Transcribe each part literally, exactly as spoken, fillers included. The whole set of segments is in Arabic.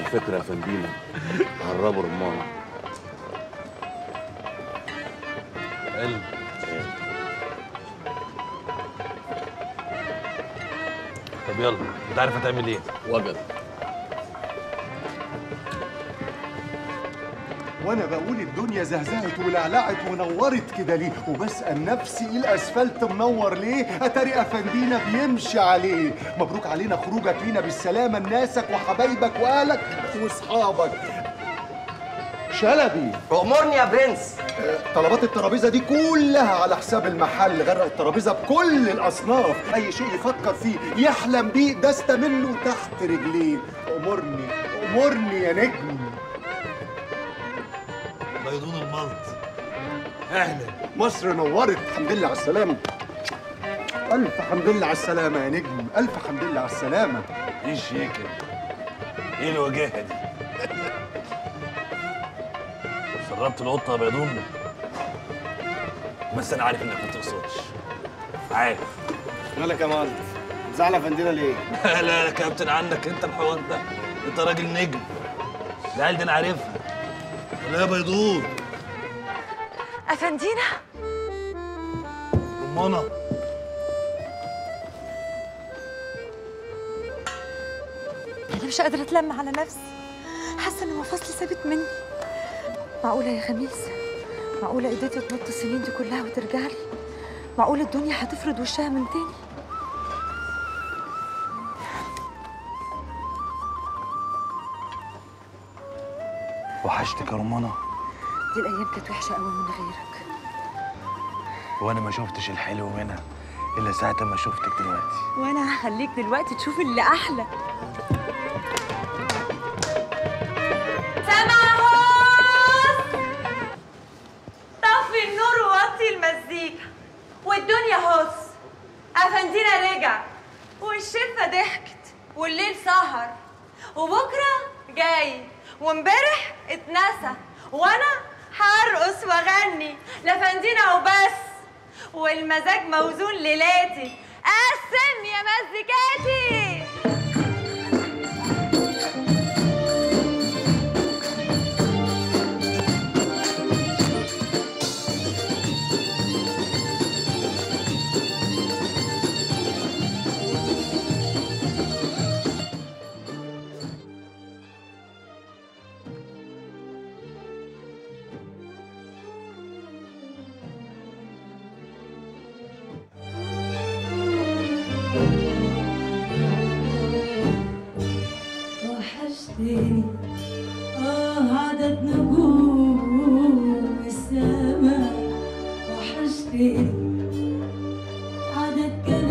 الفكره يا فندينا؟ هربوا رمانه. حلو. طب يلا، انت عارف هتعمل ايه؟ وجد. وانا بقول الدنيا زهزهت ولعلعت ونورت كده ليه، وبسأل نفسي الاسفلت منور ليه؟ اتاري افندينا بيمشي عليه. مبروك علينا خروجك لينا بالسلامه، لناسك وحبايبك واهلك واصحابك. شلبي أمرني يا برنس. طلبات الترابيزه دي كلها على حساب المحل، غرق الترابيزه بكل الاصناف، اي شيء يفكر فيه يحلم بيه دست منه تحت رجليه. امرني امرني يا نجم. بيضون الملط. اهلا. مصر نورت، الحمد لله على السلامه. الف حمد لله على السلامه يا نجم، الف حمد لله على السلامه. ايه الشياكه دي؟ ايه الوجاهه دي؟ سربت القطه يا بيضون، بس انا عارف انك ما تقصدش. عارف. مالك يا مالك؟ زعل افندينا ليه؟ لا لا يا كابتن، عندك انت الحوار ده، انت راجل نجم. العيال دي انا عارفها. ولا يا بيضون؟ افندينا رمانه. انا مش قادره اتلم على نفسي، حاسه ان مفاصلي سابت مني. معقوله يا خميس؟ معقوله ايديتي تنط السنين دي كلها وترجع لي؟ معقوله الدنيا هتفرد وشها من تاني؟ وحشتك يا رمانه. دي الايام كانت وحشه قوي من غيرك. وانا ما شفتش الحلو منها الا ساعه ما شفتك دلوقتي. وانا هخليك دلوقتي تشوف اللي احلى. سماهوس، طفي النور ووطي المزيكا والدنيا هص. افندينا رجع والشفه ضحكت والليل سهر، وبكره جاي وامبارح اتنسى، وانا هرقص واغني لفندينا وبس، والمزاج موزون ليلاتي. قسم يا مزيكاتي. وحشتني آه عدد نجوم السما، وحشتني عدد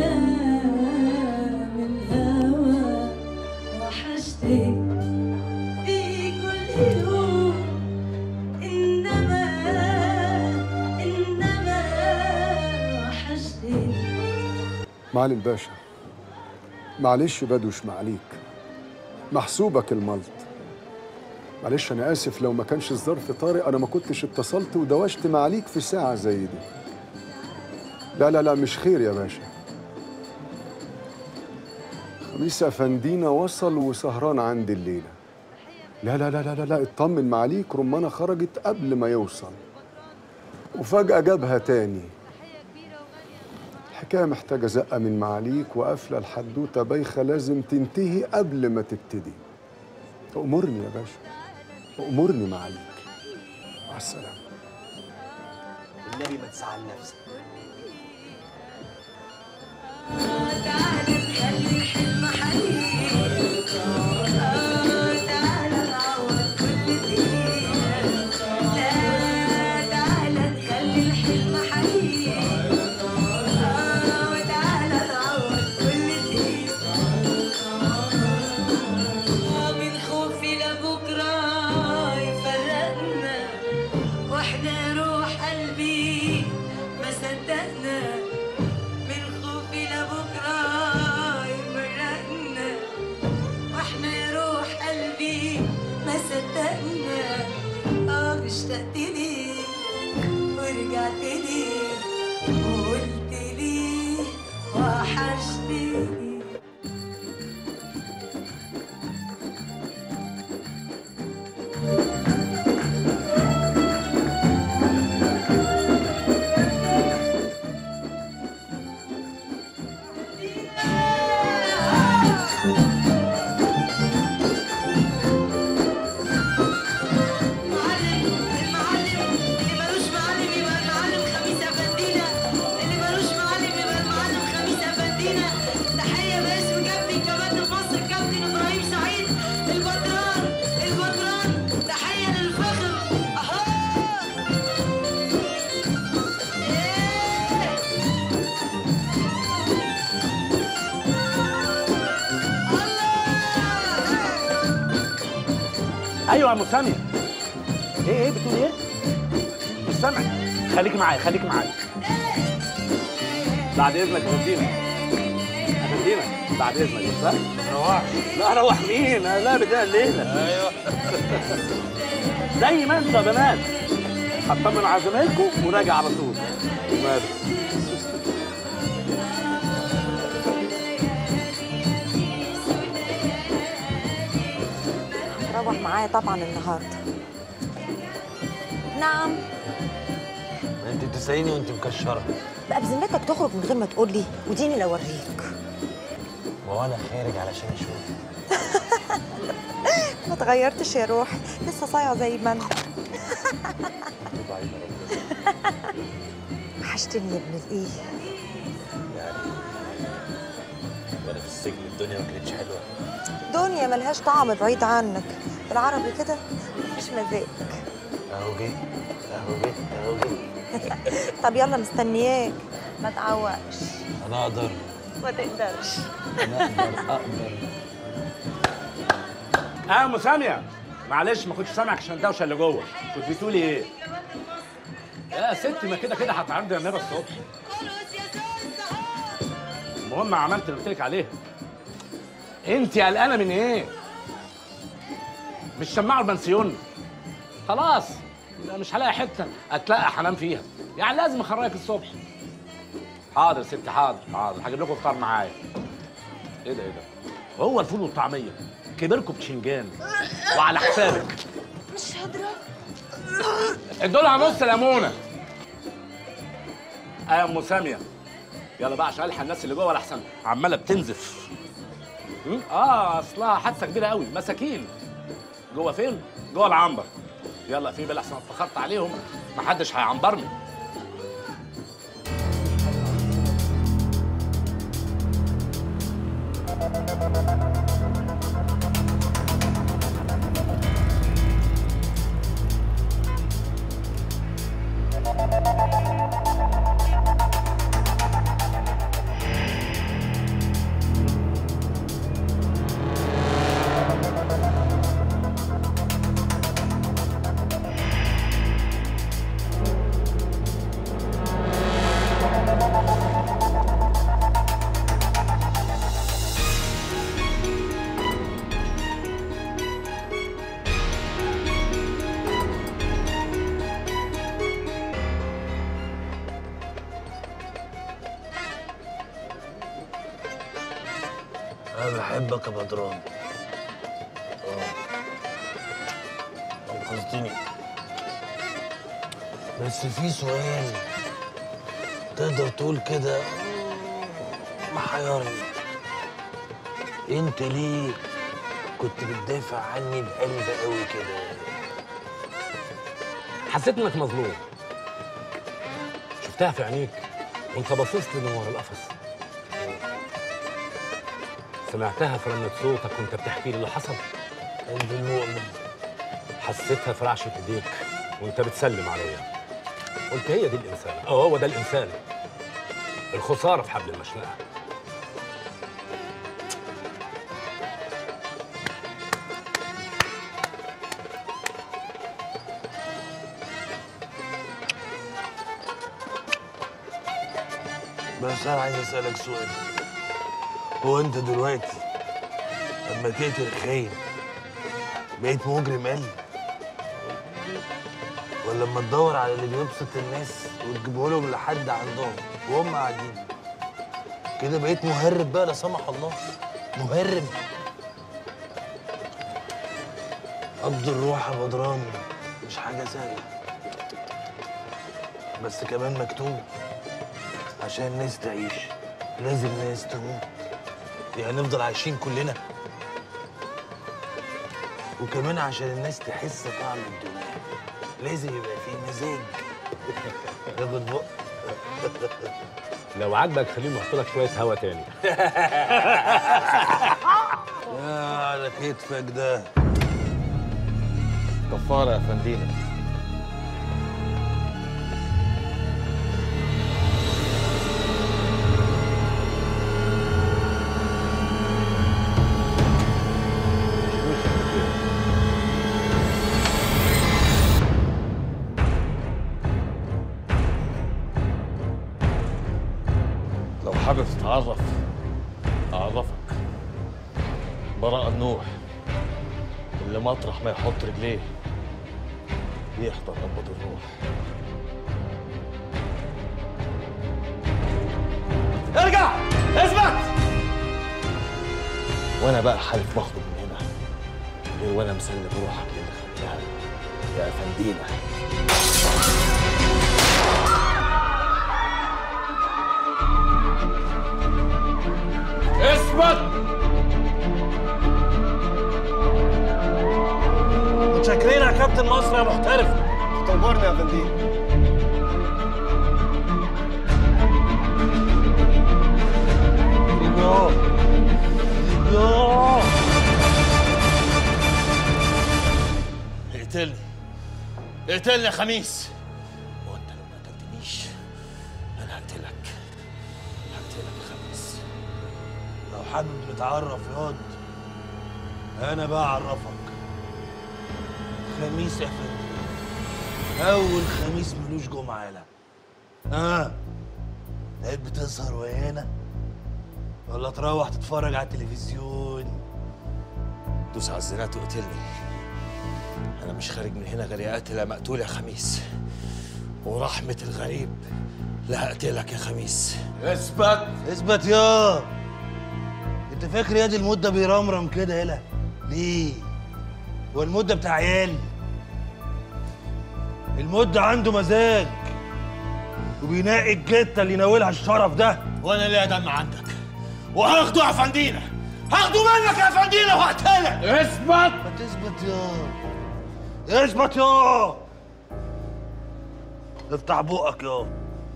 كلام الهوى، وحشتني في كل يوم، إنما إنما وحشتني. معلم باشا، معلش بدوش معليك، محسوبك الملط. معلش انا اسف لو ما كانش الظرف طارئ، انا ما كنتش اتصلت ودوشت معليك في ساعه زي دي. لا لا لا مش خير يا باشا. خميس افندينا وصل وسهران عندي الليله. لا لا لا لا لا اطمن معليك، رمانه خرجت قبل ما يوصل وفجاه جابها تاني. الحكايه محتاجه زقه من معاليك وقافله الحدوته بايخه، لازم تنتهي قبل ما تبتدي. امرني يا باشا، امرني معاليك. مع السلامه. النبي ما تزعل نفسك. تعالى نخلي الحلم حقيقي، تعالى نعوض كل دقيقة، لا تعالى نخلي الحلم حقيقي، تعالى نعوض كل دقيقة، من خوفي لبكرة يفرقنا، واحنا روح قلبي ما صدقنا، من خوفي لبكرة ايوه يا ام ساميه. ايه ايه بتقول ايه؟ مش سامع. خليكي معايا خليكي معايا. بعد اذنك يا فندينا. يا فندينا بعد اذنك بس. روح. لا اروح مين؟ انا لا بدايه الليله. ايوه. زي ما انتوا يا بنات. هطمن على زمايلكم وراجع على طول. وماله؟ روح معايا طبعا النهارده. نعم. انت تساليني وانت مكشره. بقى بذمتك تخرج من غير ما تقول لي وديني اللي اوريك. ما انا خارج علشان اشوف. ما اتغيرتش يا روحي، لسه صايعه زي ما انت. وحشتني يا ابن الايه. يعني وانا في السجن الدنيا ما كانتش حلوه. دنيا ملهاش طعم بعيد عنك، بالعربي كده مفيش مزاج. اهو جه اهو جه اهو جه. طب يلا مستنياك، ما تعوقش. انا اقدر. ما تقدرش. انا اقدر اقدر. اه يا ام ساميه معلش ما كنتش سامعك عشان الدوشه اللي جوه. كنت بتقولي ايه؟ يا ستي ما كده كده هتعرضي يا نبى الصبح. المهم عملت اللي قلت لك عليه. انت قلقانه من ايه؟ مش شماعه البنسيون؟ خلاص مش هلاقي حته اتلقى حنام فيها، يعني لازم اخرجك الصبح. حاضر يا ستي حاضر حاضر هجيب لكم فطار معايا. ايه ده ايه ده؟ هو الفول والطعميه كبركم بتشنجان وعلى حسابك. مش هضرب. ادولها نص ليمونه. اه يا ام ساميه يلا بقى عشان الحق الناس اللي جوه ولا احسن عماله بتنزف. م? اه اصلها حادثه كبيره قوي، مساكين. جوه فين؟ جوه العنبر. يلا في بال احسن اتاخرت عليهم محدش هيعنبرني. انا بحبك يا بدران. اه انقذتني. بس في سؤال تقدر تقول كده محيرني. انت ليه كنت بتدافع عني بقلب قوي كده؟ حسيت انك مظلوم. شفتها في عينيك وانت باصص لي من ورا القفص. سمعتها في رنة صوتك وانت بتحكي لي اللي حصل. قلب المؤمن. حسيتها في رعشة ايديك وانت بتسلم عليا. قلت هي دي الانسان، اه هو ده الانسان. الخسارة في حبل المشنقة. بس انا عايز اسالك سؤال. هو انت دلوقتي لما تقتل خاين بقيت مجرم قل؟ ولا لما تدور على اللي بيبسط الناس وتجيبه لهم لحد عندهم وهم قاعدين كده بقيت مهرب بقى لا سمح الله؟ مهرب. قبض الروح يا بدران مش حاجه سهله، بس كمان مكتوب. عشان الناس تعيش لازم ناس تموت، يعني نفضل عايشين كلنا. وكمان عشان الناس تحس طعم الدنيا لازم يبقى فيه مزاج. ياخد بق. لو عاجبك خليني احط لك شوية هوا تاني. يا على كتفك ده. كفاره يا فندينا. اتعرف اعرفك. براء النوح اللي مطرح ما يحط رجليه يحضر قبض الروح. ارجع اثبت. وانا بقى حالف مخرج من هنا غير وانا مسلم روحك للي خدتها يا افندينا. اثبت. متشكرين يا كابتن مصر يا محترف. تنورنا يا فندم. يوه يوه اقتلني اقتلني يا خميس. وانت لو ما قتلتنيش انا هقتلك هقتلك يا خميس. لو حابب نتعرف ياض انا بقى اعرفك. خميس يا فندم، اول خميس ملوش جمعه. لا اه لقيت بتسهر ويانا ولا تروح تتفرج على التلفزيون؟ دوس على الزنات وقتلني. انا مش خارج من هنا غير يا قاتل يا مقتول يا خميس. ورحمه الغريب لا هقتلك يا خميس. اثبت. اثبت يا انت فاكر يا دي المده بيرمرم كده يلا ليه؟ هو المده بتاع عيال؟ المده عنده مزاج وبينقي الجته اللي يناولها الشرف ده. وانا ليا دم عندك وهاخده يا فندينا. هاخده منك يا فندينا وهقتلك. اثبت. ما تثبت يا اثبت يا افتح بقك يا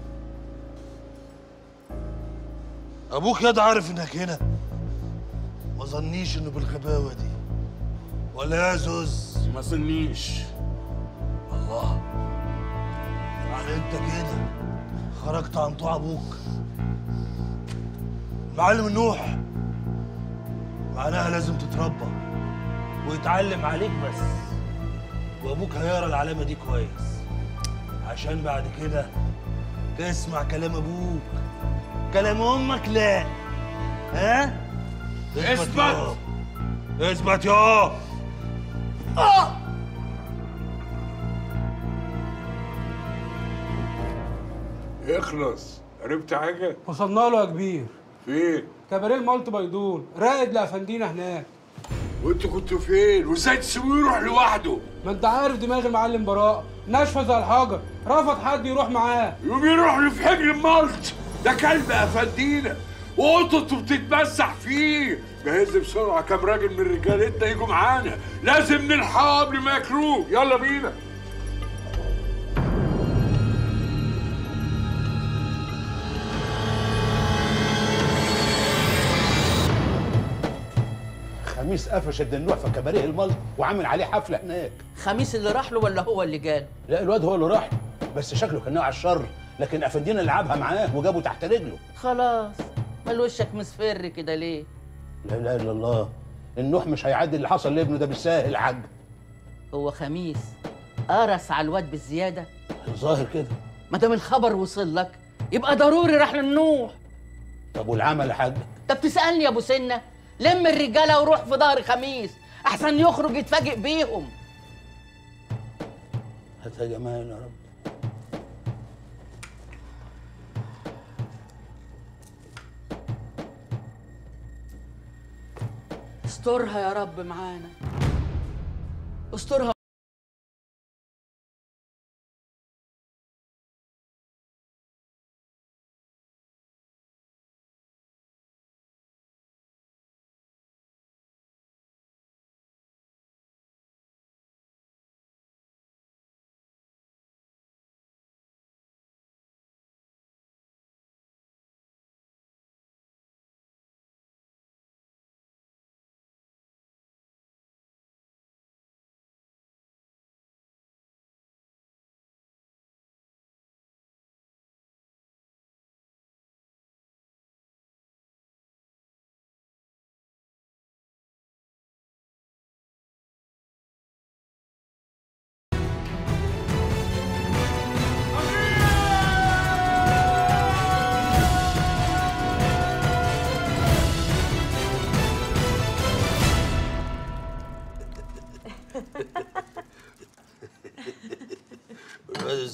ابوك ياض عارف انك هنا. ما ظنيش انه بالغباوه دي ولا يا زوز؟ ما ظنيش. الله يعني انت كده خرجت عن طوع ابوك. المعلم النوح معناها لازم تتربى ويتعلم عليك بس، وابوك هيقرا العلامه دي كويس عشان بعد كده تسمع كلام ابوك. كلام امك لا. ها؟ اثبت. اثبت يا آه! اخلص. عرفت حاجة؟ وصلنا له يا كبير. فين؟ كباريه المالت بيدون راقد لافندينا هناك. وانتوا كنتوا فين؟ وازاي تسيبوه يروح لوحده؟ ما انت عارف دماغ المعلم براء ناشفه زي الحجر، رفض حد يروح معاه. يقوم يروح له في حجر المالت. ده كلب افندينا وقطته بتتمسح فيه. جهز بسرعة كام راجل من رجالتنا يجوا معانا، لازم نلحقه قبل ما ياكلوه. يلا بينا. خميس قفش الدنوع في كباريه الملط وعامل عليه حفله هناك. خميس اللي راح له ولا هو اللي جاله؟ لا الواد هو اللي راح له، بس شكله كان ناوي على الشر، لكن افندينا لعبها معاه وجابه تحت رجله. خلاص. مال وشك مصفر كده ليه؟ لا اله الا الله، النوح مش هيعدي اللي حصل لابنه ده بالساهل يا حاج. هو خميس قرص على الواد بالزياده؟ الظاهر كده. ما دام الخبر وصل لك يبقى ضروري راح للنوح. طب والعمل يا حاج؟ انت بتسالني يا ابو سنه؟ لم الرجاله وروح في ظهر خميس احسن يخرج يتفاجئ بيهم. هات يا جمال يا رب. استرها يا رب معانا، استرها.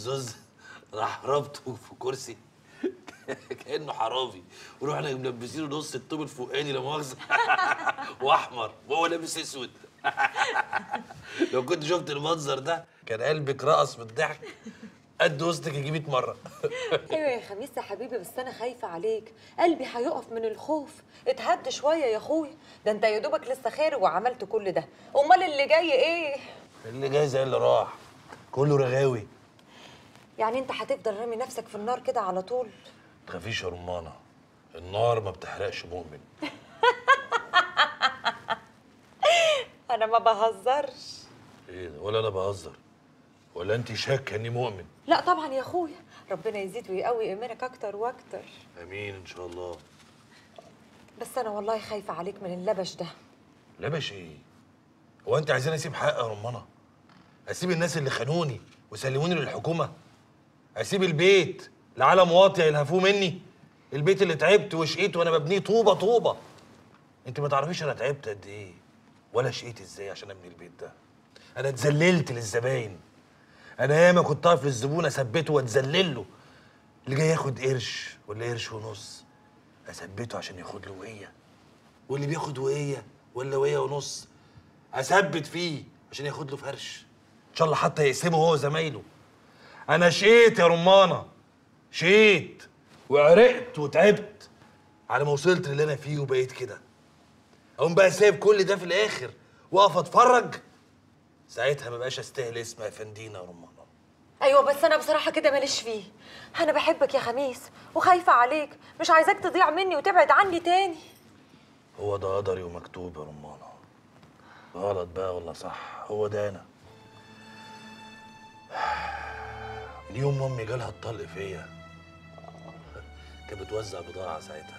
الزوز راح ربطه في كرسي كانه حرامي، ورحنا ملبسينه نص الطوب الفوقاني لا مؤاخذه واحمر وهو لابس اسود. لو كنت شفت المنظر ده كان قلبك رقص من الضحك قد وسطك يجي مية مره. ايوه يا خميس يا حبيبي، بس انا خايفه عليك، قلبي هيقف من الخوف. اتهد شويه يا اخويا، ده انت يا دوبك لسه خارج وعملت كل ده، امال اللي جاي ايه؟ اللي جاي زي اللي راح، كله رغاوي. يعني انت هتفضل رامي نفسك في النار كده على طول؟ تخافيش يا رمانه، النار ما بتحرقش مؤمن. انا ما بهزرش. ايه ده؟ ولا انا بهزر ولا انت شاكه اني مؤمن؟ لا طبعا يا اخويا، ربنا يزيد ويقوي ايمانك اكتر واكتر. امين ان شاء الله. بس انا والله خايفه عليك من اللبش ده. لبش ايه؟ هو انت عايزين اسيب حق يا رمانه؟ اسيب الناس اللي خانوني وسلموني للحكومه؟ اسيب البيت لعالم واطي يلهفوه مني؟ البيت اللي تعبت وشقيت وانا ببنيه طوبه طوبه. انت ما تعرفيش انا تعبت قد ايه ولا شقيت ازاي عشان ابني البيت ده. انا اتذللت للزباين، انا ياما كنت اقف للزبون اثبته واتذلل له. اللي جاي ياخد قرش ولا قرش ونص اثبته عشان ياخد له وقيه، واللي بياخد وقيه ولا وقيه ونص اثبت فيه عشان ياخد له فرش، ان شاء الله حتى يقسمه هو وزمايله. انا شقيت يا رمانه، شقيت وعرقت وتعبت على ما وصلت للي انا فيه وبقيت كده. اقوم بقى سايب كل ده في الاخر واقف اتفرج؟ ساعتها ما بقاش استاهل اسم افندينا يا رمانه. ايوه بس انا بصراحه كده ماليش فيه. انا بحبك يا خميس وخايفه عليك، مش عايزاك تضيع مني وتبعد عني تاني. هو ده قدري ومكتوب يا رمانه. غلط بقى ولا صح، هو ده انا. من يوم امي جالها الطلق فيا كانت بتوزع بضاعه ساعتها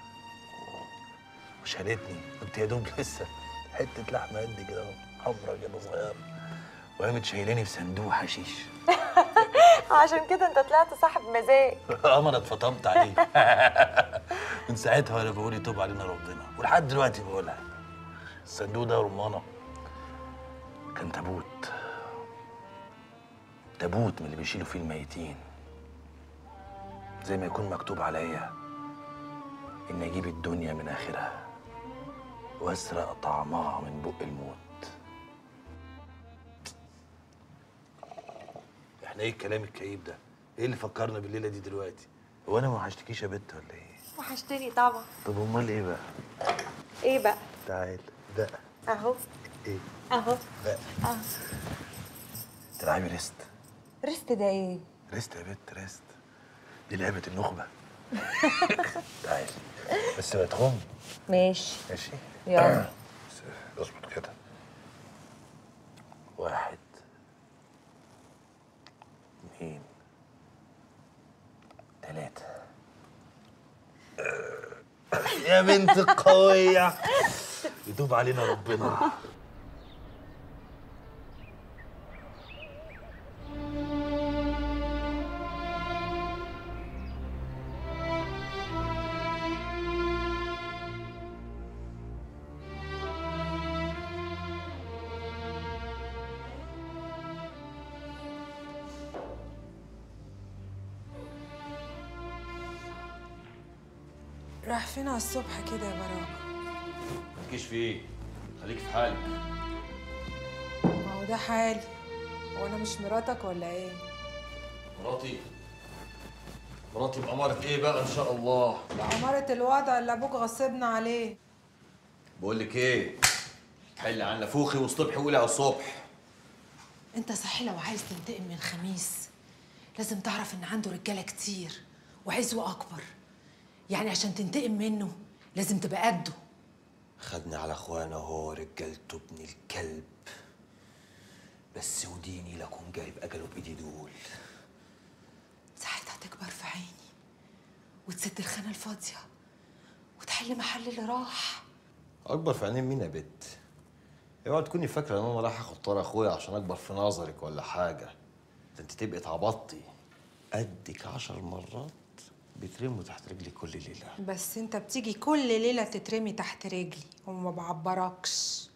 وشالتني، كنت يا دوب لسه حته لحمه قد كده حمرا كده صغيره، وقامت شايلاني في صندوق حشيش. عشان كده انت طلعت صاحب مزاج. اه ما انا اتفطمت عليه. من ساعتها وانا بقول يتوب علينا ربنا، ولحد دلوقتي بقولها. الصندوق ده يا رمانه كان تابوت، تابوت من اللي بيشيلوا فيه الميتين، زي ما يكون مكتوب عليا إن أجيب الدنيا من آخرها وأسرق طعمها من بق الموت. إحنا إيه الكلام الكئيب ده؟ إيه اللي فكرنا بالليلة دي دلوقتي؟ هو أنا ما وحشتكيش يا بت ولا إيه؟ وحشتني طبعا. طب أمال إيه بقى؟ إيه بقى؟ تعال بقى. أهو. إيه؟ أهو. بقى. أهو. تلعبي ريست. ريست ده إيه؟ ريست يا بت، ريست. دي لعبة النخبة. تعالي بس ما تخم. ماشي. ماشي؟ يلا. اظبط كده. واحد اثنين ثلاثة. يا بنت القوية، يتوب علينا ربنا. راح فين على الصبح كده يا براء؟ مالكيش في ايه؟ خليك في حالك. ما هو ده حالي، هو انا مش مراتك ولا ايه؟ مراتي؟ مراتي بأمارة ايه بقى ان شاء الله؟ بأمارة الوضع اللي ابوك غصبنا عليه. بقول لك ايه؟ حل عن نفوخي واصطبحي وقولي على الصبح. انت صحي لو عايز تنتقم من خميس لازم تعرف ان عنده رجاله كتير وعزوه اكبر، يعني عشان تنتقم منه لازم تبقى قده. خدني على اخوانا وهو رجالته ابن الكلب، بس وديني لكم جايب اجله بايدي دول. ساعتها تكبر في عيني وتسد الخانه الفاضيه وتحل محل اللي راح. اكبر في عينين مين يا بت؟ اوعي تكوني فاكره ان انا رايح اخد طار اخويا عشان اكبر في نظرك ولا حاجه. ده انت تبقي اتعبطتي قدك عشر مرات بيترموا تحت رجلي كل ليله. بس انت بتيجي كل ليله تترمي تحت رجلي وما بعبركش.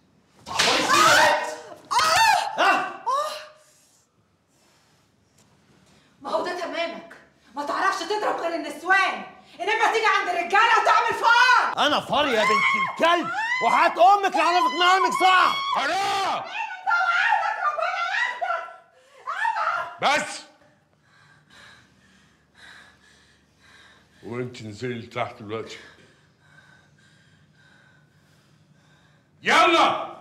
يلا فار يا بنت الكلب، وهات امك اللي عرفت مقامك صح. خلاص بس. وانت انزلي تحت دلوقتي يلا.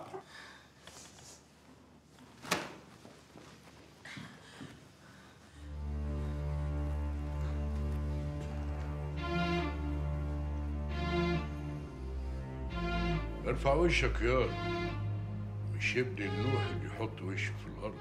ارفع وشك يا مش ابن النوح اللي يحط وشه في الارض.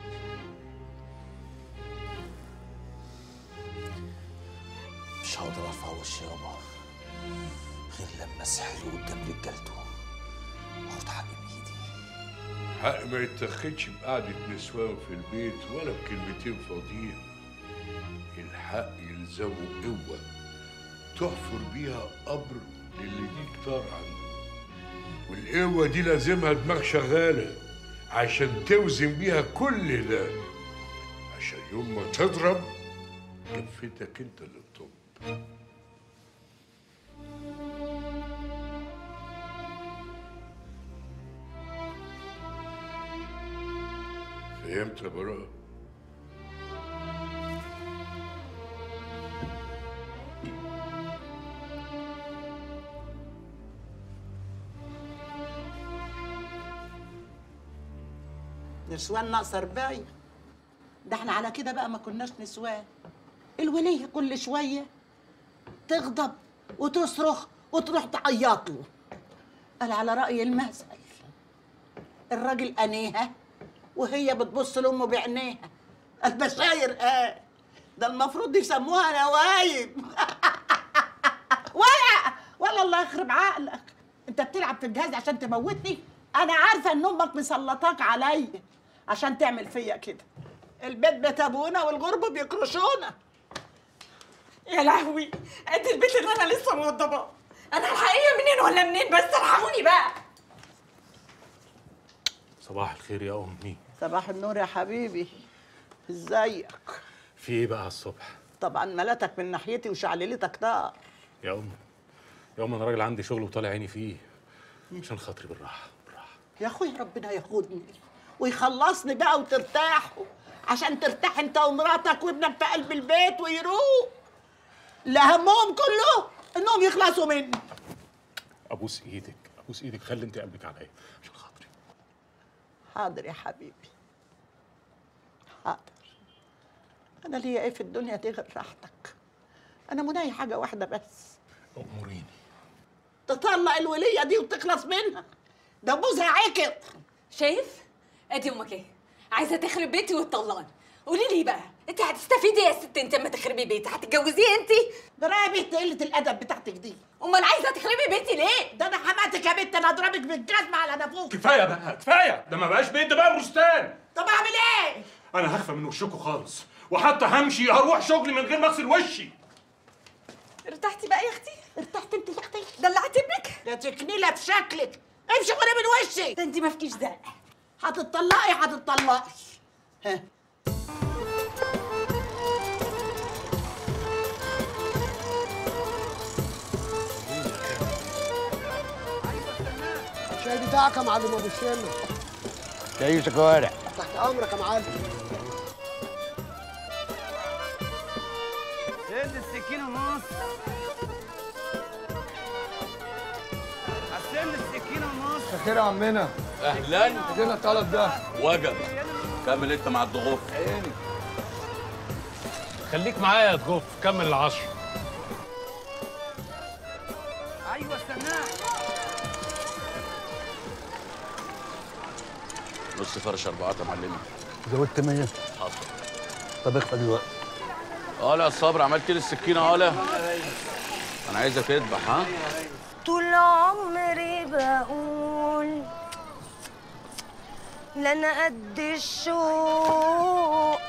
مش هقدر ارفع وشي يابا غير لما اسحله قدام رجالته واخد حقي بايدي. حق ما يتاخدش بقعدة نسوان في البيت ولا بكلمتين فاضيين. الحق يلزمه قوة تحفر بيها قبر للي ليك طار عنده، والقوة دي لازمها دماغ شغالة عشان توزن بيها كل ده، عشان يوم ما تضرب كفتك انت اللي تطب. فهمت يا براء؟ نسوان ناقصه رباية. ده احنا على كده بقى ما كناش نسوان. الولية كل شوية تغضب وتصرخ وتروح تعيط له. قال على رأي المثل الراجل أنيها وهي بتبص لأمه بعينيها. البشاير ايه ده المفروض يسموها نوايب. ولا ولا الله يخرب عقلك، انت بتلعب في الجهاز عشان تموتني؟ انا عارفه ان امك مسلطاك عليا عشان تعمل فيا كده. البيت بيت ابونا والغرب بيكرشونا. يا لهوي، قد البيت اللي انا لسه موضباه. انا الحقيقه منين ولا منين؟ بس ارحموني بقى. صباح الخير يا امي. صباح النور يا حبيبي، ازيك؟ في ايه بقى الصبح؟ طبعا ملاتك من ناحيتي وشعللتك نار. يا امي يا امي انا راجل عندي شغل وطالع عيني فيه، عشان خاطري بالراحه. يا اخويا ربنا ياخدني ويخلصني بقى وترتاحوا، عشان ترتاح انت ومراتك وابنك في قلب البيت ويروق. لا همهم كله انهم يخلصوا مني. ابوس ايدك ابوس ايدك، خلي انت قلبك عليا عشان خاطري. حاضر يا حبيبي حاضر. انا ليا ايه في الدنيا دي غير راحتك؟ انا مناي حاجه واحده بس. اموريني. تطلق الوليه دي وتخلص منها، ده بوزها عكر. شايف؟ ادي امك ايه؟ عايزه تخرب بيتي وتطلقني. قولي لي بقى انت هتستفيدي يا ست انت اما تخربي بيتي؟ هتتجوزيه انت؟ ده رايح بنت قله الادب بتاعتك دي. امال عايزه تخربي بيتي ليه؟ ده انا حماتك يا بنت، انا اضربك بالجزمه على نافوخ. كفايه بقى كفايه، ده ما بقاش بيت، ده بقى بستان. طب اعمل ايه؟ انا هخفى من وشكوا خالص، وحتى همشي هروح شغلي من غير ما اغسل وشي. ارتحتي بقى يا اختي؟ ارتحت انت يا اختي؟ دلعتي ابنك؟ ده تكنيله في شكلك، امشي غير من وشي. ده انت ما فيكيش زق. هتطلقي هتطلقي. ها الشاي بتاعك يا معلم ابو الشله. شاي شكوارع. تحت امرك يا معلم. سد السكينة ونص. قسم السكينة ونص. خير يا عمنا. اهلا. ادينا الطلب ده. وجب. كمل انت مع الضغوف. عيني. خليك معايا يا ضغوف، كمل العشر. ايوه استناه. نص فرش اربعات يا معلمي. زودت مية. حاضر. طب اخفى دلوقتي. اه لا الصبر، عملت لي السكينه. اه لا انا عايزك تذبح. ها طول عمري بقول لا انا قد الشوق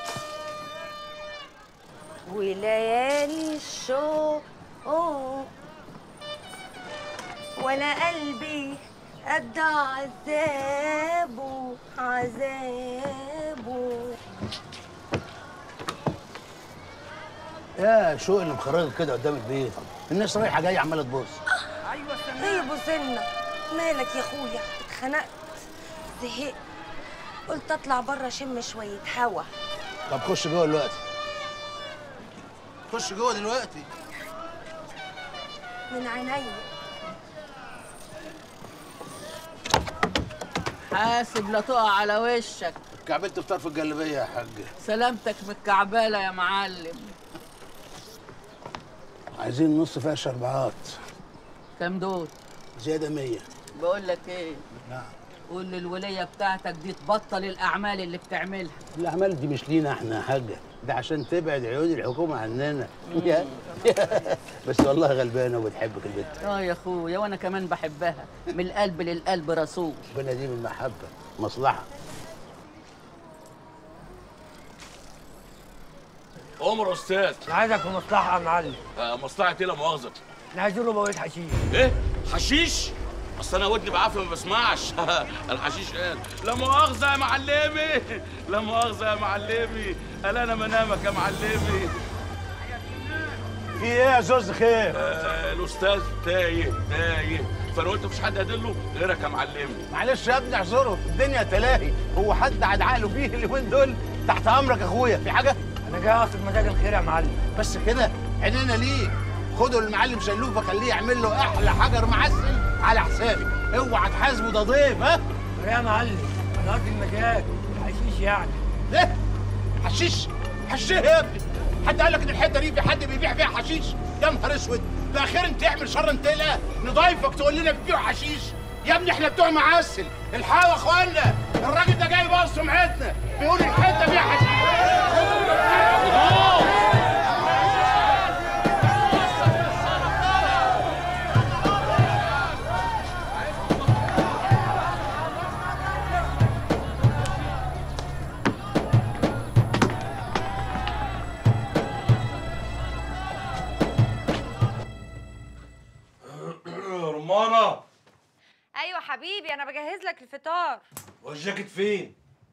وليالي الشوق ولا قلبي قد عذابه عذابه. يا شوق اللي مخرجك كده قدام البيت، الناس رايحه جايه عماله تبص. ايوه استناه. خليه يبوسلنا. مالك يا اخويا؟ اتخنقت، زهقت، قلت اطلع بره اشم شويه هوا. طب خش جوه دلوقتي. خش جوه دلوقتي. من عينيا. حاسب لا تقع على وشك. كعبلت في طرف الجلابيه يا حاج. سلامتك من الكعبالة يا معلم. عايزين نص فيها شربعات. كام دول؟ زياده مية. بقول لك ايه؟ نعم. قول للولية بتاعتك دي تبطل الأعمال اللي بتعملها. الاعمال دي مش لينا احنا يا حاجه، ده عشان تبعد عيون الحكومه عننا. بس والله غلبانه وبتحبك البنت. اه يا اخويا وانا كمان بحبها، من القلب للقلب رسول. ربنا دي من المحبه مصلحه. عمر يا استاذ. عايزك في مصلحه يا معلم. آه مصلحه ايه لا مؤاخذه؟ احنا عايزين له بواقي حشيش. ايه؟ حشيش؟ اصل انا ودني بعافيه ما بسمعش. الحشيش قال لا مؤاخذه يا معلمي، لا مؤاخذه يا معلمي، قال انا منامك يا معلمي. في ايه يا زوز خير؟ آه الاستاذ تايه تايه، فانا قلت مفيش حد هيدله غيرك يا معلمي. معلش يا ابني اعذره، الدنيا تلاهي، هو حد عاد عقله فيه اليومين دول؟ تحت امرك يا اخويا، في حاجه؟ انا جاي اقصد مزاج الخير يا معلم. بس كده عينينا ليه؟ خدوا المعلم شلوفه خليه يعمل له احلى حجر معسل على حسابي، اوعى تحاسبه ده ضيف. ها؟ يا معلم انا قصدي المزاج الحشيش يعني. ايه؟ حشيش؟ حشيش يا ابني؟ حد قال لك ان الحته دي في حد بيبيع فيها حشيش؟ يا نهار اسود، ده اخيرا تعمل شر انت لا نضايفك تقول لنا بتبيعوا حشيش؟ يا ابني احنا بتوع معسل، الحقوا يا اخوانا، الراجل ده جاي يبوظ سمعتنا، بيقول الحته فيها حشيش. رمانة. ايوه حبيبي انا بجهز لك الفطار. والجاكيت فين؟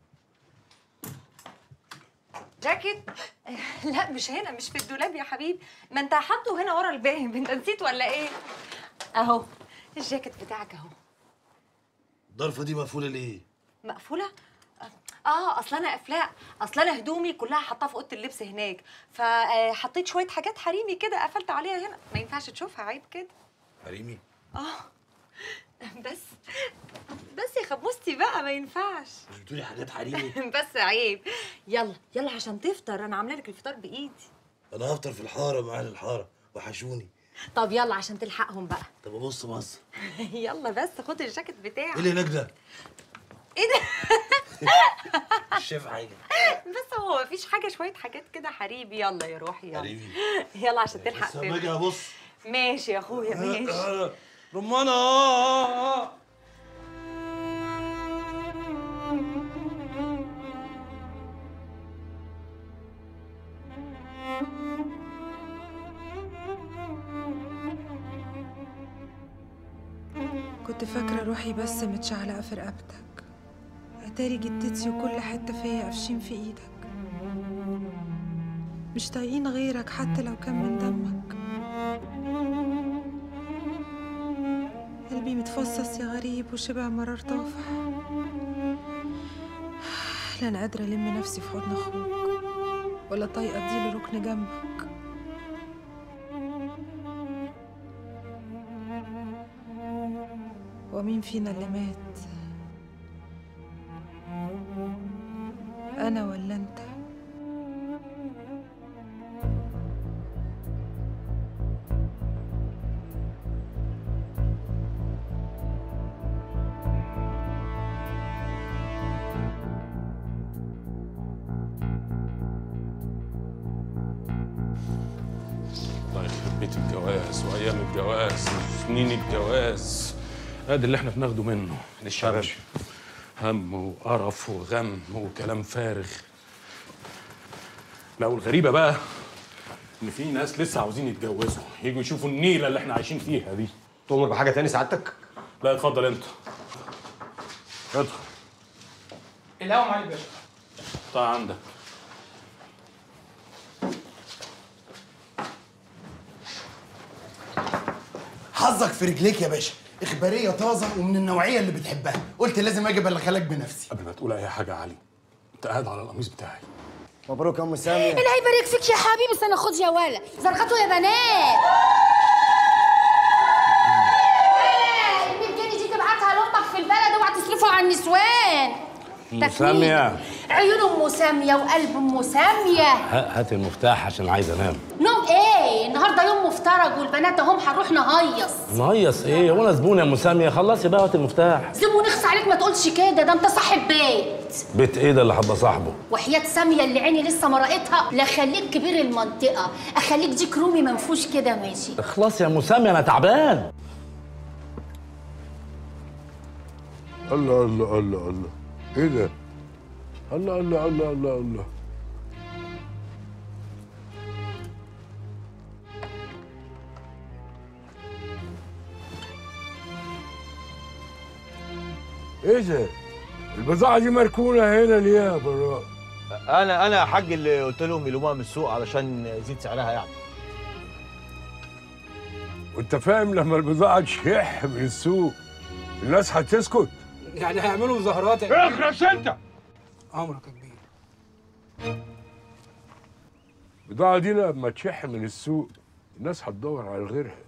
جاكيت؟ لا مش هنا، مش في الدولاب يا حبيبي، ما انت حاطه هنا ورا الباب، انت نسيت ولا ايه؟ اهو الجاكيت بتاعك اهو. الضرفه دي مقفوله ليه؟ مقفوله؟ اه اصل انا قافلاها، اصل انا هدومي كلها حاطاها في اوضه اللبس هناك، فحطيت شويه حاجات حريمي كده قفلت عليها هنا، ما ينفعش تشوفها، عيب كده. حريمي؟ اه بس بس يا خبوستي بقى ما ينفعش. مش بتقولي حاجات حريمي؟ بس عيب. يلا يلا عشان تفطر، انا عامله لك الفطار بايدي. انا هفطر في الحاره مع اهل الحاره، وحشوني. طب يلا عشان تلحقهم بقى. طب ابص بص. يلا بس خد الجاكيت بتاعك. ايه اللي هناك ده؟ ايه ده؟ مش شايف حاجه. بس هو مفيش حاجه، شويه حاجات كده حريبي. يلا يا روحي يلا. حريبي. يلا عشان تلحق بس لما اجي ابص. ماشي يا اخويا ماشي. رمانة. كنت فاكرة روحي بس متشعلقة في رقبتك، اتاري جدتي وكل حتة فيا قافشين في ايدك، مش طايقين غيرك حتى لو كان من دمك. قلبي متفصص يا غريب وشبع مرار طافح، لا انا قادرة الم نفسي في حضن اخوك ولا طايقة اديله ركن جنبك. ومين فينا اللي مات، انا ولا انت؟ الله يخرب بيت الجواز وايام الجواز وسنين الجواز، ادي اللي احنا بناخده منه. معلش يا باشا. هم وقرف وغم وكلام فارغ. لا والغريبه بقى ان في ناس لسه عاوزين يتجوزوا، يجوا يشوفوا النيله اللي احنا عايشين فيها دي. تؤمر بحاجه تاني سعادتك؟ لا اتفضل انت. ادخل. القهوه معالي الباشا. طيب عندك. حظك في رجليك يا باشا، اخباريه طازه ومن النوعيه اللي بتحبها، قلت لازم اجي ابلغها لك بنفسي. قبل ما تقول اي حاجه يا علي، انت قاعد على القميص بتاعي. مبروك يا ام ساميه. الله يبارك فيك يا حبيبي. استنى خد يا ولا زرقته يا بنات. المجاني دي تبعتها لامك في البلد، اوعى تصرفوا على النسوان. ام ساميه، عيون ام ساميه وقلب ام ساميه. هات المفتاح عشان عايز انام. نوم ايه؟ النهارده يوم مفترج والبنات اهم هنروح نهيص. نهيص ايه؟ هو انا زبون يا ام ساميه؟ خلصي بقى، هات المفتاح. زبون اخس عليك، ما تقولش كده، ده انت صاحب بيت. بيت ايه ده اللي هبقى صاحبه؟ وحياة ساميه اللي عيني لسه ما رأيتها، لا خليك كبير المنطقه، اخليك ديك رومي منفوش كده ماشي. اخلصي يا ام ساميه، انا تعبان. الله الله الله الله، ايه ده؟ الله الله الله الله الله. ايه ده؟ البضاعة دي مركونة هنا ليه يا براء؟ انا انا يا حاج اللي قلت لهم يلوموها من السوق علشان يزيد سعرها يعني. وانت فاهم لما البضاعة تشح من السوق الناس هتسكت؟ يعني هيعملوا مظاهرات. اخرس انت. عمرك يا كبير. البضاعة دي لما تشح من السوق الناس هتدور على غيرها،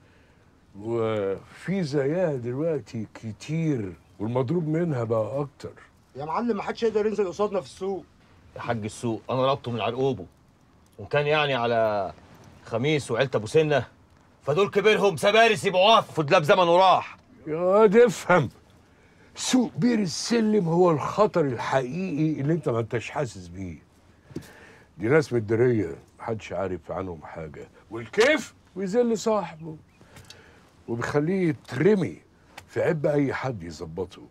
وفي زيها دلوقتي كتير والمضروب منها بقى اكتر. يا معلم ما حدش يقدر ينزل قصادنا في السوق. يا حاج السوق انا ربطه من عرقوبه، وكان يعني على خميس وعيلة ابو سنه، فدول كبيرهم سبارس يبقوا واقف في دولاب زمن وراح. يا واد افهم، سوق بير السلم هو الخطر الحقيقي اللي انت ما انتش حاسس بيه. دي ناس مداريه محدش عارف عنهم حاجه، والكيف بيذل صاحبه وبيخليه يترمي في عب اي حد يظبطه.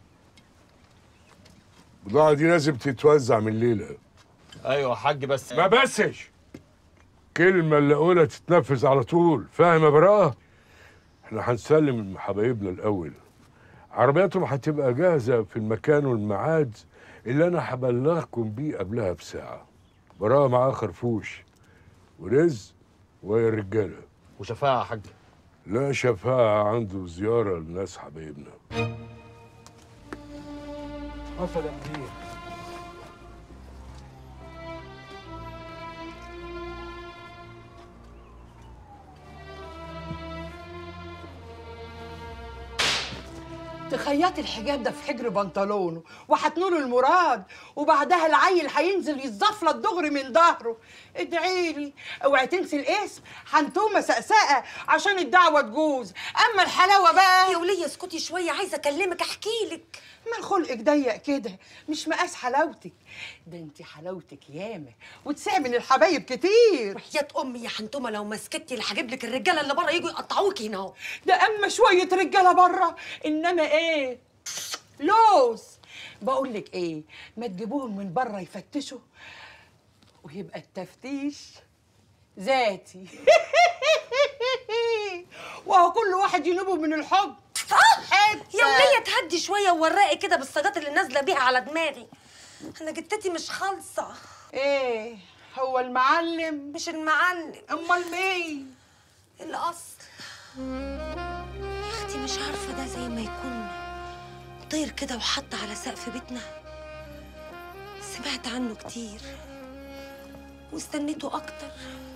البضاعه دي لازم تتوزع من الليله. ايوه يا حاج، بس ما بسش كلمه اللي اقولها تتنفذ على طول، فاهم يا براءه؟ احنا هنسلم حبايبنا الاول، عربياتهم هتبقى جاهزه في المكان والميعاد اللي انا هبلغكم بيه قبلها بساعه. براءه معاه خرفوش ورزق ويا الرجاله. وشفاعه يا حاج؟ لا شفاعه، عنده زياره لناس حبايبنا. حصل يا كبير. تخيطي الحجاب ده في حجر بنطلونه وهتنوله المراد، وبعدها العيل هينزل يتزفلط دغري من ظهره. ادعي لي اوعي تنسي الاسم، حنتومه سقسقه عشان الدعوه تجوز. اما الحلاوه بقى يا وليه اسكتي شويه، عايزه اكلمك احكي لك. ما خلقك ضيق كده، مش مقاس حلاوتك، ده انت حلاوتك ياما وتسع من الحبايب كتير. وحياة امي يا حنتومه لو ما سكتي لهجيب لك الرجاله اللي بره يجوا يقطعوكي هنا اهو. ده اما شويه رجاله بره، انما ايه لوز. بقول لك ايه، ما تجيبوهم من بره يفتشوا ويبقى التفتيش ذاتي. وهو كل واحد ينوبه من الحب. يا وليه تهدي شويه وورقي كده بالصاجات اللي نازله بيها على دماغي، انا جتتي مش خالصه. ايه هو المعلم؟ مش المعلم. امال مين؟ الاصل. يا اختي مش عارفه، ده زي ما يكون طير كده وحط على سقف بيتنا. سمعت عنه كتير واستنيته اكتر،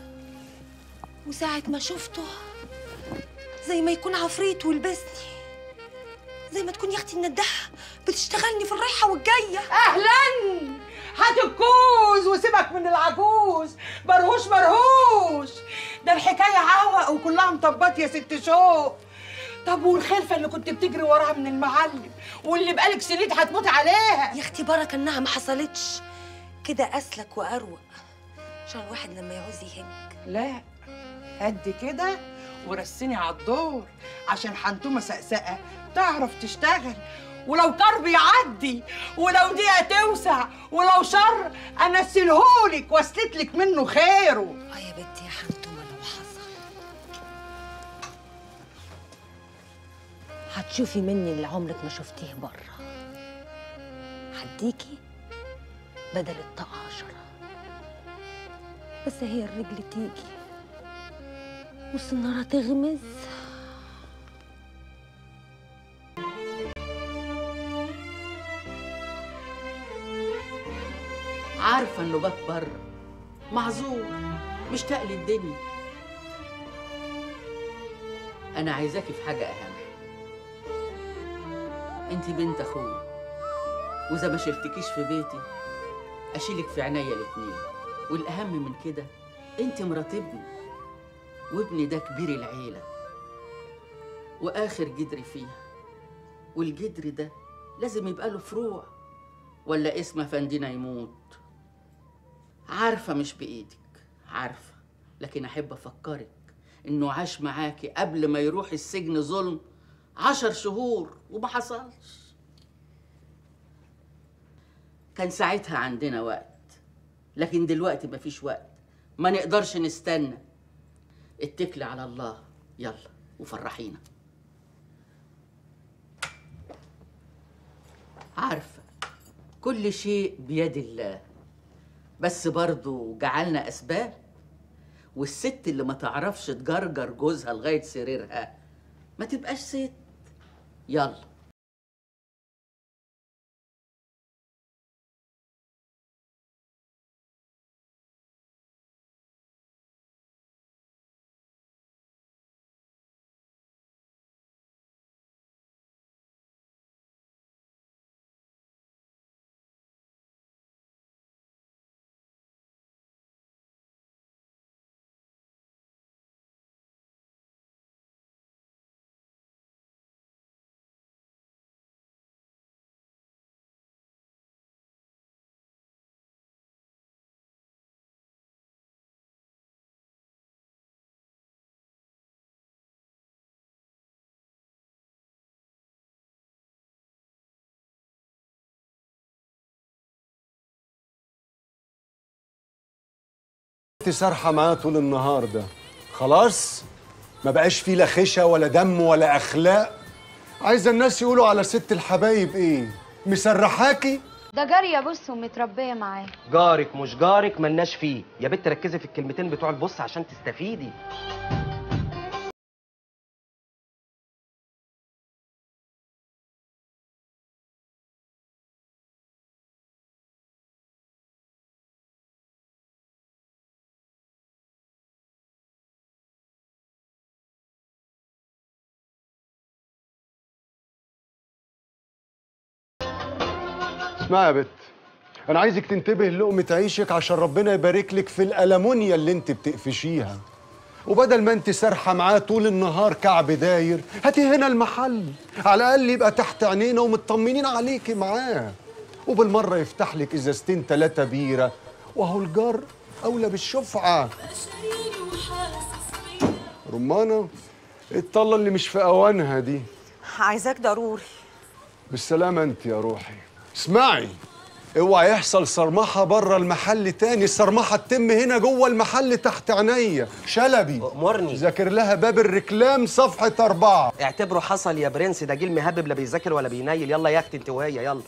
وساعة ما شفته زي ما يكون عفريت ولبسني، زي ما تكون يا اختي النداحه بتشتغلني في الرايحه والجايه. اهلا، هات الكوز وسيبك من العجوز. برهوش برهوش، ده الحكايه عوق وكلها مطبات يا ست شوق. طب والخلفه اللي كنت بتجري وراها من المعلم واللي بقالك سنين هتموت عليها؟ يا اختي بركه انها ما حصلتش، كده اسلك واروق عشان الواحد لما يعوز يهج. لا قد كده ورسيني على الدور عشان حنتومه سقسقه تعرف تشتغل، ولو كرب يعدي، ولو دقيقه توسع، ولو شر انسلهولك واسلتلك منه خيره. اه يا بنتي يا حنتومه لو حصل هتشوفي مني اللي عمرك ما شفتيه بره. هديكي بدل الطاقه عشرة، بس هي الرجل تيجي والسناره تغمز عارفه انه بات بره، معذور، مشتاق للدنيا. انا عايزاكي في حاجه اهم. انت بنت اخويا، واذا ما شلتكيش في بيتي اشيلك في عينيا الاتنين. والاهم من كده انت مرات ابني، وابني ده كبير العيله واخر جدر فيها، والجدر ده لازم يبقى له فروع، ولا اسم فندنا يموت. عارفه مش بايدك، عارفه، لكن احب افكرك انه عاش معاكي قبل ما يروح السجن ظلم عشر شهور وما حصلش. كان ساعتها عندنا وقت، لكن دلوقتي مفيش وقت، ما نقدرش نستنى. اتكلي على الله يلا وفرحينا. عارفة كل شيء بيد الله، بس برضو جعلنا أسباب. والست اللي ما تعرفش تجرجر جوزها لغاية سريرها ما تبقاش ست. يلا. انت سارحه معاه طول النهار ده خلاص، ما بقاش فيه لا خشة ولا دم ولا اخلاق. عايزه الناس يقولوا على ست الحبايب ايه؟ مسرحاكي؟ ده جارية بص ومتربية معاه. جارك مش جارك ملناش فيه، يا بنت ركزي في الكلمتين بتوع البص عشان تستفيدي. اسمعي يا بت، انا عايزك تنتبه لقمة عيشك عشان ربنا يبارك لك في الألمونيا اللي انت بتقفشيها. وبدل ما انت سارحه معاه طول النهار كعب داير، هاتي هنا المحل، على الاقل يبقى تحت عينينا ومطمنين عليكي معاه، وبالمره يفتح لك ازازتين ثلاثه بيره، وهو الجار اولى بالشفعه. رمانه، ايه الطله اللي مش في اوانها دي؟ عايزاك ضروري. بالسلامه انت يا روحي. اسمعي، اوعى يحصل صرمحه بره المحل تاني، الصرمحه تتم هنا جوه المحل تحت عينيا. شلبي امرني، ذاكر لها باب الركلام صفحه اربعه. اعتبره حصل يا برنس، ده جيل مهبب لا بيذاكر ولا بينيل. يلا يا اختي انت وهي، يلا.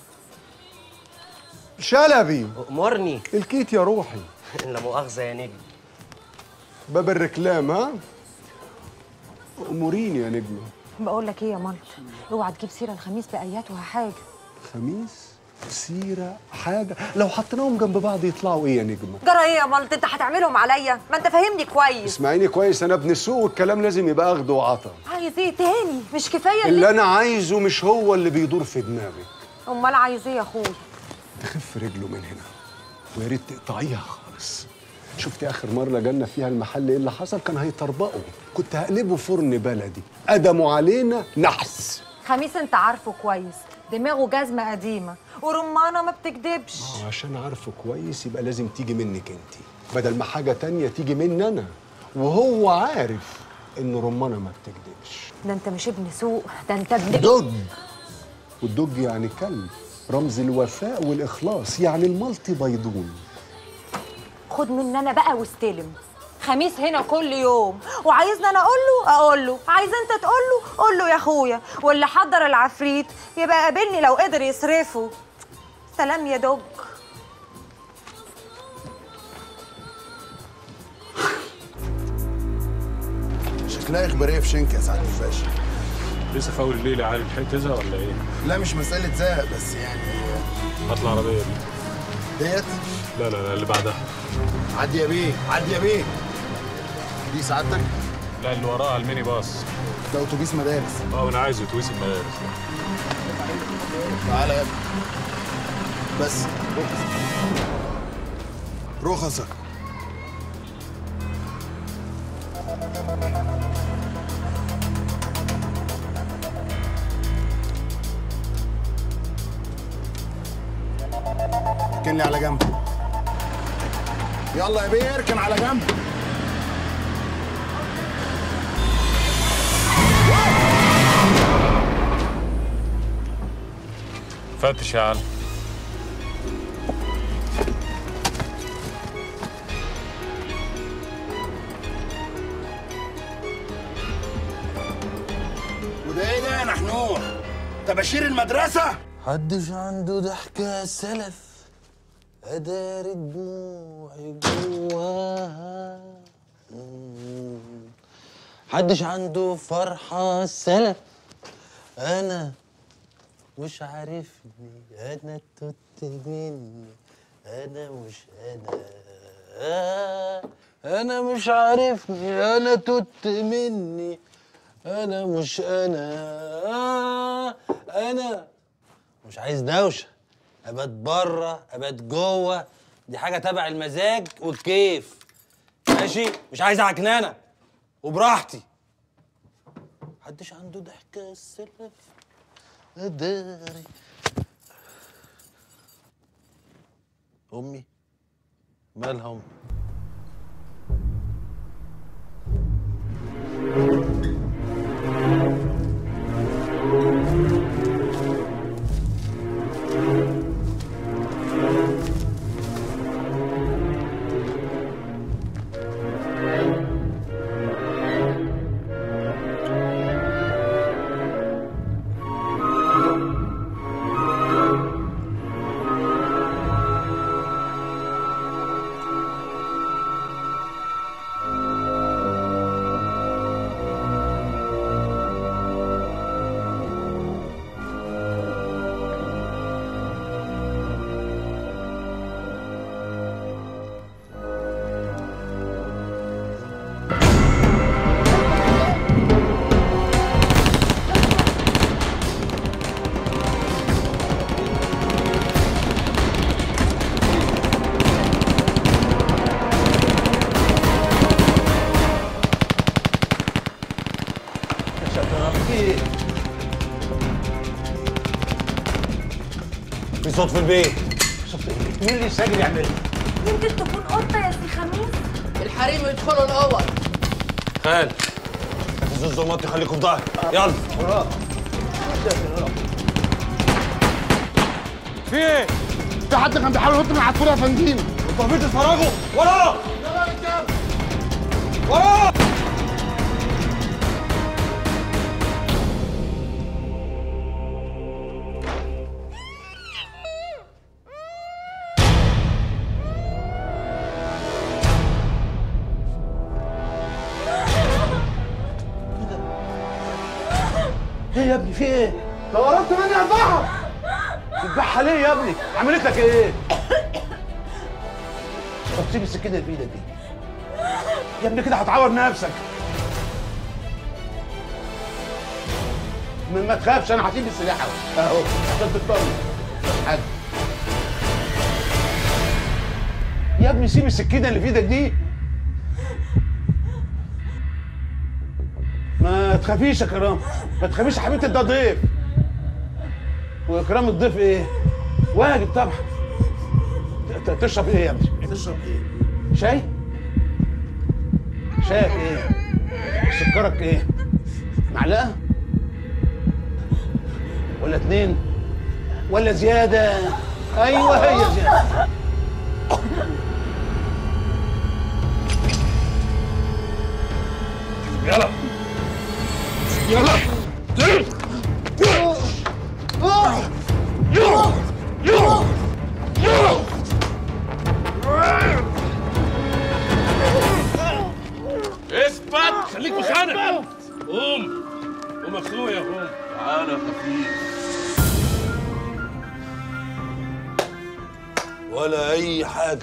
شلبي امرني. الكيت يا روحي. لا مؤاخذه يا نجم. باب الركلام. ها اموريني يا نجمه. بقول لك ايه يا مالت، اوعى تجيب سيره الخميس باياتها حاجه. خميس سيره حاجه؟ لو حطيناهم جنب بعض يطلعوا ايه يا نجمه؟ جرى ايه يا مالت؟ انت هتعملهم عليا؟ ما انت فاهمني كويس. اسمعيني كويس، انا ابن سوق والكلام لازم يبقى اخد وعطا. عايز ايه تاني؟ مش كفايه اللي, اللي انا عايزه مش هو اللي بيدور في دماغك. امال عايز ايه يا اخويا؟ تخف رجله من هنا ويا ريت تقطعيها خالص. شفتي اخر مره جالنا فيها المحل ايه اللي حصل؟ كان هيطربقوا، كنت هقلبه فرن بلدي، قدموا علينا نحس. خميس انت عارفه كويس، دماغه جزمه قديمه، ورمانه ما بتكدبش. اه عشان عارفه كويس يبقى لازم تيجي منك انت، بدل ما حاجه تانية تيجي مني انا، وهو عارف ان رمانه ما بتكدبش. ده انت مش ابن سوق، ده انت ابن دج. والدج يعني كلب، رمز الوفاء والاخلاص، يعني الملطي بيضون. خد مني انا بقى واستلم. خميس هنا كل يوم، وعايزني انا اقول له اقول له، عايز انت تقول له قول له يا اخويا، واللي حضر العفريت يبقى قابلني لو قدر يصرفه. سلام يا دوج. شكلها اخباريه في شنك يا سعاده الباشا. لسه في اول الليل يا علي، لحقت تزهق ولا ايه؟ لا مش مساله زهق، بس يعني هات العربيه دي. ديت؟ لا لا لا اللي بعدها. عدي يا بيه، عدي يا بيه. دي سعادتك؟ لا اللي وراها الميني باص. ده اتوبيس مدارس. اه انا عايز اتوبيس المدارس. تعالى يا ابني. بس رخصك. اركن لي على جنب. يلا يا بيه اركن على جنب. فتش يا علي. وده ايه ده يا نحنوح؟ تباشير المدرسة؟ محدش عنده ضحكة سلف أداري دموعي جواها. محدش عنده فرحة سلف أنا مش عارفني أنا توت مني أنا مش أنا أنا مش عارفني أنا توت مني أنا مش أنا أنا مش عايز دوشة. أبات بره أبات جوه دي حاجة تبع المزاج والكيف ماشي. مش عايز عكنانة وبراحتي. محدش عنده ضحكة السلف أداري. أمي مالها أمي؟ في صوت في البيت. صوت في البيت. مين اللي ساجل يعملها؟ يمكن تكون قطة يا سي خميس. الحريم يدخلوا الأوض. خال نفذوا الظلمات يخليكم في ظهري. يلا وراك. في ايه؟ في حد كان بيحاول ينط من على الطول يا فندم. انتوا واقفين تتفرجوا؟ وراه! يلا يا رجاله. وراه! ايه يا ابني في ايه؟ لو قربت مني هذبحها. تذبحها ليه يا ابني؟ عملت لك ايه؟ طب سيب السكينه اللي في ايدك دي. يا ابني كده هتعور نفسك. ما تخافش انا هسيب السلاح اهو اهو عشان تطمن. حاجه. يا ابني سيب السكينه اللي في ايدك دي. ما تخافيش يا كرام، ما تخافيش يا حبيبتي، ده ضيف. وكرام الضيف ايه؟ واجب طبعا. تشرب ايه يا ابني؟ تشرب ايه؟ شاي؟ شايك ايه؟ سكرك ايه؟ معلقة؟ ولا اتنين؟ ولا زيادة؟ ايوه هي زيادة. يلا يلا اثبت خليك مكانك. قوم قوم يا اخويا قوم. تعالى يا خفيف. ولا اي حاجه.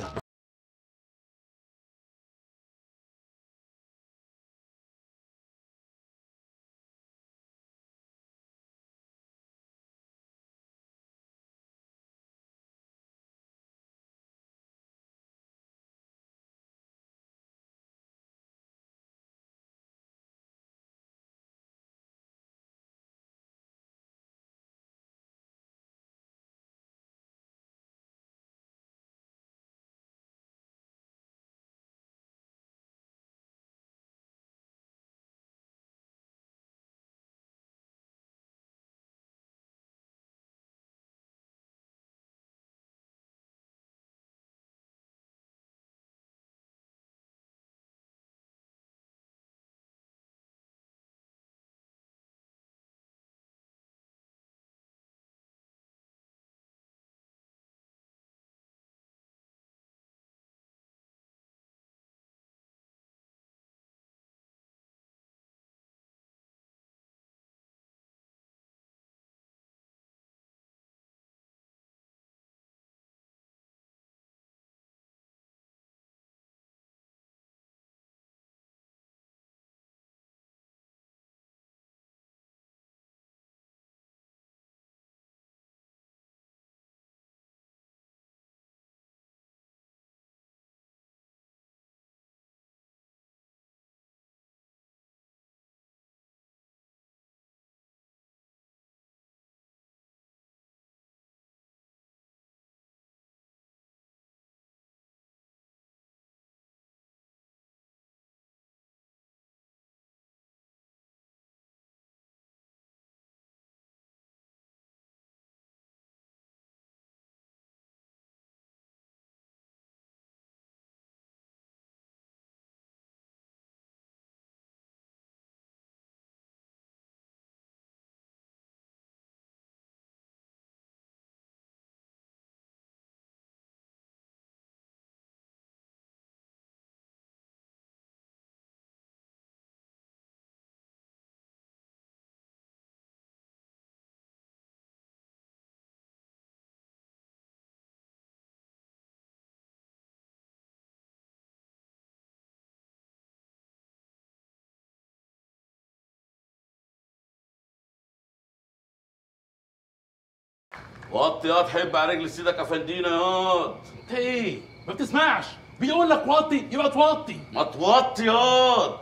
وطي ياض، حب على رجل سيدك افندينا ياض. انت ايه؟ ما بتسمعش؟ بيقول لك وطي يبقى توطي. ما توطي ياض.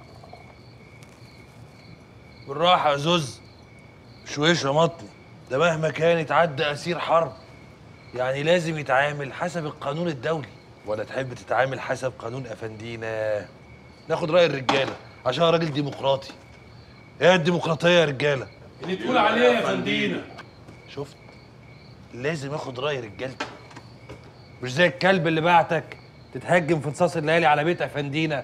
بالراحه يا زوز، شويش يا مطني، ده مهما كان يتعدى اسير حرب يعني لازم يتعامل حسب القانون الدولي، ولا تحب تتعامل حسب قانون افندينا؟ ناخد راي الرجاله عشان راجل ديمقراطي. ايه الديمقراطيه يا رجاله؟ اللي تقول عليه يا افندينا. شفت؟ لازم اخد راي رجالتي، مش زي الكلب اللي بعتك تتهجم في نصاص الليالي على بيت افندينا.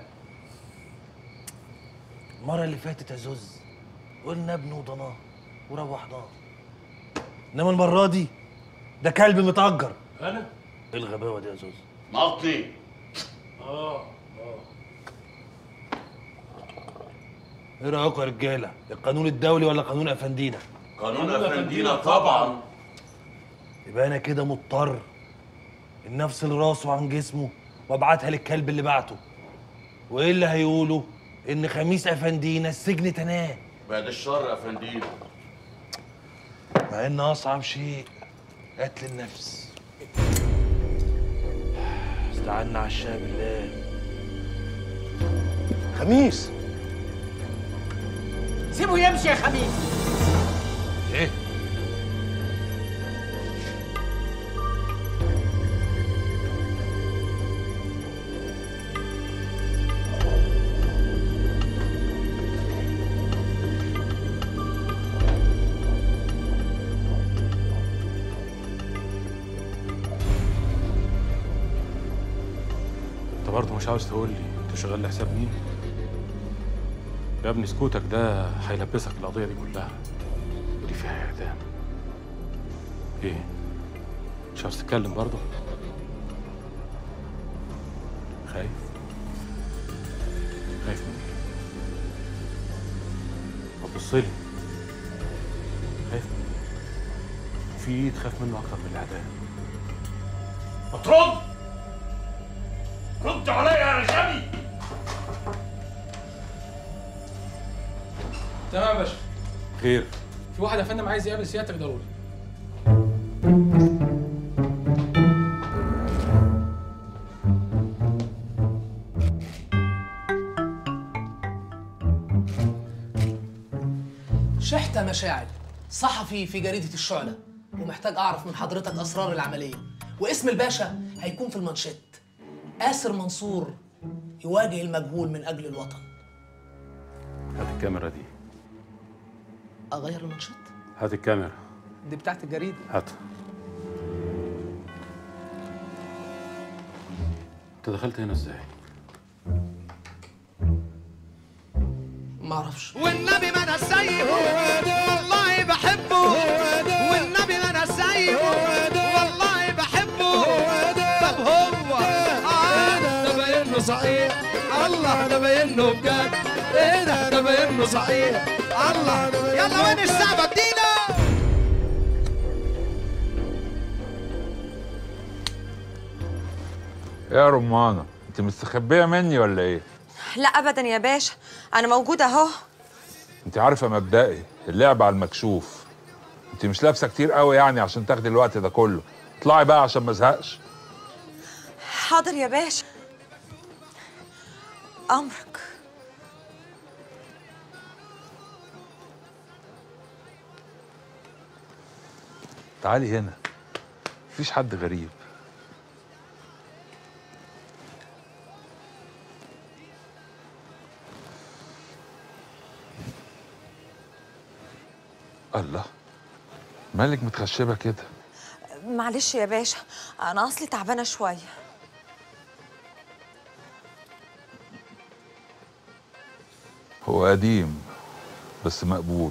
المره اللي فاتت يا زوز قلنا ابنه وضناه وروحناه، انما المره دي ده كلب متأجر. انا؟ ايه الغباوه دي يا زوز؟ مطني. اه اه ايه رايكم يا رجاله؟ القانون الدولي ولا قانون افندينا؟ قانون افندينا طبعا. يبقى انا كده مضطر ان افصل راسه عن جسمه وابعتها للكلب اللي بعته، وايه اللي هيقولوا؟ ان خميس افندينا السجن تناه. بعد الشر افندينا. مع ان اصعب شيء قتل النفس. استعنا على الشاه بالله. خميس سيبه يمشي يا خميس. ايه؟ انت برضه مش عاوز تقول لي انت شغال لحساب مين؟ يا ابني سكوتك ده هيلبسك القضيه دي كلها، ودي فيها اعدام. ايه؟ مش عاوز تتكلم برضه؟ خايف؟ خايف من ايه؟ طب بص لي، خايف من ايه؟ في ايه تخاف منه اكتر من الاعدام؟ ما ترد! رد عليا يا غبي! تمام يا باشا. خير؟ في واحد يا فندم عايز يقابل سيادتك ضروري. شحتة مشاعل، صحفي في جريدة الشعلة، ومحتاج أعرف من حضرتك أسرار العملية، واسم الباشا هيكون في المانشيت. آسر منصور يواجه المجهول من أجل الوطن. هات الكاميرا دي. أغير المانشيت؟ هات الكاميرا. دي بتاعت الجريدة. هات. انت دخلت هنا ازاي؟ معرفش. والنبي ما انا سايبه والله بحبه، والنبي ما انا سايبه والله بحبه. طب هو اه ده باين له صحيح، الله ده باين له بجد. ايه ده ده باين له صحيح، الله. يلا وين الشعب ادينا. يا رمانة، انت مستخبية مني ولا ايه؟ لا ابدا يا باشا، انا موجوده اهو. انت عارفة مبدئي، اللعب على المكشوف. انت مش لابسة كتير قوي يعني عشان تاخدي الوقت ده كله. اطلعي بقى عشان ما ازهقش. حاضر يا باشا، امرك. تعالي هنا، مفيش حد غريب. الله، مالك متخشبه كده؟ معلش يا باشا، انا اصلي تعبانه شويه. هو قديم بس مقبول.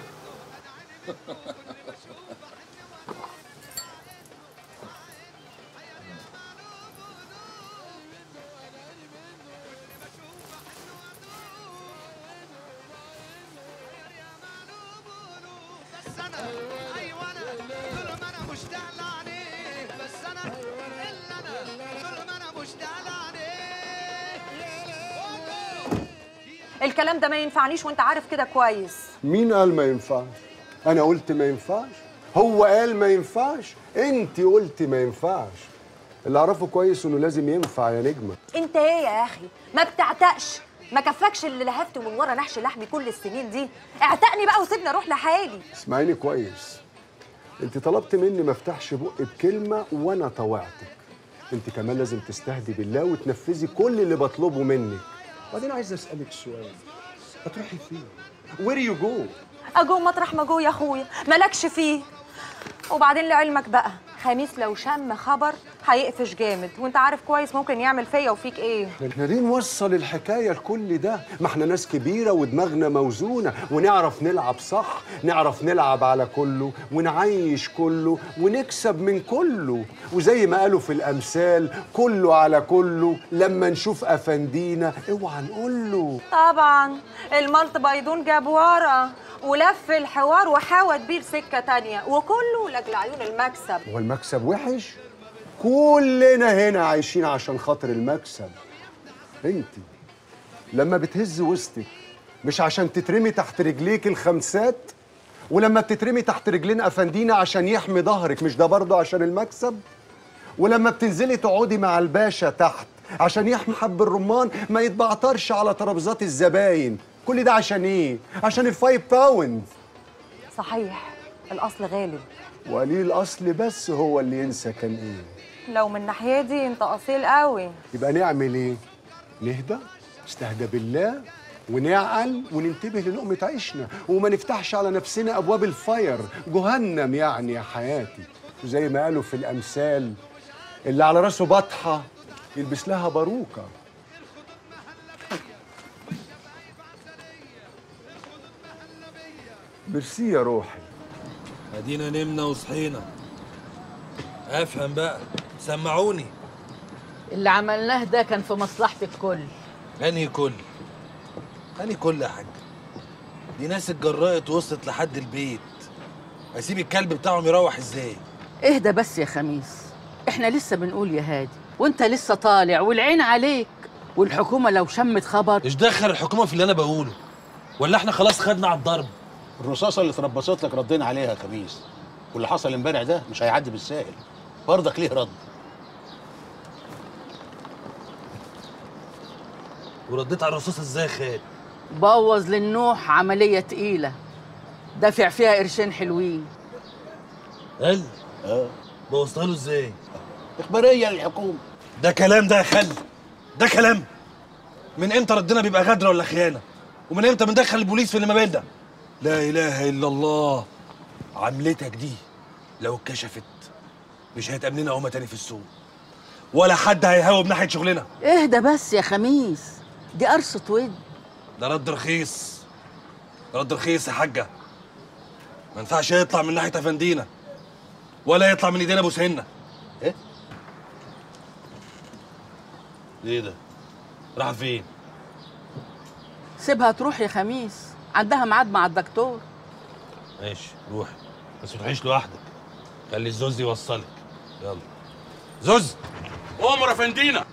الكلام ده ما ينفعنيش وانت عارف كده كويس. مين قال ما ينفعش؟ أنا قلت ما ينفعش؟ هو قال ما ينفعش؟ أنت قلت ما ينفعش. اللي أعرفه كويس إنه لازم ينفع يا نجمة. انت ايه يا اخي؟ ما بتعتقش؟ ما كفاكش اللي لهفته من ورا نحش لحمي كل السنين دي؟ اعتقني بقى وسيبني اروح لحالي. اسمعيني كويس. أنت طلبت مني ما افتحش بقي بكلمة وأنا طوعتك. أنت كمان لازم تستهدي بالله وتنفذي كل اللي بطلبه منك. وبعدين عايز أسألك سؤال. هتروحي فين؟ وير يو جو؟ اجو مطرح ما جو يا اخويا، مالكش فيه. وبعدين لعلمك بقى، خميس لو شم خبر هيقفش جامد، وانت عارف كويس ممكن يعمل فيا وفيك ايه. احنا ليه نوصل الحكايه لكل ده؟ ما احنا ناس كبيره ودماغنا موزونه، ونعرف نلعب صح، نعرف نلعب على كله ونعيش كله ونكسب من كله. وزي ما قالوا في الامثال، كله على كله، لما نشوف افندينا اوعى نقول له. طبعا الملط بيضون جاب ورا ولف الحوار وحاوت بيه لسكه تانيه، وكله لاجل عيون المكسب. هو المكسب وحش؟ كلنا هنا عايشين عشان خاطر المكسب. انت لما بتهز وسطك مش عشان تترمي تحت رجليك الخمسات؟ ولما بتترمي تحت رجلين افندينا عشان يحمي ظهرك، مش ده برضه عشان المكسب؟ ولما بتنزلي تقعدي مع الباشا تحت عشان يحمي حب الرمان ما يتبعترش على ترابيزات الزباين، كل ده عشان ايه؟ عشان الفايف باوند. صحيح، الاصل غالب، وقليل الاصل بس هو اللي ينسى كان ايه. لو من الناحيه دي انت اصيل قوي. يبقى نعمل ايه؟ نهدى، نستهدى بالله، ونعقل وننتبه للقمة عيشنا، وما نفتحش على نفسنا ابواب الفاير، جهنم يعني يا حياتي. وزي ما قالوا في الامثال، اللي على راسه بطحه يلبس لها باروكه. ميرسي يا روحي. ادينا نمنا وصحينا. افهم بقى، سمعوني. اللي عملناه ده كان في مصلحة الكل. انهي كل؟ انهي كل يا حاج؟ دي ناس اتجرأت ووصلت لحد البيت. اسيب الكلب بتاعهم يروح ازاي؟ اهدى بس يا خميس، احنا لسه بنقول يا هادي وانت لسه طالع والعين عليك، والحكومه لو شمت خبر. ايش دخل الحكومه في اللي انا بقوله؟ ولا احنا خلاص خدنا على الضرب؟ الرصاصه اللي اتربصت لك ردينا عليها يا خميس، واللي حصل امبارح ده مش هيعدي بالساهل، برضك ليه رد. ورديت على الرصاصه ازاي يا خال؟ بوظ للنوح عمليه تقيله دافع فيها قرشين حلوين. قال؟ اه بوظتها له ازاي؟ اخباريه للحكومه. ده كلام ده يا خال؟ ده كلام؟ من امتى ردنا بيبقى غدر ولا خيانه؟ ومن امتى بندخل البوليس في اللي ما بين ده؟ لا اله الا الله. عملتك دي لو اتكشفت مش هيتأمن لنا قومه تاني في السوق، ولا حد هيهاوب ناحيه شغلنا. اهدى بس يا خميس، دي قرصة ود. ده رد رخيص، رد رخيص يا حاجه. ما ينفعش يطلع من ناحيه افندينا ولا يطلع من ايدينا ابو سهنه. ايه؟ ايه ده؟ راح فين؟ سيبها تروح يا خميس، عندها ميعاد مع الدكتور. ماشي روحي، بس ما تروحيش لوحدك، خلي الزوز يوصلك. يلا زوز عمر افندينا.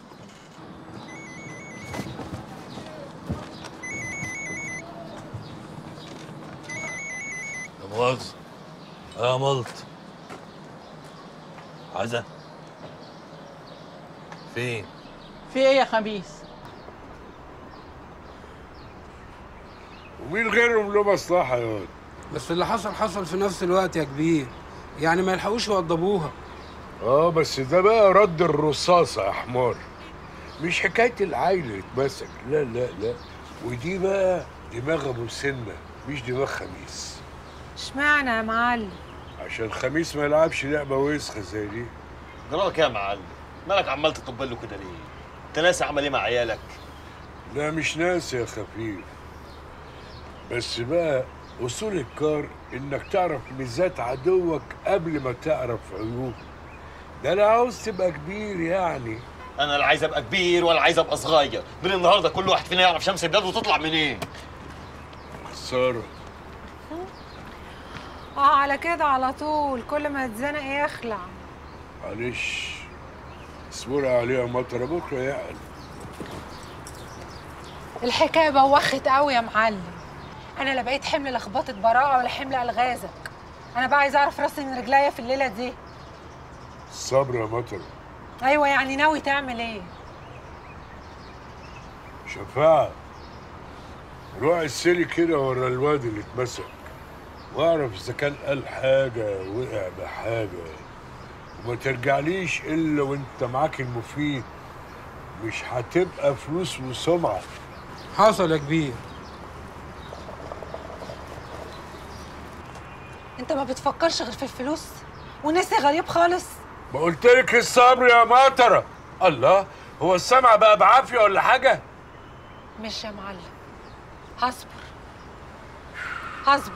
لا مؤاخذة يا ملط. عزة فين؟ في ايه يا خميس؟ ومين غيرهم له مصلحه يا واد؟ بس اللي حصل حصل في نفس الوقت يا كبير، يعني ما يلحقوش يوضبوها. اه بس ده بقى رد الرصاصه يا حمار، مش حكايه العيل اللي اتمسك، لا لا لا، ودي بقى دماغ ابو سنه مش دماغ خميس. اشمعنى يا معلم؟ عشان خميس ما يلعبش لعبه وسخه زي دي. جراك يا معلم؟ مالك عمال تطبل له كده ليه؟ انت ناسي عمل ايه مع عيالك؟ لا مش ناسي يا خفيف، بس بقى اصول الكار انك تعرف ميزات عدوك قبل ما تعرف عيوبه. ده انا عاوز تبقى كبير يعني. انا لا عايز ابقى كبير ولا عايز ابقى صغير، من النهارده كل واحد فينا يعرف شمس البلاد وتطلع منين. خساره. اه على كده على طول، كل ما يتزنق يخلع. معلش اصبري عليها مطره بكره يعقل. الحكايه بوخت قوي يا معلم، انا لا بقيت حمل لخبطه براءه ولا حمل الغازك. انا بقى عايزه اعرف راسي من رجليا في الليله دي. الصبر يا مطر. ايوه يعني ناوي تعمل ايه؟ شفاعة روح السلي كده ورا الواد اللي اتمسك، واعرف اذا كان قال حاجه وقع بحاجه، وما ترجعليش الا وانت معاك المفيد، مش هتبقى فلوس وسمعه. حصل يا كبير. انت ما بتفكرش غير في الفلوس وناسي غريب خالص. ما قلتلك الصبر يا مطره. الله، هو السمع بقى بعافيه ولا حاجه؟ مش يا معلم، هصبر هصبر.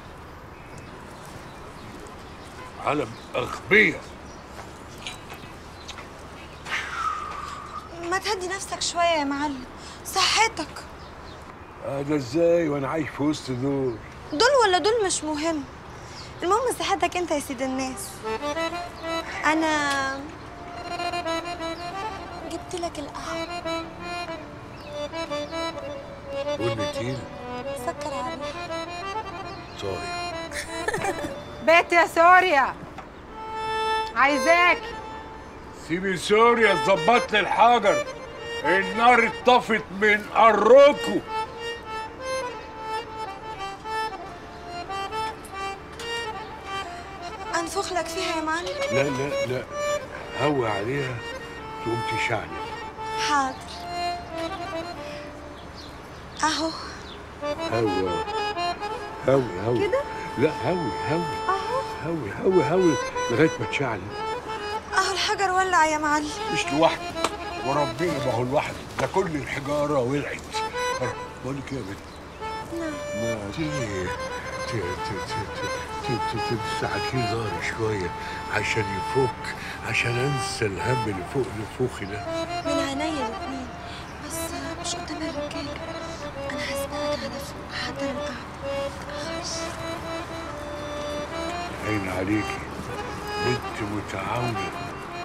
علم اغبيه. ما تهدي نفسك شويه يا معلم، صحتك. هذا ازاي وانا عايش في وسط دول؟ دول ولا دول مش مهم، المهم صحتك انت يا سيد الناس. انا جبت لك القهوه. بني تقيل. سكر عليها. طيب. بيت يا سوريا عايزاك. سيبي سوريا تظبط لي الحجر، النار اتطفت من قركم. انفخ لك فيها يا معلم؟ لا لا لا، هوي عليها تقوم تشعني. حاضر اهو. هوي هوي هوي كده؟ لا هوي هوي اهو. هوي هوي هوي لغايه ما تشعلي. اهو الحجر ولع يا معلم. مش لوحدي وربنا ما هو لوحدي، ده كل الحجاره ولعت. بقول لك ايه يا بنت؟ نعم. ما تيجي تمسحكي ظهري شويه عشان يفك، عشان انسى الهم اللي فوق نفوخي ده. من عينيا الاتنين، بس مش قدام الرجاله. انا هسبقك على فوق، حضر القعده متأخرش. عين عليكي بنت متعاونة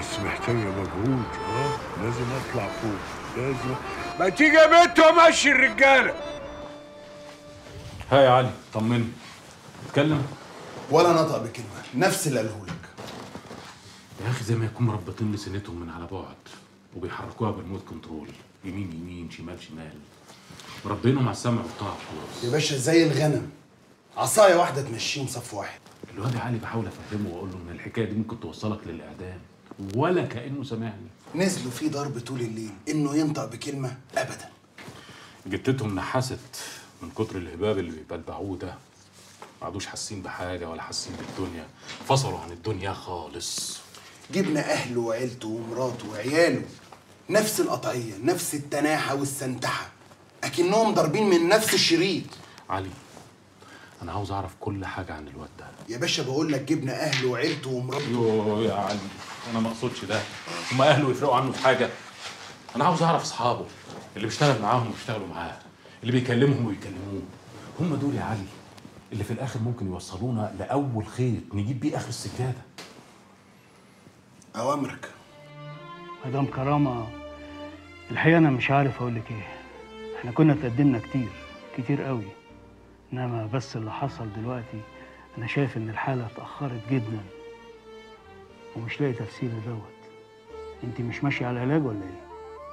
بس محتاجه مجهود. اه لازم اطلع فوق، لازم. ما تيجي يا بنت وامشي الرجاله. ها يا علي طمني، اتكلم. ولا نطق بكلمه، نفس اللي قاله لك. يا اخي زي ما يكون مربطين لسانتهم من على بعد وبيحركوها بالمود كنترول، يمين يمين شمال شمال، مربينهم على السمع والطاعه خلاص. يا باشا زي الغنم، عصايه واحده تمشيهم صف واحد. الواد علي بحاول افهمه واقول له ان الحكايه دي ممكن توصلك للاعدام، ولا كانه سامعني. نزلوا فيه ضرب طول الليل، انه ينطق بكلمه ابدا. جتتهم نحست من كتر الهباب اللي بيبلبعوه ده، ما عادوش حاسين بحاجه ولا حاسين بالدنيا، فصلوا عن الدنيا خالص. جبنا اهله وعيلته ومراته وعياله، نفس القطعيه، نفس التناحه والسنتحه، اكنهم ضاربين من نفس الشريط. علي انا عاوز اعرف كل حاجه عن الواد ده. يا باشا بقول لك جبنا اهله وعيلته ومراته. يوه يا علي انا ما اقصدش ده، هما اهله يفرقوا عنه في حاجه؟ انا عاوز اعرف اصحابه اللي بيشتغل معاهم ويشتغلوا معاه، اللي بيكلمهم ويكلموه، هم دول يا علي اللي في الاخر ممكن يوصلونا لاول خيط نجيب بيه اخر السجاده. اوامرك. مدام كرامه، الحقيقه انا مش عارف اقول لك ايه. احنا كنا اتقدمنا كتير كتير قوي، انما بس اللي حصل دلوقتي انا شايف ان الحاله اتاخرت جدا ومش لاقي تفسير لدوت. انت مش ماشيه على علاج ولا ايه؟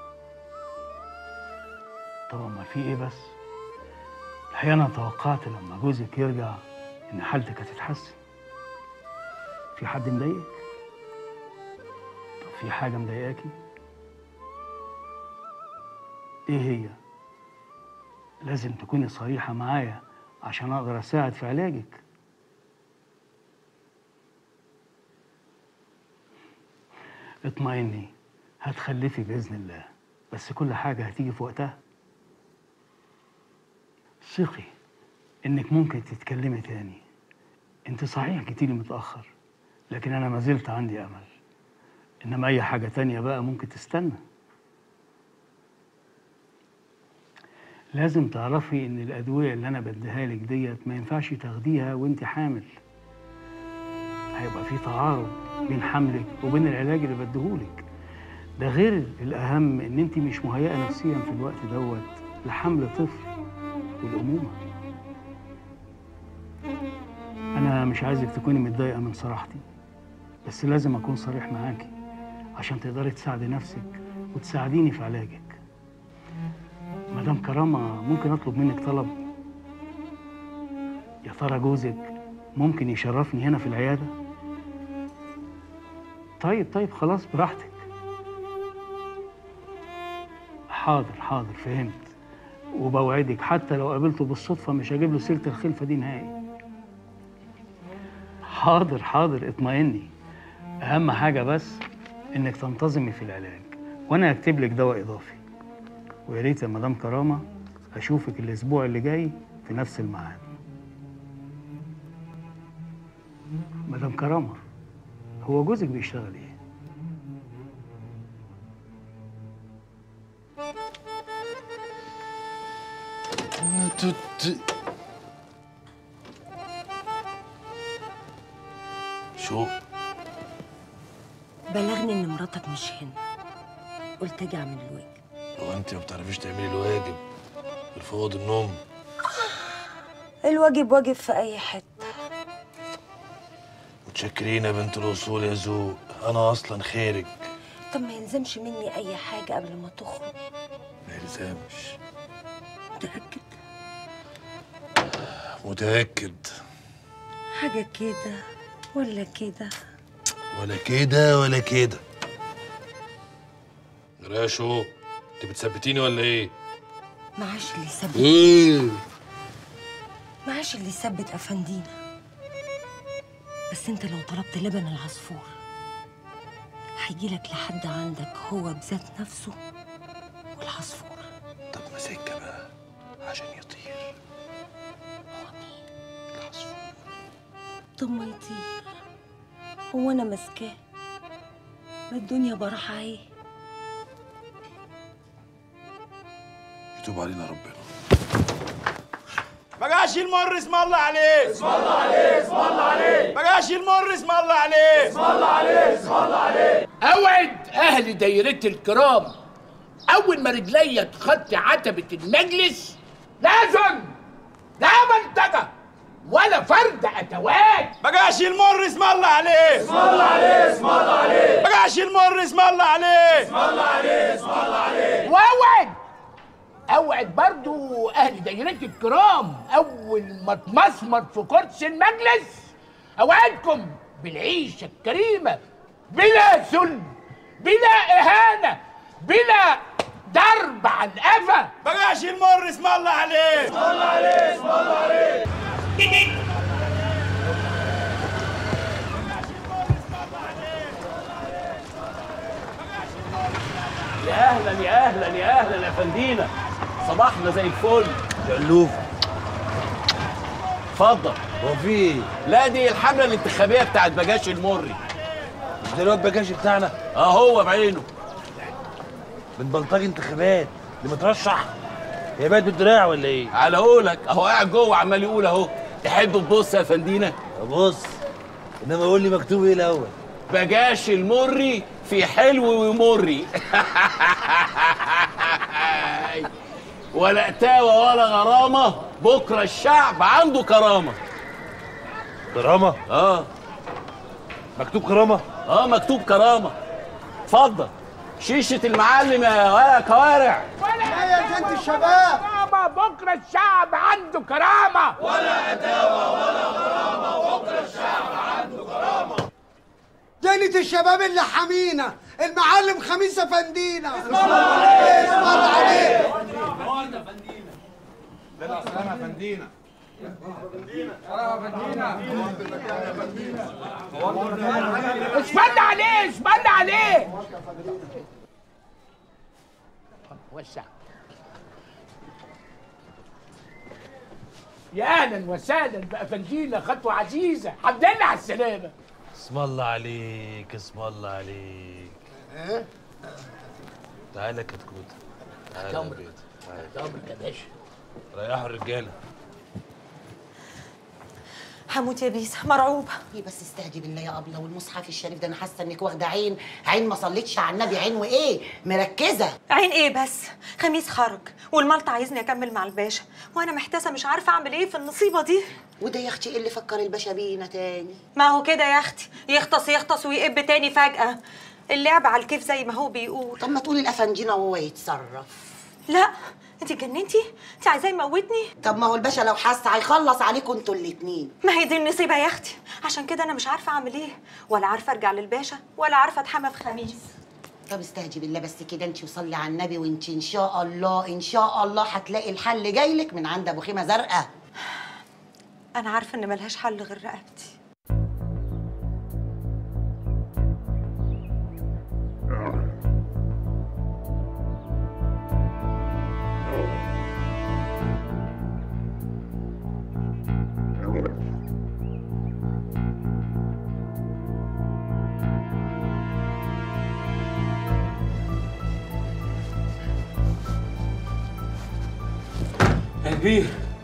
طبعا ما في ايه، بس الحقيقه انا توقعت لما جوزك يرجع ان حالتك هتتحسن. في حد مضايقك؟ طب في حاجه مضايقاكي؟ ايه هي؟ لازم تكوني صريحه معايا عشان اقدر اساعد في علاجك. اطمئني، هتخلفي باذن الله، بس كل حاجه هتيجي في وقتها. ثقي انك ممكن تتكلمي تاني. انت صحيح جيتيلي متاخر، لكن انا ما زلت عندي امل. انما اي حاجه تانيه بقى ممكن تستنى. لازم تعرفي ان الادويه اللي انا بديها لك ديت ما ينفعش تاخديها وانت حامل. هيبقى في تعارض بين حملك وبين العلاج اللي بديهولك. ده غير الاهم ان انت مش مهيئه نفسيا في الوقت دوت لحمل طفل والامومه. انا مش عايزك تكوني متضايقه من صراحتي، بس لازم اكون صريح معاكي عشان تقدري تساعدي نفسك وتساعديني في علاجك. مدام كرامه، ممكن اطلب منك طلب؟ يا ترى جوزك ممكن يشرفني هنا في العياده؟ طيب طيب خلاص براحتك. حاضر حاضر فهمت، وبوعدك حتى لو قابلته بالصدفه مش هجيب له سيره الخلفه دي نهائي. حاضر حاضر اطمئني. اهم حاجه بس انك تنتظمي في العلاج، وانا هكتب لك دواء اضافي. ويا ريت يا مدام كرامه اشوفك الاسبوع اللي جاي في نفس الميعاد. مدام كرامه، هو جوزك بيشتغل ايه؟ شو؟ بلغني ان مراتك مش هنا، قلت اجي اعمل الواجب. هو انت ما بتعرفيش تعملي الواجب غير في اوضه النوم؟ الواجب واجب في اي حته. متشكرين يا بنت الاصول يا ذوق، انا اصلا خيرك. طب ما يلزمش مني اي حاجه قبل ما تخرج؟ ما يلزمش. متاكد؟ متاكد. حاجه كده ولا كده؟ ولا كده ولا كده. راشو، انت بتثبتيني ولا ايه؟ معاش اللي يثبت. ايه؟ معاش اللي يثبت افندينا. بس انت لو طلبت لبن العصفور هيجيلك لحد عندك هو بذات نفسه والعصفور. طب ما سكه بقى عشان يطير. هو مين؟ العصفور. طب ما يطير، هو انا ماسكاه؟ ما الدنيا براحه اهي. يتوب علينا ربنا. ما جاش المر اسم الله عليه، اسم الله عليه، اسم الله عليه. ما جاش المر اسم الله عليه، اسم الله عليه، اسم الله عليه. اوعد اهل دايرتي الكرام اول ما رجليا تخطي عتبه المجلس لازم لا منطقه ولا فرد اتوات. ما جاش المر اسم الله عليه، اسم الله عليه، اسم الله عليه. ما جاش المر اسم الله عليه، اسم الله عليه، اسم الله عليه. واوعد اوعد برضو اهل دايرتي الكرام اول ما اتمسمر في كرسي المجلس اوعدكم بالعيشه الكريمه بلا ذل بلا اهانه بلا ضرب على القفا. ما جاش المر اسم الله عليه، اسم الله عليه، اسم الله عليه. يا اهلا يا اهلا يا اهلا يا فندينا، صباحنا زي الفل. شلوف اتفضل. هو في ايه؟ لا دي الحمله الانتخابيه بتاعت بجاش المري. مش ده الواد بجاش بتاعنا؟ اه هو بعينه. من بلطجي انتخابات اللي مترشح. هي بقت بالدراع ولا ايه؟ على قولك اهو قاعد جوه عمال يقول اهو. تحب تبص يا فندينا؟ ابص، انما قول لي مكتوب ايه الاول؟ بجاش المري في حلو ومري. ولا قتاوه ولا غرامه، بكره الشعب عنده كرامه. كرامه؟ اه مكتوب كرامه؟ اه مكتوب كرامه. اتفضل شيشه المعلم يا ولا كوارع. ولا يا جنت الشباب كرامه، بكره الشعب عنده كرامه. ولا قتاوه ولا غرامه، بكره الشعب عنده كرامه. جنة الشباب اللي حمينا المعلم خميس افندينا. اسم الله عليه، اسم الله عليه. لا سلام يا فندينا. اسمعنا عليه، اسمعنا عليه. وسع. يا اهلا وسهلا بافندينا، خطوه عزيزه، الحمد لله على السلامه. اسم الله عليك، اسم الله عليك. ها؟ تعالى كتكوت. تعالى يا بيت. تعالى يا باشا. ريحوا الرجاله. هموت يا بيسا، مرعوبه. ايه بس استهدي بالله يا ابله، والمصحف الشريف ده انا حاسه انك واخده عين عين ما صليتش على النبي. عين وايه؟ مركزه. عين ايه بس؟ خميس خرج والملط عايزني اكمل مع الباشا، وانا محتاسه مش عارفه اعمل ايه في النصيبه دي. وده يا اختي ايه اللي فكر الباشا بينا تاني؟ ما هو كده يا اختي، يغطس يغطس ويقب تاني فجاه. اللعب على الكيف زي ما هو بيقول. طب ما تقولي الافندينا وهو يتصرف. لا انت اتجننتي؟ انت عايزاه يموتني؟ طب ما هو الباشا لو حس هيخلص عليكم انتوا الاتنين. ما هي دي النصيبه يا اختي، عشان كده انا مش عارفه اعمل ايه، ولا عارفه ارجع للباشا ولا عارفه اتحمى في خميس. طب استهدي بالله بس كده انت وصلي على النبي، وانت ان شاء الله ان شاء الله هتلاقي الحل جايلك من عند ابو خيمه زرقاء. انا عارفه ان ملهاش حل غير رقبتي. يا كبير.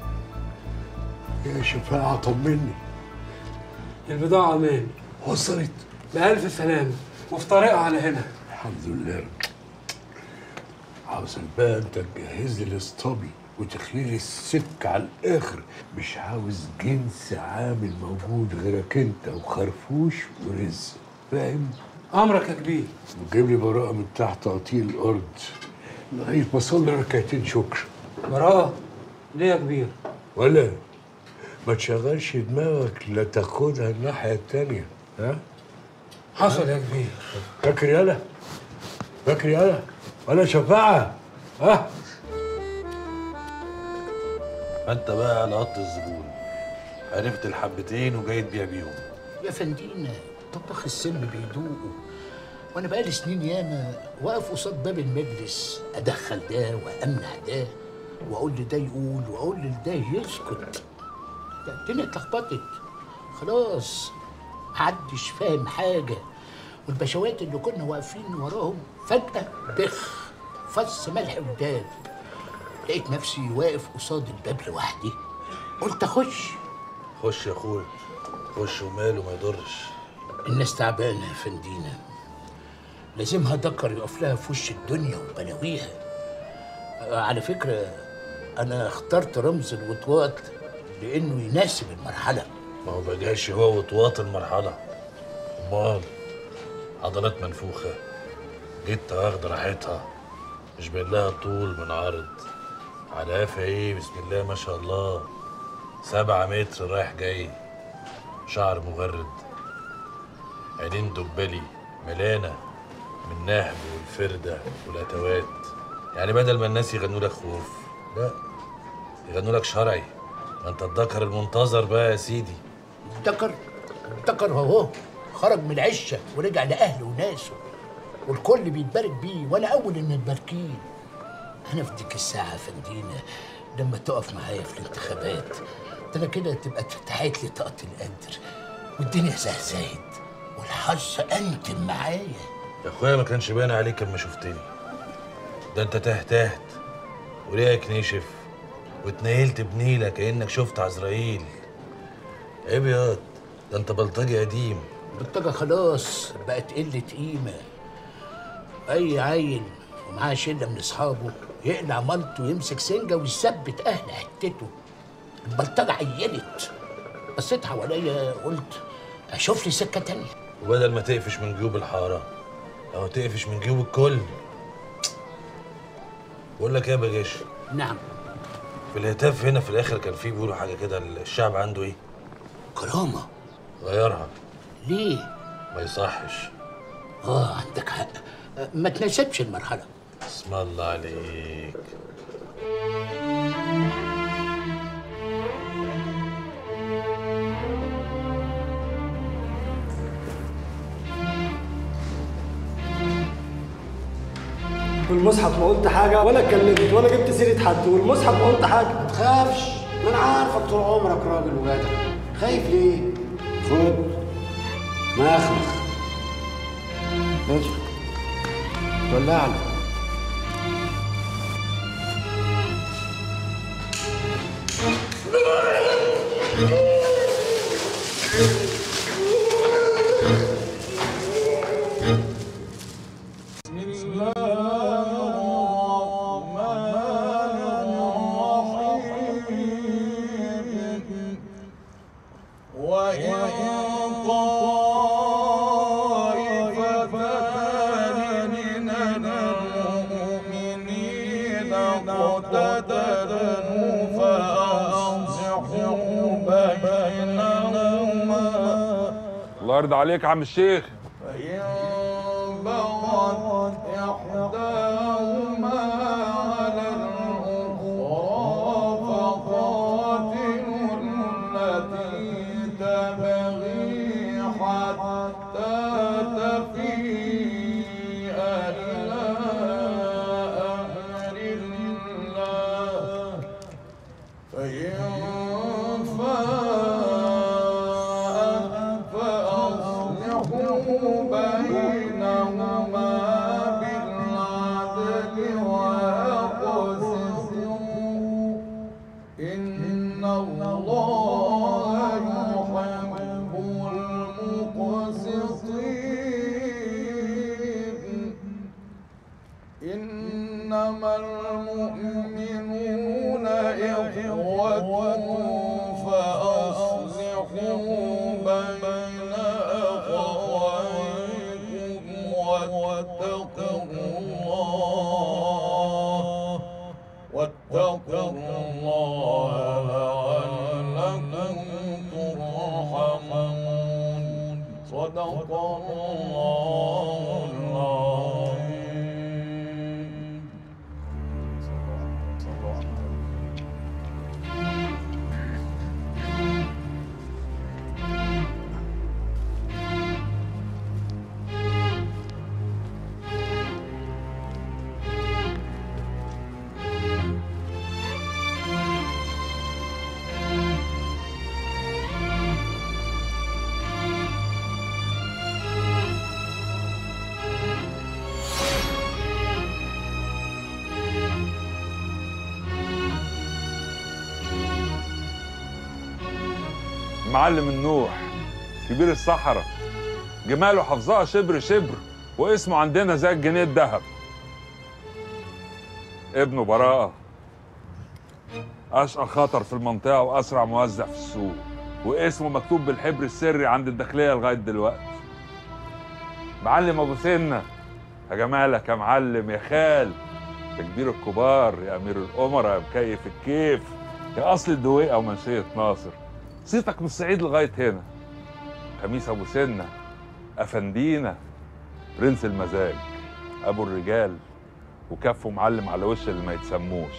يا شفاعة طمني. البضاعة أمان. وصلت؟ بألف سلامة وفي طريقها على هنا. الحمد لله. عاوزك بقى انت تجهز لي الاسطبل وتخلي لي السك على الاخر، مش عاوز جنس عامل موجود غيرك انت وخرفوش ورزق، فاهم؟ أمرك يا كبير. وجيب لي براءة من تحت قطيع الأرض لغاية ما أصلي ركعتين شكر. براءة؟ ليه يا كبير؟ ولا ما تشغلش دماغك لا تاخدها الناحية التانية، ها؟ حصل يا كبير. فاكر يالا؟ فاكر يالا؟ ولا شفاعة؟ ها؟ انت بقى لقطت الزبون، عرفت الحبتين وجاي تبيع بيهم. يا فندينا طبخ السم بيدوقه، وانا بقالي سنين ياما واقف قصاد باب المجلس ادخل ده وامنع ده، واقول لده يقول واقول لده يسكت. ده الدنيا اتلخبطت خلاص، محدش فاهم حاجه، والبشوات اللي كنا واقفين وراهم فجاه بخ فص ملح وداب. لقيت نفسي واقف قصاد الباب لوحدي، قلت اخش. خش يا اخويا، خش وماله ما يضرش. الناس تعبانه يا فندينا، لازمها دكر يقف لها في وش الدنيا وبلاويها. آه، على فكرة أنا اخترت رمز الوطواط لأنه يناسب المرحلة. ما هو بقاش هو وطواط المرحلة، امال عضلات منفوخة جيت واخدة راحتها، مش باين لها طول من عرض، على قفا ايه بسم الله ما شاء الله، سبعة متر رايح جاي، شعر مغرد، عينين دبلي ملانة من النهب والفردة والأتوات. يعني بدل ما الناس يغنوا لك خوف، لا يغنوا لك شرعي. ما انت الذكر المنتظر بقى يا سيدي. الذكر الذكر اهو خرج من العشة ورجع لأهله وناسه، والكل بيتبارك بيه وأنا أول المتباركين. أنا في ديك الساعة يا فندينا لما تقف معايا في الانتخابات، ده أنا كده تبقى اتفتحت لي طاقة القدر والدنيا زهزهت والحظ أنتم معايا. يا اخويا ما كانش باين عليك اما شفتني، ده انت تهتهت وريقك نشف واتنيلت بنيله كانك شفت عزرائيل. عيب ياض، ده انت بلطجي قديم. البلطجة خلاص بقت قلة قيمة. أي عيل ومعاه شلة من أصحابه يقلع ملطه ويمسك سنجة ويثبت أهل حتته. البلطجة عيلت. بصيت حواليا قلت أشوف لي سكة تانية. وبدل ما تقفش من جيوب الحارة أو تقفش من جيوب الكل. بقول لك إيه يا بجاش؟ نعم. في الهتاف هنا في الآخر كان فيه بيقولوا حاجة كده، الشعب عنده إيه؟ كرامة. غيرها. ليه؟ ما يصحش. آه عندك حق، ما تناسبش المرحلة. اسم الله عليك. والمصحف ما قلت حاجه ولا اتكلمت ولا جبت سيره حد، والمصحف ما قلت حاجه. ما تخافش، ما انا عارفك طول عمرك راجل وجدع. خايف ليه؟ خد مخمخ. ماشي ولع له. الله يرضى عليك يا عم الشيخ. إنما المؤمنون إخوة فأصلحوا بين أخويكم واتقوا الله واتقوا الله لعلكم ترحمون. صدق الله العظيم. معلم النوح كبير الصحراء، جماله حافظها شبر شبر واسمه عندنا زي الجنيه الذهب. ابنه براءة، أشقى خطر في المنطقة وأسرع موزع في السوق، واسمه مكتوب بالحبر السري عند الداخلية لغاية دلوقتي. معلم أبو سنة، يا جمالك يا معلم يا خال، يا كبير الكبار، يا أمير الأمراء، يا مكيف الكيف، يا أصل الدويقة ومنشية ناصر. صيتك من الصعيد لغاية هنا. خميس أبو سنة، أفندينا، برنس المزاج، أبو الرجال، وكفه معلم على وش اللي ما يتسموش.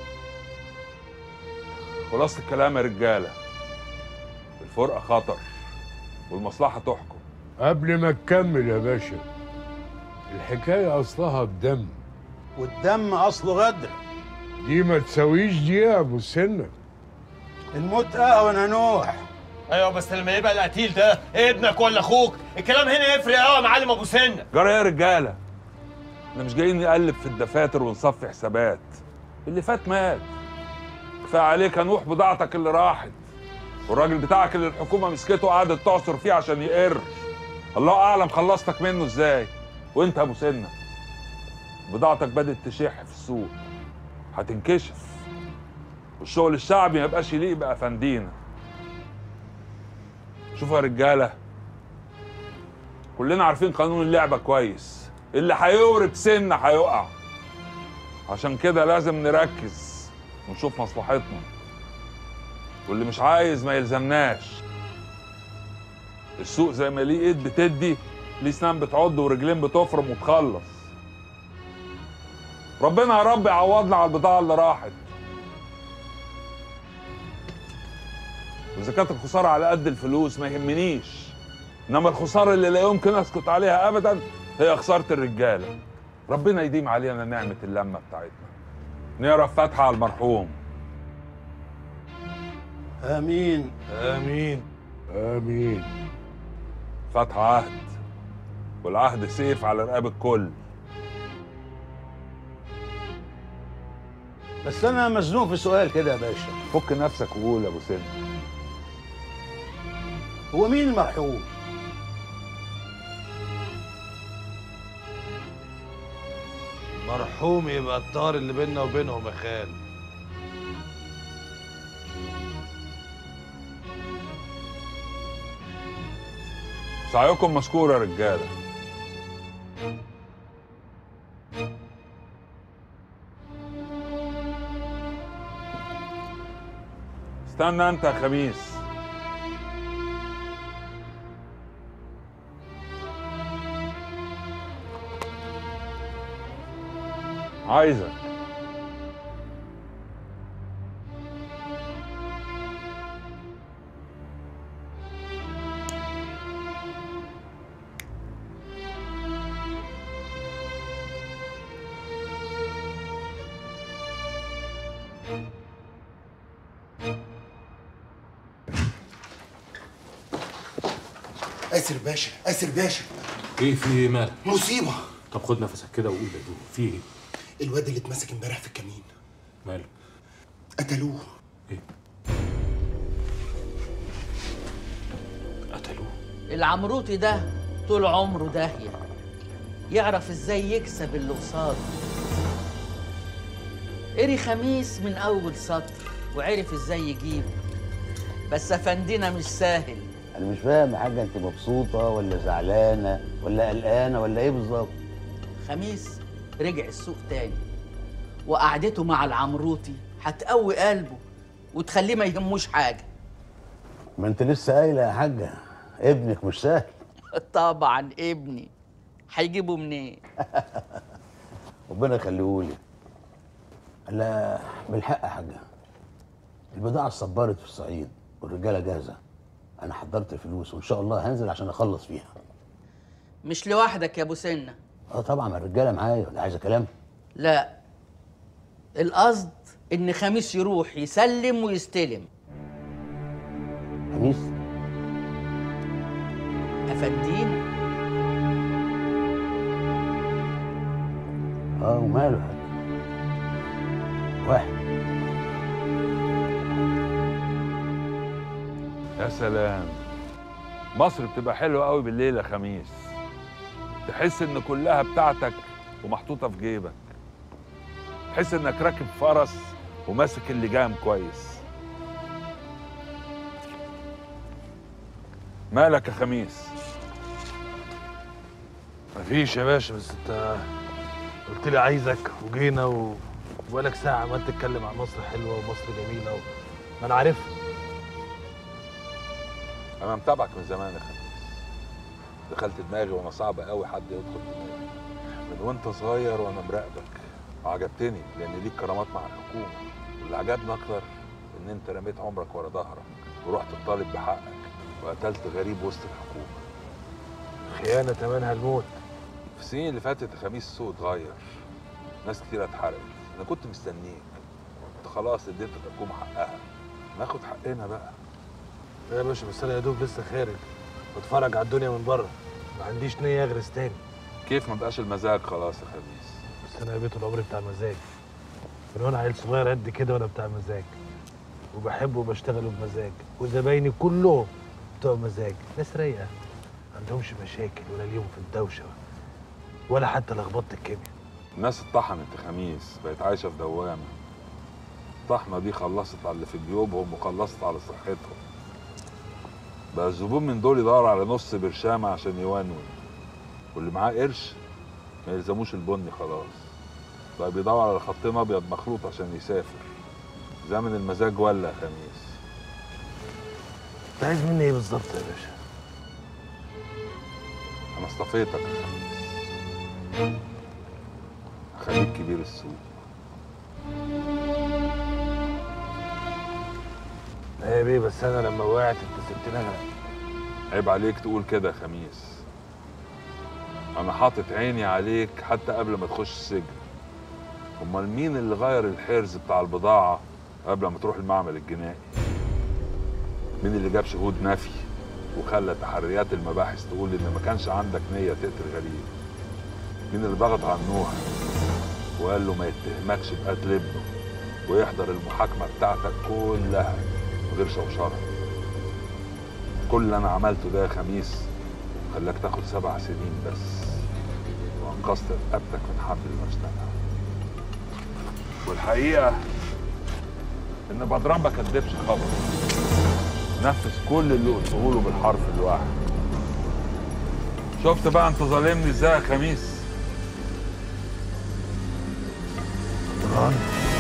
خلاصة الكلام يا رجالة، الفرقة خطر والمصلحة تحكم. قبل ما تكمل يا باشا، الحكاية أصلها الدم، والدم أصله غدر. دي ما تساويش دي يا أبو السنة. الموت أهون يا نوح. ايوه بس لما يبقى القتيل ده ابنك ولا اخوك، الكلام هنا يفرق قوي يا معلم ابو سنه. جرى يا رجاله، احنا مش جايين نقلب في الدفاتر ونصفي حسابات. اللي فات مات. كفايه عليك يا نوح بضاعتك اللي راحت، والراجل بتاعك اللي الحكومه مسكته وقعدت تعصر فيه عشان يقر. الله اعلم خلصتك منه ازاي. وانت يا ابو سنه، بضاعتك بدات تشح في السوق، هتنكشف، والشغل الشعبي ما يبقاش يليق بافندينا. شوفوا يا رجاله، كلنا عارفين قانون اللعبه كويس، اللي هيورب سنه هيقع. عشان كده لازم نركز ونشوف مصلحتنا، واللي مش عايز ما يلزمناش. السوق زي ما ليه ايد بتدي، ليه سنان بتعض ورجلين بتفرم وتخلص. ربنا يا رب يعوضنا على البضاعه اللي راحت. واذا كانت الخساره على قد الفلوس ما يهمنيش، انما الخساره اللي لا يمكن اسكت عليها ابدا هي خساره الرجاله. ربنا يديم علينا نعمه اللمه بتاعتنا. نقرا فاتحه على المرحوم. امين امين امين. فاتحه عهد، والعهد سيف على رقاب الكل. بس انا مزنوق في سؤال كده يا باشا. فك نفسك وقول يا ابو سن. هو مين المرحوم؟ مرحوم يبقى الطار اللي بيننا وبينهم يا خال. سعيكم مشكور يا رجاله. استنى انت يا خميس. عايزك اسر باشا، اسر باشا. ايه في ايه مالك؟ مصيبه. طب خد نفسك كده وقول بدون في ايه؟ الواد اللي اتمسك امبارح في الكمين ماله؟ قتلوه. ايه؟ قتلوه؟ العمروطي ده طول عمره داهيه، يعرف ازاي يكسب اللي قصاده. قري خميس من اول سطر وعرف ازاي يجيب، بس افندينا مش سهل. انا مش فاهم يا حاجه، انت مبسوطه ولا زعلانه ولا قلقانه ولا ايه بالظبط؟ خميس رجع السوق تاني، وقعدته مع العمروطي هتقوي قلبه وتخليه ما يهموش حاجه. ما انت لسه قايله يا حاجه ابنك مش سهل. طبعا ابني، هيجيبه منين؟ ربنا يخليهولي. لا بالحق يا حاجه، البضاعه اتصبرت في الصعيد والرجاله جاهزه. انا حضرت الفلوس وان شاء الله هنزل عشان اخلص فيها. مش لوحدك يا ابو سنه. اه طبعا الرجاله معايا، ولا عايزه كلام؟ لا، القصد ان خميس يروح يسلم ويستلم. خميس؟ افندين. اه وماله يا حاج؟ واحد. يا سلام، مصر بتبقى حلوه قوي بالليل يا خميس. تحس ان كلها بتاعتك ومحطوطه في جيبك، تحس انك راكب فرس وماسك اللجام كويس. مالك يا خميس؟ مفيش يا باشا، بس انت قلت لي عايزك وجينا و... وبقالك ساعة عمال تتكلم عن مصر حلوة ومصر جميلة و... ما أنا عارفها. انا متابعك من زمان يا خميس، دخلت دماغي وانا صعب قوي حد يدخل دماغي من وانت صغير وانا مراقبك، وعجبتني لان ليك كرامات مع الحكومه، واللي عجبني اكتر ان انت رميت عمرك ورا ظهرك ورحت تطالب بحقك وقتلت غريب وسط الحكومه. خيانة تمنها الموت. في السنين اللي فاتت يا خميس السوق اتغير، ناس كتير اتحرقت، انا كنت مستنيك، انت خلاص اديت الحكومه حقها، ناخد حقنا بقى. يا باشا بس انا يا دوب لسه خارج بتفرج على الدنيا من بره، ما عنديش نيه اغرس تاني. كيف ما بقاش المزاج خلاص يا خميس؟ بس انا يا بيت العمر بتاع مزاج، من وانا عيل صغير قد كده وانا بتاع مزاج، وبحب وبشتغل بمزاج، وزبايني كلهم بتوع مزاج، ناس رايقه ما عندهمش مشاكل ولا ليهم في الدوشه ولا حتى لخبطه الكيمياء. الناس اتطحنت يا خميس، بقت عايشه في دوامه. الطحنه دي خلصت على اللي في جيوبهم وخلصت على صحتهم. بقى الزبون من دول يدور على نص برشامه عشان يونون، واللي معاه قرش ما يلزموش البني خلاص، بقى بيدور على خطين ابيض مخلوط عشان يسافر. زمن المزاج ولا يا خميس؟ انت عايز مني ايه بالظبط يا باشا؟ انا اصطفيتك يا خميس، هخليك كبير السوق. ايه يا بيه، بس انا لما وقعت انت سبتني اغرق. عيب عليك تقول كده يا خميس، انا حاطط عيني عليك حتى قبل ما تخش السجن. امال مين اللي غير الحرز بتاع البضاعه قبل ما تروح المعمل الجنائي؟ مين اللي جاب شهود نفي وخلى تحريات المباحث تقول ان ما كانش عندك نيه تقتل غريب؟ مين اللي ضغط على نوح وقال له ما يتهمكش بقتل ابنه ويحضر المحاكمه بتاعتك كلها من غير شوشره؟ كل اللي انا عملته ده يا خميس خلاك تاخد سبع سنين بس، وانقذت رقبتك من حبل المشنقه. والحقيقه ان بدران ما كدبش خبر، نفذ كل اللي قلته له بالحرف الواحد. شفت بقى انت ظالمني ازاي يا خميس؟ بدران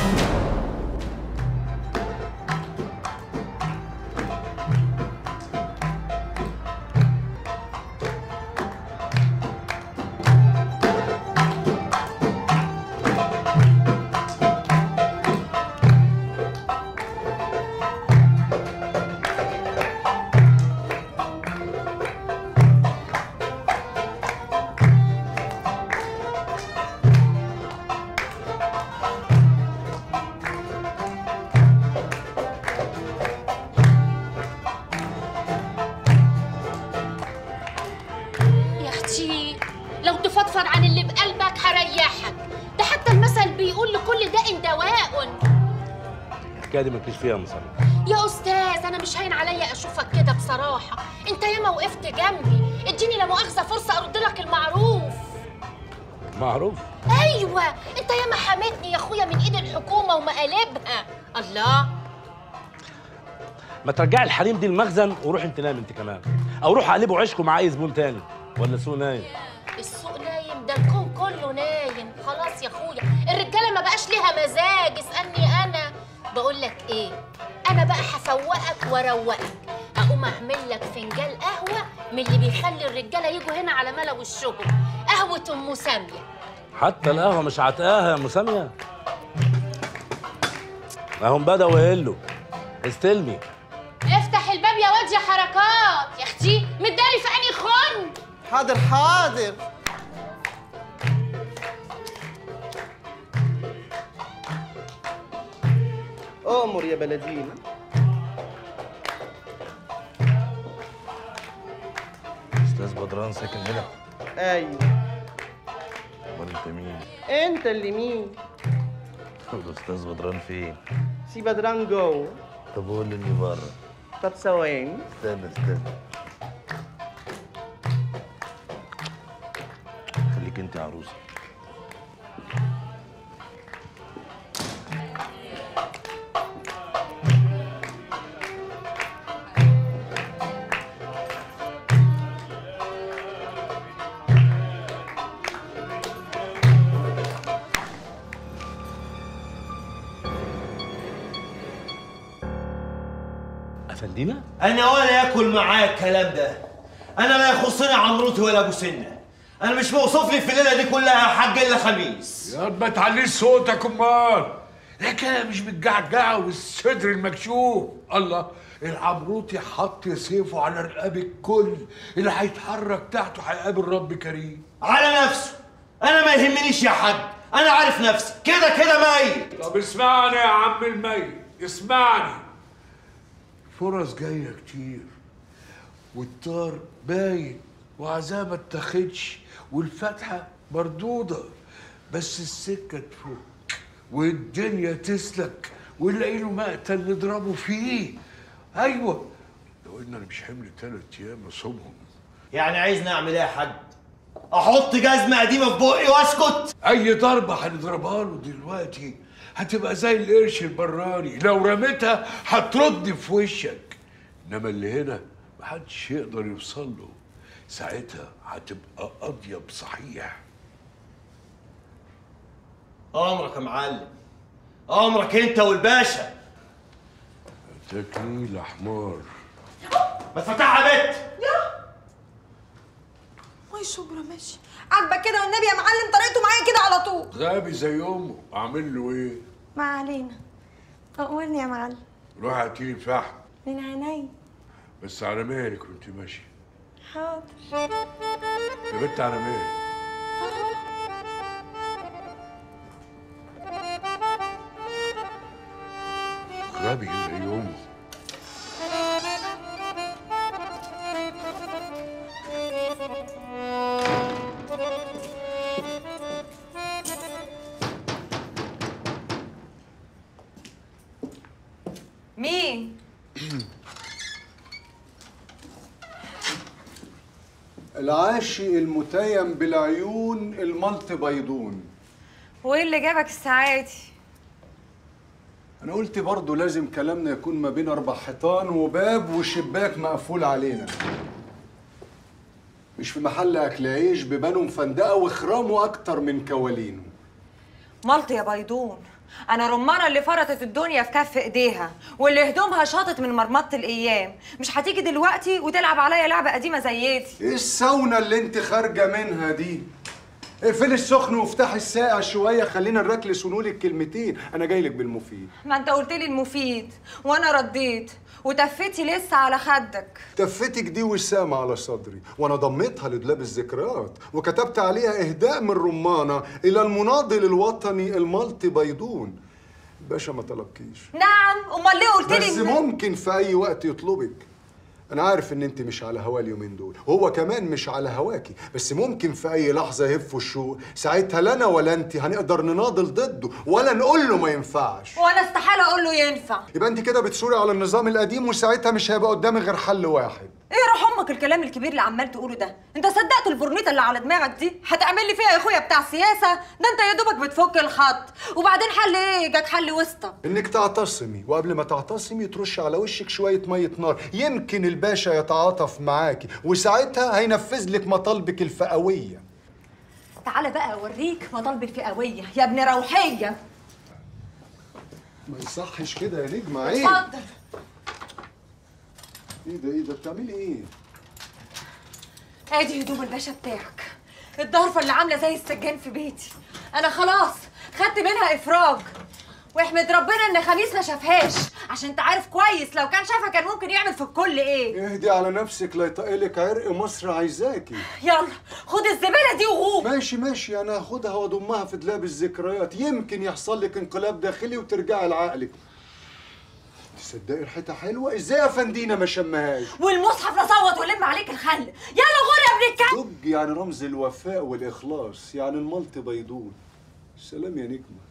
دي مالكيش فيها مصاري. يا استاذ انا مش هين عليا اشوفك كده بصراحه، انت ياما وقفت جنبي، اديني لا مؤاخذه فرصه ارد لك المعروف. معروف؟ ايوه، انت ياما حميتني يا اخويا من ايد الحكومه ومقالبها. الله، ما ترجعي الحريم دي المخزن وروح انت نايم انت كمان، او روح قلبوا عيشكم مع اي زبون تاني، ولا السوق نايم؟ السوق نايم؟ ده الكون كله نايم خلاص يا اخويا، الرجاله ما بقاش ليها مزاج. اسالني انا، بقول لك ايه، انا بقى هفوقك واروقك، اقوم اعمل لك فنجان قهوه من اللي بيخلي الرجاله يجوا هنا على ملا وشهم، قهوه ام ساميه. حتى القهوه مش عتقاها يا ام ساميه؟ اهم بدأوا يهلوا. استلمي. افتح الباب يا واد يا حركات، يا اختي مداري في عيني خن. حاضر حاضر. أمر يا بلدينا. أستاذ بدران ساكن هنا؟ أيوه. أمال أنت مين؟ أنت اللي مين؟ الأستاذ بدران فين؟ سي بدران جوه. طب قول لي إني بره. طب ثواني. استنى استنى. راحتك انت يا عروسه. افندينا؟ انا ولا ياكل معاك الكلام ده. انا لا يخصني عمروتي ولا ابو سنه. انا مش موصوف لي في الليله دي كلها يا حاج الا خميس. يا ما تعليش صوتك امال. الحكايه مش بالجعجعه والصدر المكشوف. الله، العمروتي حط سيفه على رقاب الكل. اللي هيتحرك تحته هيقابل رب كريم. على نفسه. انا ما يهمنيش يا حاج، انا عارف نفسي كده كده ميت. طب اسمعني يا عم الميت، اسمعني. فرص جايه كتير والطار باين وعذاب ما اتاخدش والفتحه مردوده، بس السكه تفك والدنيا تسلك ونلاقي له مقتل نضربه فيه. ايوه، لو ان انا مش حمل ثلاث ايام اصومهم. يعني عايزني اعمل ايه يا حاج؟ احط جزمه قديمه في بقي واسكت؟ اي ضربه هنضربها له دلوقتي هتبقى زي القرش البراني، لو رميتها هترد في وشك. انما اللي هنا محدش يقدر يوصل له، ساعتها هتبقى اطيب صحيح. امرك يا معلم، امرك انت والباشا. تكليل يا حمار. ما تفتحها يا بت. ماي شبرا ماشي، عاجبك كده والنبي يا معلم؟ طريقته معايا كده على طول. غبي زي امه، اعمل له ايه؟ ما علينا. أقولني يا معلم. روح هاتي لي فحم. من عيني. بس على مالك وانت ماشي. حاضر. يا بنت على مالك. غبي زي امه. مين؟ العاشق المتيم بالعيون الملط بيضون. وايه اللي جابك الساعة دي؟ انا قلت برضه لازم كلامنا يكون ما بين اربع حيطان وباب وشباك مقفول علينا، مش في محل اكل عيش ببانه مفندقه وخرامه اكتر من كوالينه. ملط يا بيضون، انا رمانه اللي فرطت الدنيا في كف ايديها واللي هدومها شاطت من مرمطه الايام. مش هتيجي دلوقتي وتلعب عليا لعبه قديمه زي دي. ايه الساونه اللي انت خارجه منها دي؟ اقفلي السخن وافتحي الساقع شويه، خلينا نركلس ونقول كلمتين. انا جاي لك بالمفيد. ما انت قلت لي المفيد وانا رديت، وتفتي لسه على خدك. تفتك دي وسامة على صدري، وانا ضميتها لدولاب الذكريات وكتبت عليها اهداء من رمانه الى المناضل الوطني الملط بيضون. باشا ما طلبكيش. نعم، امال ليه قلت لي؟ بس ممكن في اي وقت يطلبك. انا عارف ان انت مش على هوا اليومين دول، وهو كمان مش على هواكي، بس ممكن في اي لحظه يهفوا الشوق، ساعتها لا انا ولا انت هنقدر نناضل ضده ولا نقول له ما ينفعش. وانا استحاله اقول له ينفع. يبقى انت كده بتثوري على النظام القديم، وساعتها مش هيبقى قدامي غير حل واحد. ايه روح امك الكلام الكبير اللي عمال تقوله ده؟ انت صدقت البورنيطه اللي على دماغك دي؟ هتعمل لي فيها يا اخويا بتاع سياسه؟ ده انت يا دوبك بتفك الخط، وبعدين حل ايه؟ جاك حل وسطى. انك تعتصمي، وقبل ما تعتصمي ترش على وشك شويه ميه نار، يمكن الباشا يتعاطف معاكي وساعتها هينفذ لك مطالبك الفئويه. تعالى بقى اوريك مطالبي الفئويه يا ابن روحيه. ما يصحش كده يا نجمه، عيب. اتفضل. ايه ده ايه ده بتعملي ايه؟ ادي هدوم الباشا بتاعك، الضرفه اللي عامله زي السجان في بيتي. انا خلاص خدت منها افراج، واحمد ربنا ان خميس ما شافهاش، عشان انت عارف كويس لو كان شافها كان ممكن يعمل في الكل ايه. اهدي على نفسك لا يطقلك عرق مصر عايزاكي. يلا خد الزباله دي وغوم. ماشي ماشي، انا هاخدها واضمها في دولاب الذكريات، يمكن يحصل لك انقلاب داخلي وترجعي لعقلك. تصدقي الحيطه حلوه ازاي يا فندينا ما شمهاش؟ والمصحف نصوت ولم عليك الخل. يلا غور يا ابن الكلب. دج يعني رمز الوفاء والاخلاص، يعني الملط بيضون. سلام يا نجمه.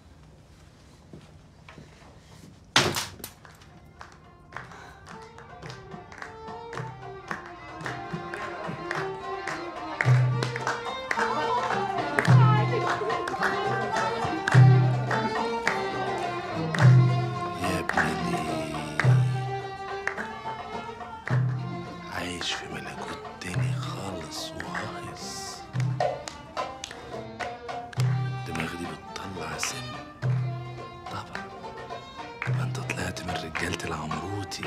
بنتي.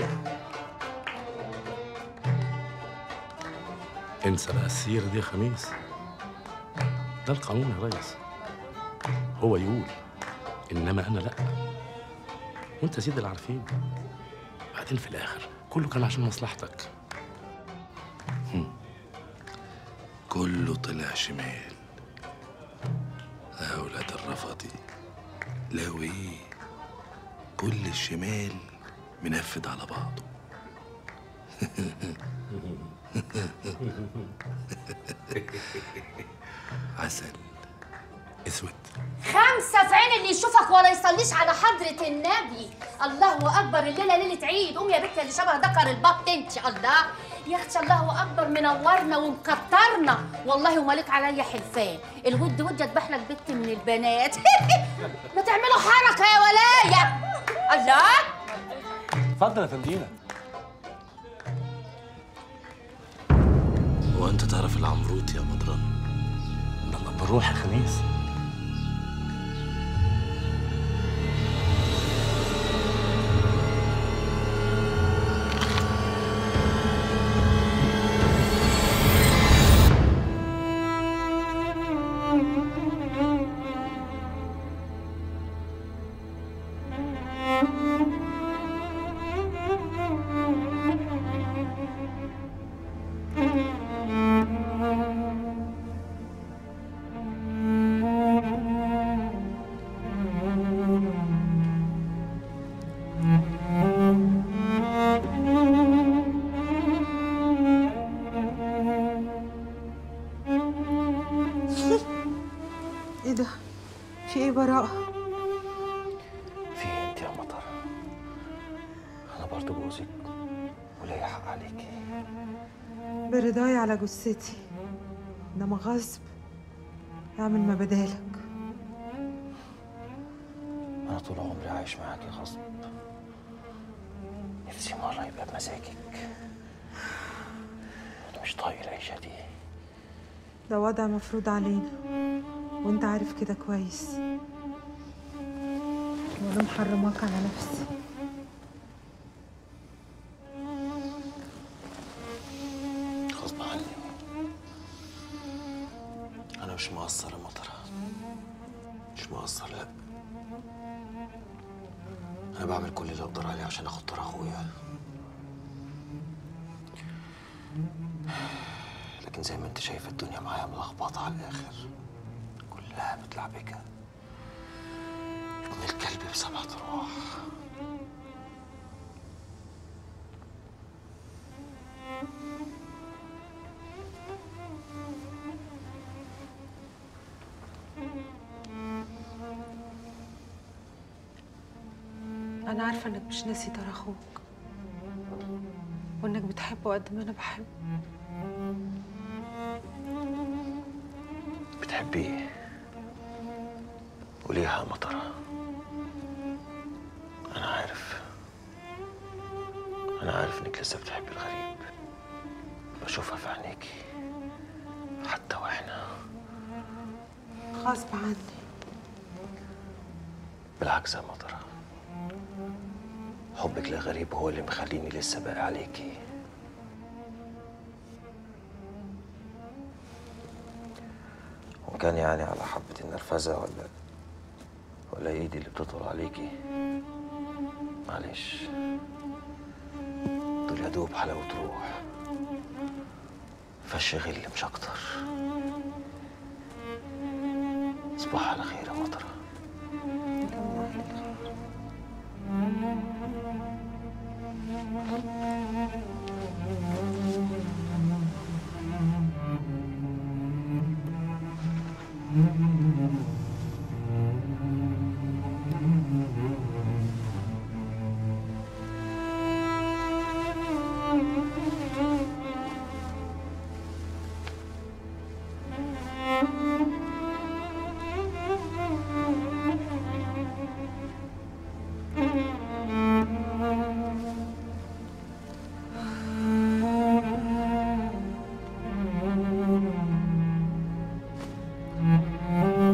انسى بقى السيرة دي يا خميس، ده القانون يا ريس، هو يقول انما انا لا، وانت سيد العارفين. بعدين في الاخر كله كان عشان مصلحتك. هم. كله طلع شمال. يا ولاد الرفضي، لو ايه كل الشمال منفد على بعضه. عسل اسود. خمسة في عين اللي يشوفك ولا يصليش على حضرة النبي. الله أكبر، الليلة ليلة عيد. قوم يا بنت اللي شبه دكر البط انت. الله يا اختي، الله أكبر، منورنا ومكترنا والله، ومالك عليا حلفان. الود ود اذبح لك بنت من البنات. ما تعملوا حركة يا ولاية. الله اتفضل يا فندينا. هو انت تعرف العمروت يا مدران؟ لما بنروح يا خميس. ايه ده؟ في ايه براءة؟ في ايه انت يا مطر؟ انا برضه جوزك وليا حق عليكي. برضاي على جثتي، انما غصب اعمل ما بدالك. انا طول عمري عايش معاكي غصب، نفسي مرة يبقى بمزاجك. انا مش طايق العيشة دي. ده وضع مفروض علينا وانت عارف كده كويس، وانا محرماك على نفسي. غصب عني، انا مش مقصر يا مطر، مش مقصر، لا. انا بعمل كل اللي اقدر عليه عشان اخد طار اخويا، لكن زي ما انت شايف الدنيا معايا ملخبطه على الاخر، كلها متلعبكه. ابن الكلب بسبعة ارواح. انا عارفه انك مش ناسي ترى اخوك، وانك بتحبه قد ما انا بحبه. بتحبيه؟ قوليها يا مطرة. أنا عارف، أنا عارف إنك لسه بتحبي الغريب، بشوفها في عينيكي حتى وإحنا. غصب عني. بالعكس يا مطرة، حبك لغريب هو اللي مخليني لسه باقي عليكي. وكان يعني على حبة النرفزة ولا ولا ايدي اللي بتطول عليكي، معلش، دول يا دوب حلاوة روح، فش غل مش اكتر. صباح على خير يا مطرة. Mm-hmm.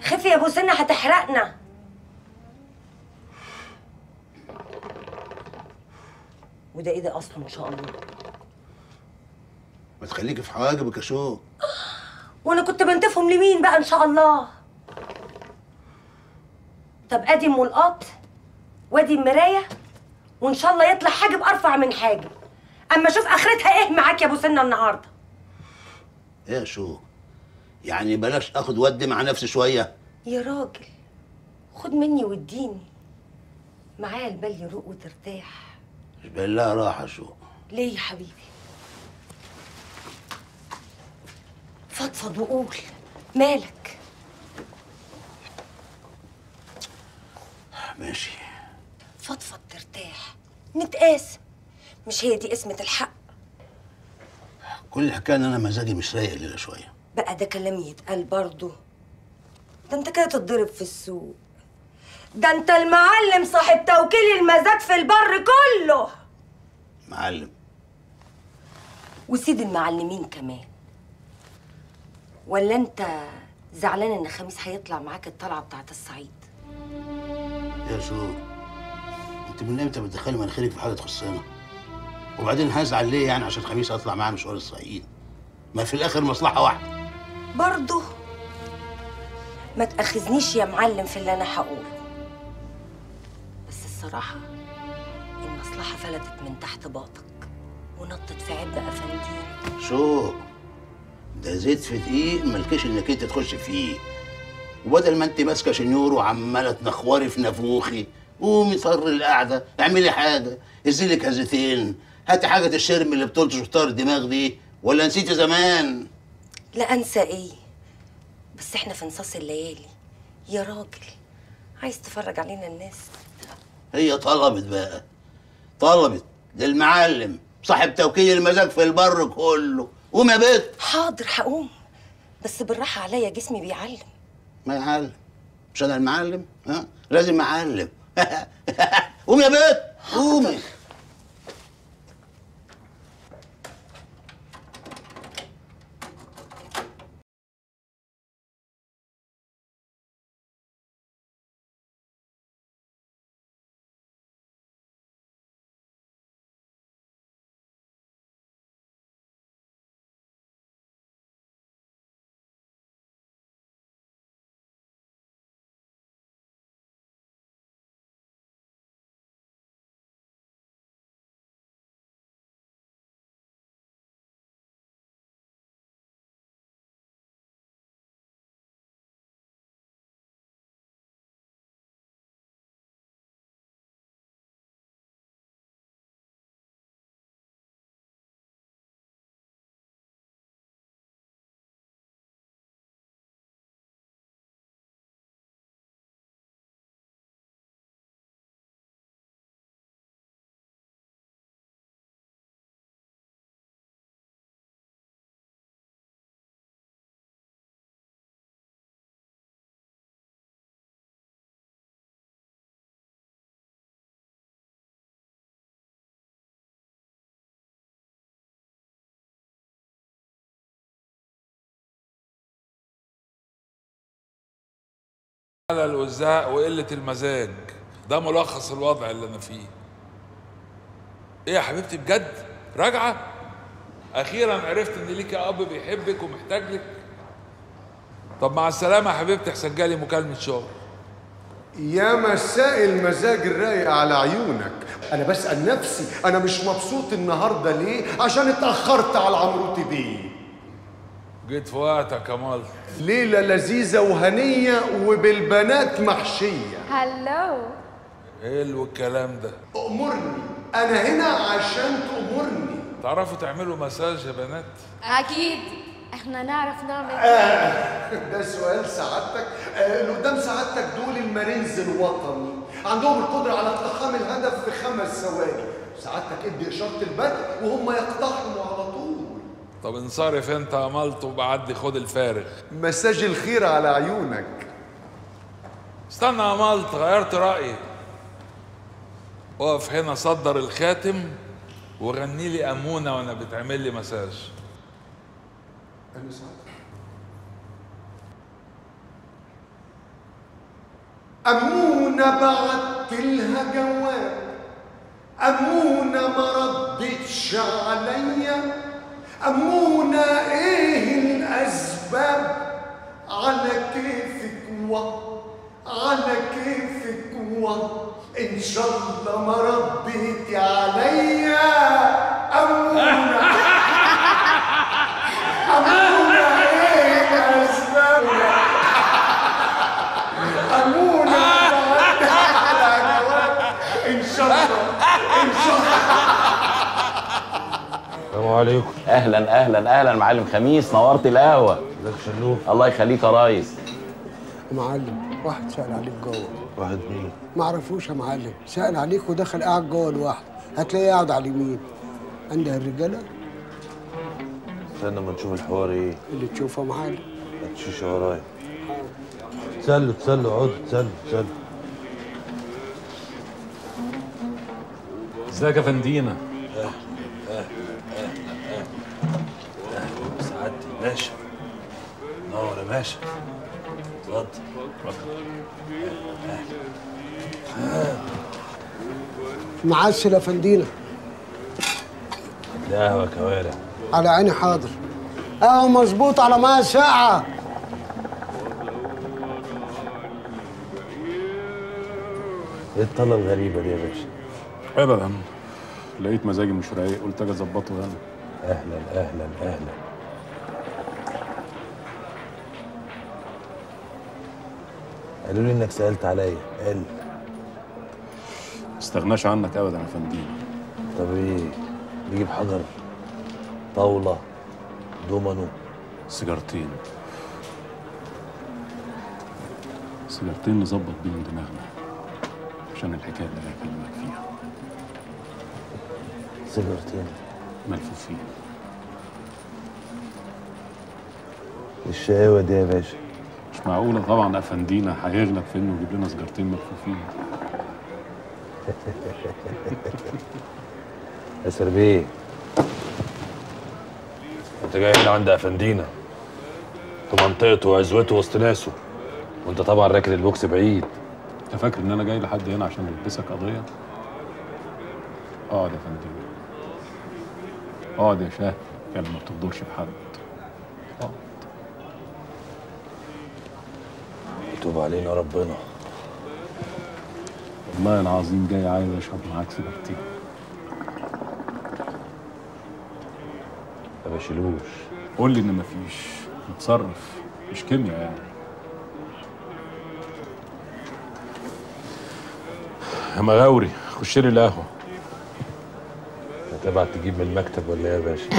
خفي يا ابو سنه هتحرقنا. وده ايه ده اصلا ان شاء الله؟ ما تخليكي في حواجبك يا شو. وانا كنت بنتفهم لمين بقى ان شاء الله؟ طب ادي ملقاط وادي المرايه، وان شاء الله يطلع حاجب ارفع من حاجب. اما شوف اخرتها ايه معاك يا ابو سنه النهارده. ايه يا شو؟ يعني بلاش اخد ودي مع نفسي شويه. يا راجل خد مني واديني، معايا البال يروق وترتاح. مش بالله راحه شو. ليه يا حبيبي؟ فضفض وقول مالك. ماشي. فضفض ترتاح، نتقاسم، مش هي دي قسمة الحق؟ كل الحكايه ان انا مزاجي مش رايق الليله شويه. بقى ده كلام يتقال برضه؟ ده انت كده تتضرب في السوق. ده انت المعلم صاحب توكيل المزاج في البر كله. معلم وسيد المعلمين كمان. ولا انت زعلان ان خميس هيطلع معاك الطلعه بتاعت الصعيد؟ يا شو، انت من امتى بتدخلي مناخيرك في حاجه تخصنا؟ وبعدين هزعل ليه يعني عشان خميس اطلع معاه مشوار الصعيد؟ ما في الاخر مصلحه واحده. برضه ما تاخذنيش يا معلم في اللي انا هقوله، بس الصراحه المصلحه فلتت من تحت باطك ونطت في عبء افندين. شو ده زيت في دقيق مالكش انك انت تخش فيه. وبدل ما انت ماسكه شنيور وعماله تنخوري في نافوخي، قومي طر القعده، اعملي حاجه، هزي لك هزتين، هاتي حاجه الشرم اللي بتلطش وطار الدماغ دي، ولا نسيتي زمان؟ لا انسى ايه، بس احنا في نصاص الليالي يا راجل. عايز تفرج علينا الناس؟ هي طلبت بقى، طلبت للمعلم صاحب توكيل المزاج في البر كله. قوم يا بت. حاضر هقوم، بس بالراحه عليا جسمي بيعلم. ما يعلم، مش انا المعلم؟ ها لازم معلم. قوم يا بت قومي. الملل والزهق وقلة المزاج ده ملخص الوضع اللي انا فيه. ايه يا حبيبتي بجد؟ راجعة؟ اخيرا عرفت ان ليكي اب بيحبك ومحتاج لك. طب مع السلامة يا حبيبتي، احسن جالي مكالمة شغل. يا مساء المزاج الرايق على عيونك. انا بسأل نفسي انا مش مبسوط النهارده ليه؟ عشان اتأخرت على عمروتي بيه. جيت في وقتك يا مال. ليلة لذيذة وهنية وبالبنات محشية. هلو. حلو الكلام ده. أمرني، أنا هنا عشان تأمرني. تعرفوا تعملوا مساج يا بنات؟ أكيد احنا نعرف نعمل. آه ده سؤال سعادتك. آه اللي قدام سعادتك دول المارينز الوطني، عندهم القدرة على اقتحام الهدف في خمس ثواني. سعادتك ادي إشارة البدء وهم يقتحموا على طول. طب انصرف انت يا ملط وبعدي خد الفارغ. مساج الخير على عيونك. استنى يا ملط، غيرت رأيي. اقف هنا صدر الخاتم وغني لي أمونة وانا بتعمل لي مساج. أنا سعادتك. أمونة بعت لها جواب، أمونة ما ردتش عليا، أمونة إيه الأسباب؟ على كيفك و على كيفك و إن شاء الله ما رديتي عليا. أمونة أمونة إيه الأسباب؟ أمونة بعت على جواب، إن شاء الله إن شاء الله. السلام عليكم. اهلا اهلا اهلا معلم خميس، نورت القهوه. ازيك يا شلوف؟ الله يخليك يا ريس. يا معلم واحد سأل عليك جوه. واحد مين؟ ما اعرفوش يا معلم، سأل عليك ودخل قاعد جوه لوحده، هتلاقيه قاعد على اليمين. عند الرجاله. استنى اما نشوف الحوار ايه. اللي تشوفه يا معلم. ما تمشيش ورايا. تسلوا تسلوا اقعدوا تسلوا تسلوا. ازيك يا فندينا؟ اهلا اهلا اهلا اهلا اهلا سعادتي باشا. نور يا باشا. اتفضل اتفضل. معسل يا فندينا. ده قهوه كوارع. على عيني حاضر. قهوه مظبوط على ميه ساقعه. ايه الطلة الغريبة دي يا باشا؟ ابدا، لقيت مزاجي مش رايق قلت اجي اظبطه هنا. اهلا اهلا اهلا. قالوا لي انك سألت عليا. قال استغناش عنك ابدا يا فندينا. طب ايه؟ نجيب حجر، طاولة، دومينو، سيجارتين. سيجارتين نظبط بيهم دماغنا عشان الحكايه اللي بكلمك فيها. سيجارتين ملفوفين. الشقاوة دي يا باشا. مش معقوله طبعا افندينا هيغلب في انه يجيب لنا سيجارتين ملفوفين. ياسر بيه، انت جاي هنا عند افندينا في منطقته وعزوته وسط ناسه، وانت طبعا راكن البوكس بعيد. انت فاكر ان انا جاي لحد هنا عشان البسك قضيه؟ اقعد يا فندم، اقعد يا شاه، كان ما بتقدرش بحد. اقعد. يتوب علينا ربنا. والله العظيم جاي عايز اشرب معاك سيجارتين. ما بشيلوش. قول لي ان مفيش، نتصرف، مش كيمياء يعني. يا مغاوري خش لي القهوه. هتبعت تجيب من المكتب ولا ايه يا باشا؟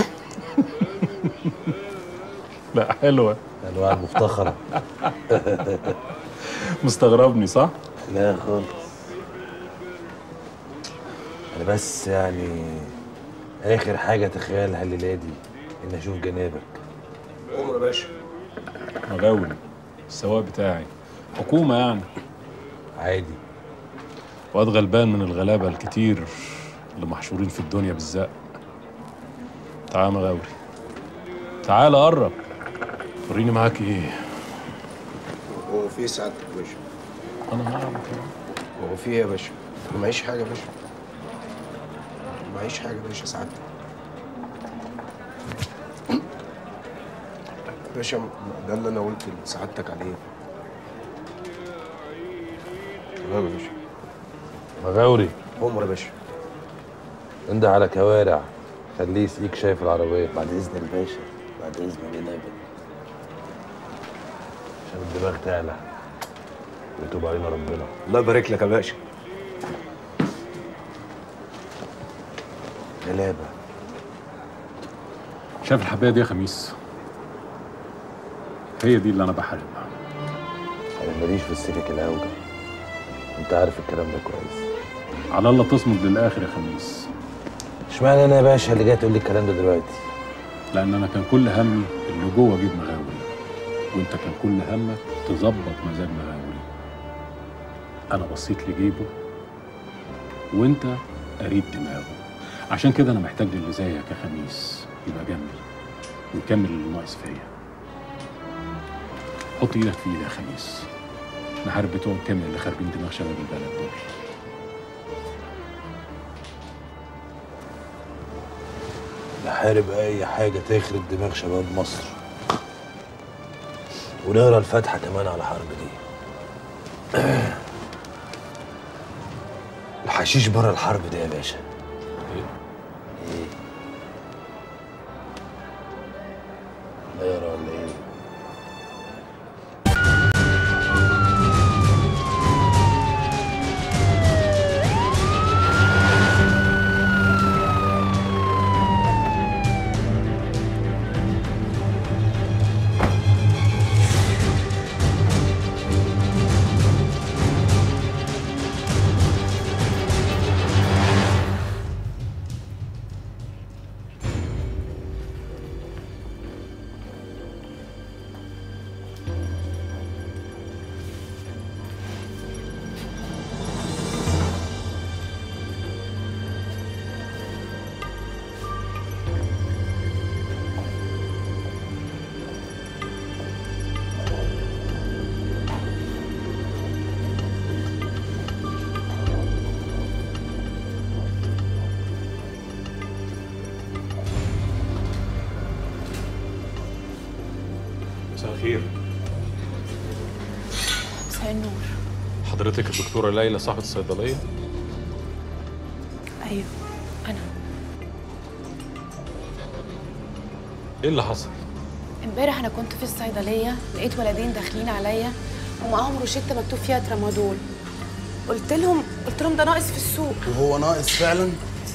لا حلوه. انواع المفتخره. مستغربني صح؟ لا خالص. انا بس يعني اخر حاجه تخيلها الليله دي ان اشوف جنابك. عمر يا باشا. مغاوري السواق بتاعي حكومه يعني. عادي. واد غلبان من الغلابه الكتير اللي محشورين في الدنيا بالزق. تعال يا مغاوري، تعال قرب وريني معاك ايه. هو في ايه سعادتك يا باشا؟ انا معاك. هو في ايه يا باشا؟ ما معيش حاجه يا باشا. ما معيش حاجه يا باشا سعادتك. يا باشا ده اللي انا قلت لسعادتك عليه. تمام يا باشا. مغاوري. عمر يا باشا. انده على كوارع، خليه يسقيك شايف العربيه. بعد اذن الباشا، بعد اذن جنابك، عشان الدماغ تعلى ويتوب علينا ربنا. الله يبارك لك يا باشا. غلابه. شايف الحبايه دي يا خميس؟ هي دي اللي انا بحاربها. انا ماليش في السكك الاوجع، انت عارف الكلام ده كويس. على الله تصمد للاخر يا خميس. اشمعنى انا يا باشا اللي جاي تقول لي الكلام ده دلوقتي؟ لان انا كان كل همي اللي جوه جيب مغاوري، وانت كان كل همك تظبط مزاج مغاوري. انا بصيت لجيبه وانت قريب دماغه، عشان كده انا محتاج للي زيك يا خميس يبقى جنبي ويكمل اللي ناقص فيا. حط ايدك في ايدي يا خميس، نحارب بتوع الكيمياء اللي خاربين دماغ شباب البلد دول. نحارب اي حاجه تخرب دماغ شباب مصر، ونقرا الفاتحه كمان على الحرب دي. الحشيش بره الحرب دي يا باشا. ايه؟ ايه؟ نقرا ولا ايه؟ مساء الخير. مساء النور. حضرتك الدكتورة ليلى صاحبة الصيدلية؟ ايوه انا. ايه اللي حصل؟ امبارح انا كنت في الصيدليه لقيت ولدين داخلين عليا ومعاهم روشته مكتوب فيها ترامادول. قلت لهم قلت لهم ده ناقص في السوق. وهو ناقص فعلا؟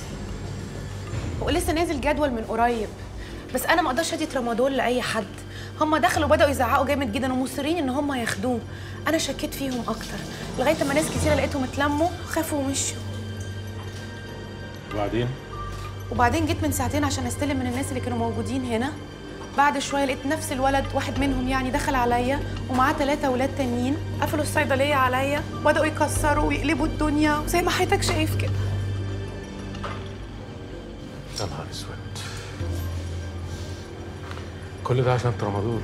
ولسه نازل جدول من قريب، بس انا ما اقدرش ادي ترامادول لاي حد. هم دخلوا بداوا يزعقوا جامد جدا ومصرين ان هم ياخدوه. انا شكيت فيهم اكتر لغايه ما ناس كتيره لقيتهم اتلموا خافوا ومشوا. وبعدين؟ وبعدين جيت من ساعتين عشان استلم من الناس اللي كانوا موجودين هنا. بعد شويه لقيت نفس الولد واحد منهم يعني دخل عليا ومعاه ثلاثه ولاد تانيين، قفلوا الصيدليه عليا وبداوا يكسروا ويقلبوا الدنيا زي ما حضرتك شايف كده. يا نهار اسود، كل ده عشان ترامادول؟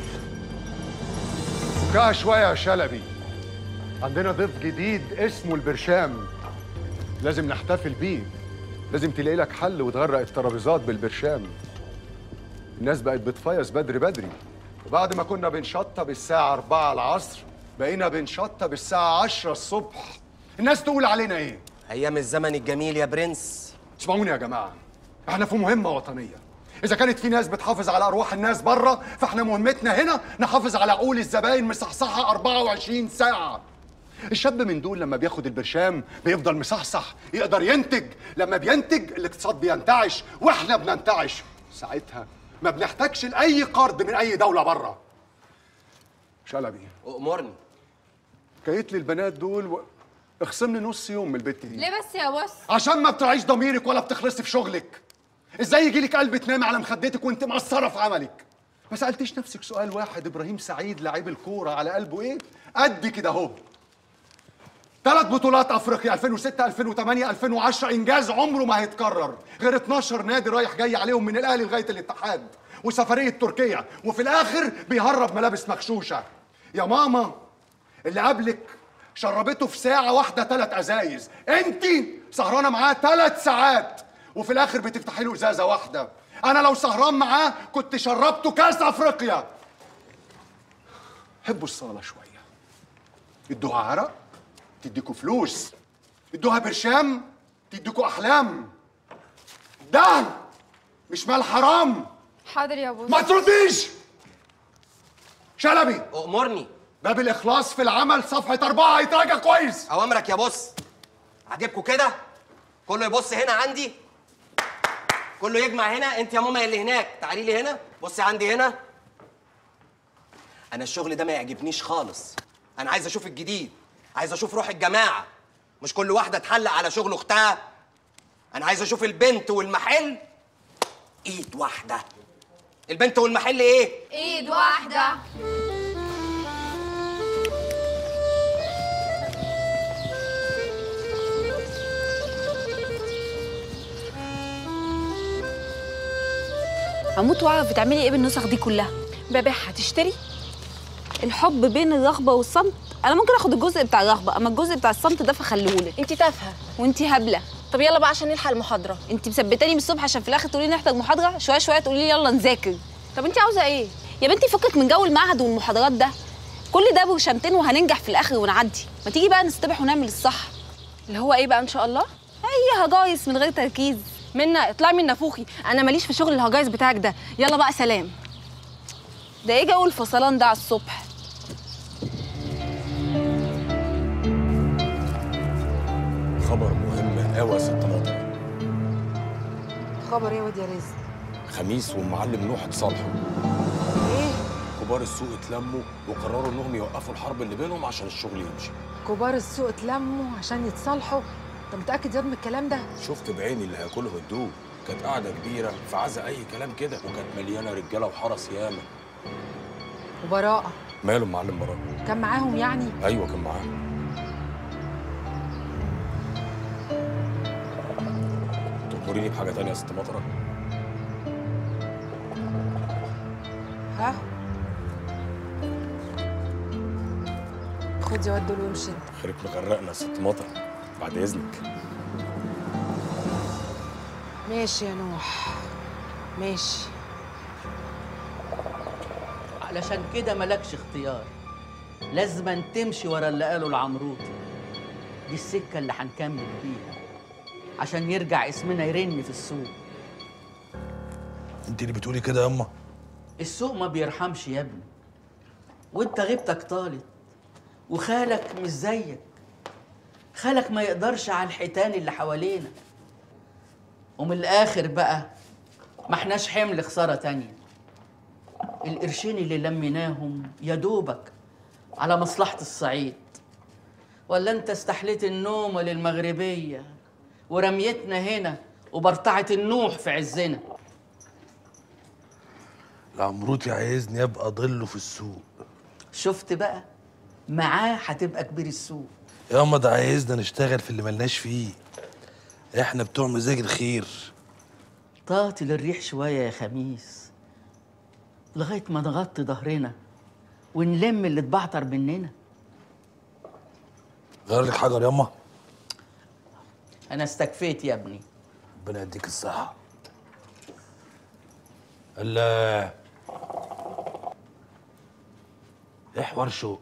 فكها شويه يا شلبي، عندنا ضيف جديد اسمه البرشام، لازم نحتفل بيه، لازم تلاقي لك حل وتغرق الترابيزات بالبرشام. الناس بقت بتفيص بدري بدري، وبعد ما كنا بنشطب الساعة أربعة العصر بقينا بنشطب الساعة عشرة الصبح. الناس تقول علينا ايه؟ ايام الزمن الجميل يا برنس. اسمعوني يا جماعة، احنا في مهمة وطنية. إذا كانت في ناس بتحافظ على أرواح الناس بره، فاحنا مهمتنا هنا نحافظ على عقول الزباين مصحصحة أربعة وعشرين ساعة. الشاب من دول لما بياخد البرشام بيفضل مصحصح، يقدر ينتج، لما بينتج الاقتصاد بينتعش واحنا بننتعش، ساعتها ما بنحتاجش لأي قرض من أي دولة بره. شلبي أمرني. كيت لي البنات دول و... اخصم لي نص يوم من البت دي. ليه بس يا بص؟ عشان ما بتراعيش ضميرك ولا بتخلصي في شغلك. ازاي يجي لك قلب تنامي على مخدتك وانت مقصره في عملك؟ ما سالتيش نفسك سؤال واحد؟ ابراهيم سعيد لعيب الكوره على قلبه ايه؟ قد كده اهو. ثلاث بطولات افريقيا ألفين وستة ألفين وثمانية ألفين وعشرة، انجاز عمره ما هيتكرر، غير اتناشر نادي رايح جاي عليهم من الاهلي لغايه الاتحاد، وسفريه تركيا، وفي الاخر بيهرب ملابس مغشوشه. يا ماما اللي قبلك شربته في ساعه واحده ثلاث ازايز، انت سهرانه معاه ثلاث ساعات وفي الاخر بتفتحي له ازازه واحده. انا لو سهران معاه كنت شربته كاس افريقيا. حبوا الصاله شويه، ادوها عرق تديكوا فلوس، ادوها برشام تديكوا احلام. ده مش مال حرام. حاضر يا بص. ما ترديش. شلبي أمرني. باب الاخلاص في العمل صفحه اربعه هيتراجع كويس. اوامرك يا بص. عاجبكوا كده؟ كله يبص هنا عندي، كله يجمع هنا. انت يا ماما اللي هناك تعالي لي هنا، بصي عندي هنا. انا الشغل ده ما يعجبنيش خالص. انا عايز اشوف الجديد، عايز اشوف روح الجماعه، مش كل واحده تحلق على شغل اختها. انا عايز اشوف البنت والمحل ايد واحده. البنت والمحل ايه؟ ايد واحده. هموت واعرف بتعملي ايه بالنسخ دي كلها؟ ببيعها تشتري؟ الحب بين الرغبه والصمت. انا ممكن اخد الجزء بتاع الرغبه، اما الجزء بتاع الصمت ده فخليهولك. انت تافهه وانت هبله. طب يلا بقى عشان نلحق المحاضره. انت مثبتاني من الصبح عشان في الاخر تقولي لي نحتاج محاضره، شويه شويه تقولي لي يلا نذاكر. طب انت عاوزه ايه يا بنتي؟ فكك من جو المعهد والمحاضرات ده، كل ده برشامتين وهننجح في الاخر ونعدي. ما تيجي بقى نستبح ونعمل الصح. اللي هو ايه بقى ان شاء الله؟ هي هجايس من غير تركيز. منا اطلعي من نافوخي، انا ماليش في شغل الهجايس بتاعك ده. يلا بقى سلام. ده ايه جو الفصلان ده على الصبح؟ خبر مهم قوي يا ست مطر. خبر ايه يا واد يا رزق؟ خميس والمعلم نوح اتصالحوا. ايه؟ كبار السوق اتلموا وقرروا انهم يوقفوا الحرب اللي بينهم عشان الشغل يمشي. كبار السوق اتلموا عشان يتصالحوا؟ انت متاكد ياض من الكلام ده؟ شفت بعيني اللي هياكله الدوب. كانت قاعده كبيره في عزا اي كلام كده، وكانت مليانه رجاله وحرس ياما. وبراءه ماله المعلم براءه؟ كان معاهم يعني؟ ايوه كان معاهم. تأمريني بحاجه تانية يا ست مطره؟ ها؟ خد يا واد دول وامشي انت. خيرك مغرقنا يا ست مطر، بعد اذنك. ماشي يا نوح ماشي. علشان كده مالكش اختيار، لازم تمشي ورا اللي قاله العمروطي. دي السكه اللي هنكمل بيها عشان يرجع اسمنا يرن في السوق. انت اللي بتقولي كده ياما؟ السوق ما بيرحمش يا ابني، وانت غيبتك طالت، وخالك مش زيك. خالك ما يقدرش على الحيتان اللي حوالينا. ومن الاخر بقى ما احناش حمل خساره تانيه. القرشين اللي لميناهم يا دوبك على مصلحه الصعيد. ولا انت استحليت النوم للمغربيه ورميتنا هنا وبرطعه النوح في عزنا. العمروطي عايزني ابقى ضله في السوق. شفت بقى؟ معاه هتبقى كبير السوق. ياما ده عايزنا نشتغل في اللي ملناش فيه. احنا بتوع مزاج الخير. طاطي للريح شويه يا خميس لغايه ما نغطي ظهرنا ونلم اللي اتبعتر مننا. غير لك حجر ياما؟ انا استكفيت يا ابني. ربنا يديك الصحه. الله، ايه حوار شوق؟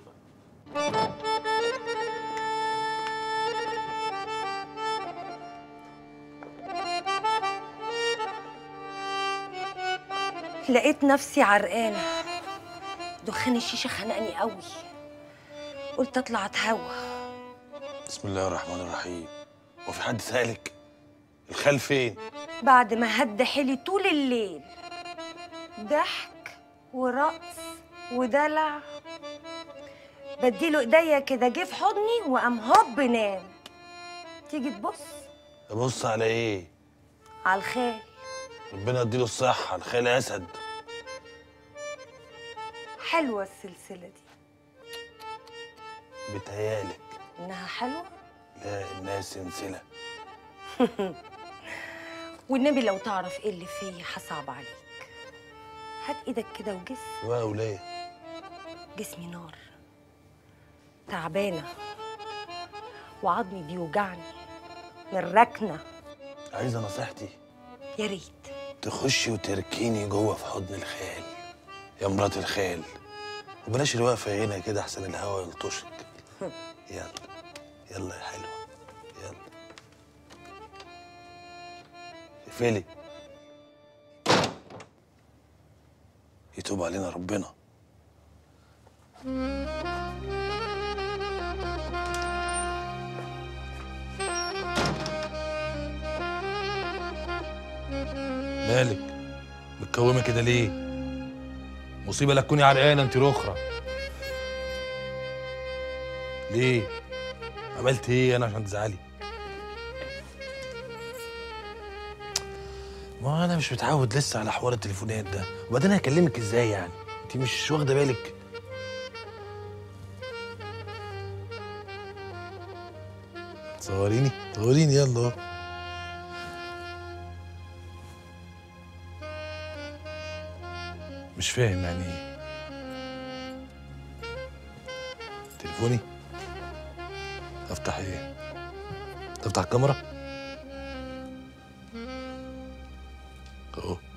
لقيت نفسي عرقانه، دخان الشيشه خنقني قوي، قلت اطلع اتهوى. بسم الله الرحمن الرحيم. هو في حد سالك؟ الخال فين؟ بعد ما هد حيلي طول الليل، ضحك ورقص ودلع، بديله ايديا كده جه في حضني وقام هوب نام. تيجي تبص؟ ابص على ايه؟ على الخال. ربنا يديله الصحه، الخال اسد. حلوه السلسله دي. بتهيالك انها حلوه؟ لا انها سلسله. والنبي لو تعرف ايه اللي فيا هصعب عليك. هات ايدك كده وجس. واو ليه؟ جسمي نار، تعبانه وعظمي بيوجعني من الركنه. عايزه نصيحتي؟ يا ريت تخشي وتركيني جوه في حضن الخال يا مرات الخال، وبلاش اللي واقفه هنا كده احسن الهوا يلطشك. يلا يلا يا حلوه يلا. اقفلي، يتوب علينا ربنا. مالك متكومه كده ليه؟ مصيبه لا تكوني عرقانه انت رخره. ليه؟ عملت ايه انا عشان تزعلي؟ ما انا مش متعود لسه على حوار التليفونات ده، وبعدين هكلمك ازاي يعني؟ انت مش واخده بالك؟ صوريني صوريني يلا اهو. مش فاهم يعني ايه؟ تليفوني؟ افتح ايه؟ تفتح الكاميرا؟ اهو.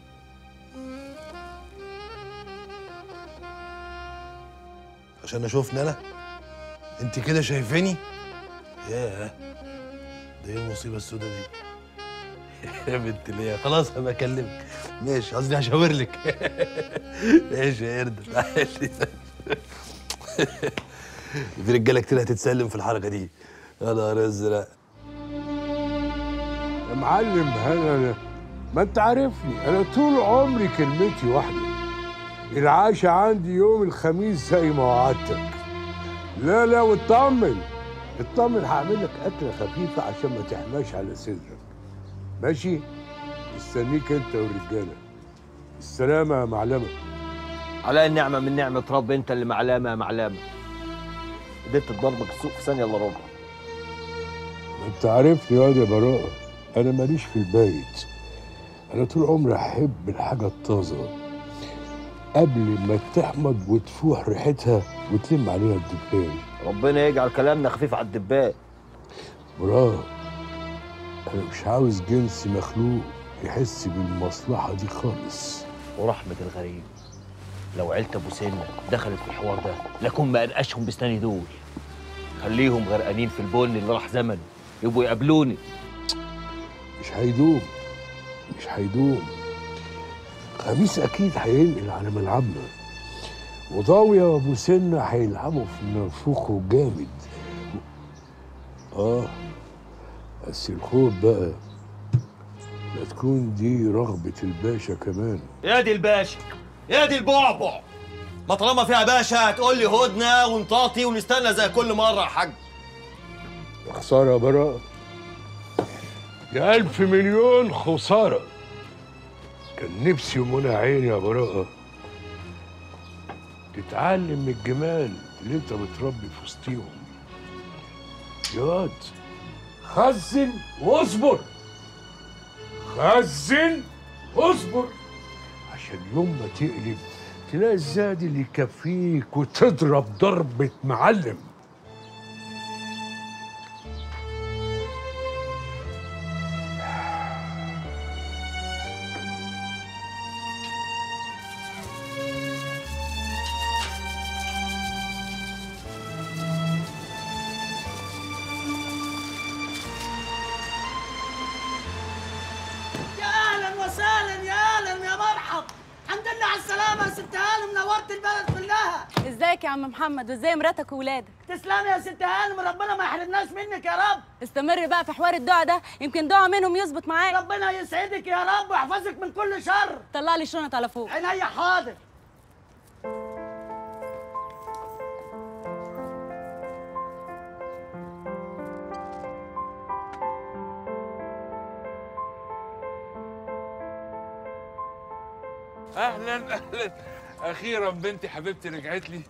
عشان اشوفني انا؟ انت كده شايفاني؟ ياه، ده ايه المصيبه السوداء دي؟ يا بنت ليه؟ خلاص هبقى اكلمك. ماشي، قصدي هشاور لك. ماشي يا قرد، تعالي. في رجاله كتير هتتسلم في الحركه دي. يا نهار ازرق. يا معلم انا ما انت عارفني، انا طول عمري كلمتي واحده، العاشة عندي يوم الخميس زي ما وعدتك. لا لا، واطمن اطمن، هعمل لك اكله خفيفه عشان ما تحماش على صدرك. ماشي؟ استنيك انت والرجاله. السلامه يا معلمه. على النعمه من نعمه رب، انت اللي معلمه يا معلمه. قدرت تضربك السوق في ثانيه الا ربع. انت عارفني يا براءه، انا ماليش في البيت، انا طول عمري احب الحاجه الطازه قبل ما تحمض وتفوح ريحتها وتلم عليها الدبان. ربنا يجعل كلامنا خفيف على الدبان. براءه، انا مش عاوز جنس مخلوق يحس بالمصلحه دي خالص. ورحمه الغريب، لو عيلة ابو سنه دخلت في الحوار ده لكون ما انقشهم بسناني دول. خليهم غرقانين في البن اللي راح زمن، يبقوا يقابلوني. مش هيدوم مش هيدوم خميس اكيد هينقل على ملعبنا، وضاويه وابو سنه هيلعبوا في نافوخه جامد. اه بس الخوف بقى لا تكون دي رغبه الباشا كمان. يا دي الباشا، يا دي البعبع، ما طالما فيها باشا هتقول لي هدنه ونطاطي ونستنى زي كل مره يا حاج. خساره يا براءه، يا ألف مليون خساره. كان نفسي ومنى عيني يا براءه تتعلم من الجمال اللي انت بتربي في وسطيهم. يا واد خزن واصبر، خزن واصبر، عشان يوم ما تقلب تلاقي الزاد اللي يكفيك وتضرب ضربة معلم. ازيك يا عم محمد، وازاي مراتك وولادك؟ تسلمي يا ست هانم، ربنا ما يحرمناش منك يا رب. استمر بقى في حوار الدعاء ده، يمكن دعاء منهم يظبط معاك. ربنا يسعدك يا رب ويحفظك من كل شر. طلع لي الشنط على فوق. عينيا حاضر. اهلا اهلا، اخيرا بنتي حبيبتي رجعت لي.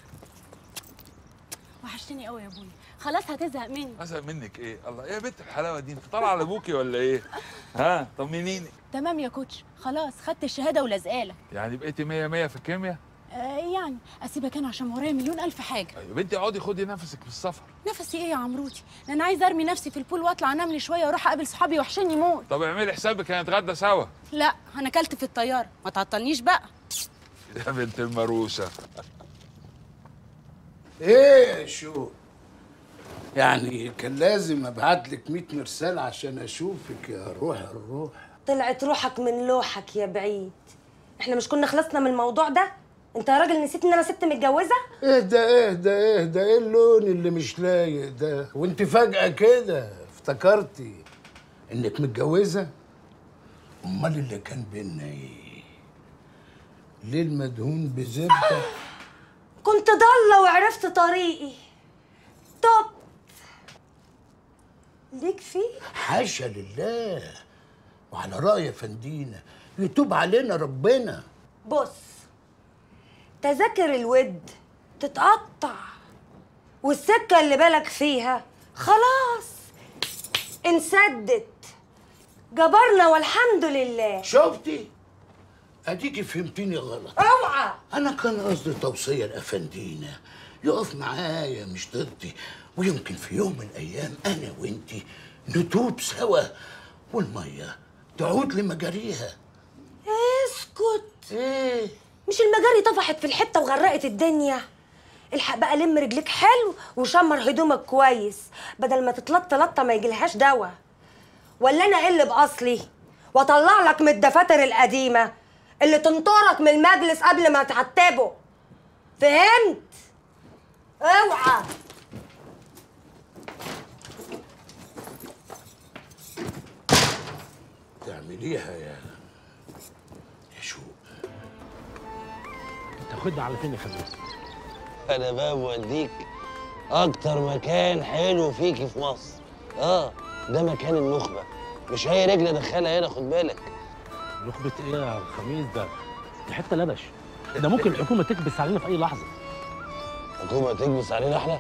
وحشتني قوي يا ابويا، خلاص هتزهق مني. ازهق منك ايه؟ الله، ايه يا بنت الحلاوه دي؟ انت طالعه على ابوكي ولا ايه؟ ها طمنيني. تمام يا كوتش، خلاص خدت الشهاده ولازقالك. يعني بقيتي مية مية في الكيمياء؟ آه يعني اسيبك انا عشان ورايا مليون الف حاجه. يا بنتي اقعدي خدي نفسك في السفر. نفسي ايه يا عمروتي؟ انا عايزه ارمي نفسي في البول واطلع انام لي شويه واروح اقابل صحابي وحشني موت. طب اعملي حسابك هنتغدى سوا. لا انا اكلت في الطياره، ما تعطلنيش بقى. يا بنت المروسه. ايه يا شو؟ يعني كان لازم ابعت لك مية مرسال عشان اشوفك يا روح الروح. طلعت روحك من لوحك يا بعيد. احنا مش كنا خلصنا من الموضوع ده؟ انت يا راجل نسيت ان انا ست متجوزه؟ اهدى اهدى اهدى، ايه اللون اللي مش لايق ده؟ وانت فجأة كده افتكرتي انك متجوزه؟ امال اللي كان بينا ايه؟ ليه المدهون بزبده؟ كنت ضاله وعرفت طريقي، توب ليك فيه؟ حاشا لله، وعلى رأي فندينا يتوب علينا ربنا. بص، تذاكر الود تتقطع والسكة اللي بالك فيها خلاص انسدت، جبرنا والحمد لله. شفتي؟ اديكي فهمتيني غلط. اوعى. انا كان قصدي توصية لأفندينا يقف معايا مش ضدي، ويمكن في يوم من الايام انا وانتي نتوب سوا والميه تعود لمجاريها. اسكت. ايه؟ مش المجاري طفحت في الحته وغرقت الدنيا؟ الحق بقى لم رجليك حلو وشمر هدومك كويس بدل ما تتلط لطه ما يجيلهاش دوا. ولا انا اقل باصلي واطلع لك من الدفاتر القديمه اللي تنطرك من المجلس قبل ما تعتبه. فهمت؟ اوعى. تعمليها يا يا شو. تاخدنا على فين يا خميس؟ انا بقى بوديك اكتر مكان حلو فيكي في مصر. اه ده مكان النخبه، مش اي رجل ادخلها هنا، خد بالك. نخبة ايه يا خميس؟ ده دي حته لبش، ده ممكن الحكومه تكبس علينا في اي لحظه. الحكومه تكبس علينا احنا؟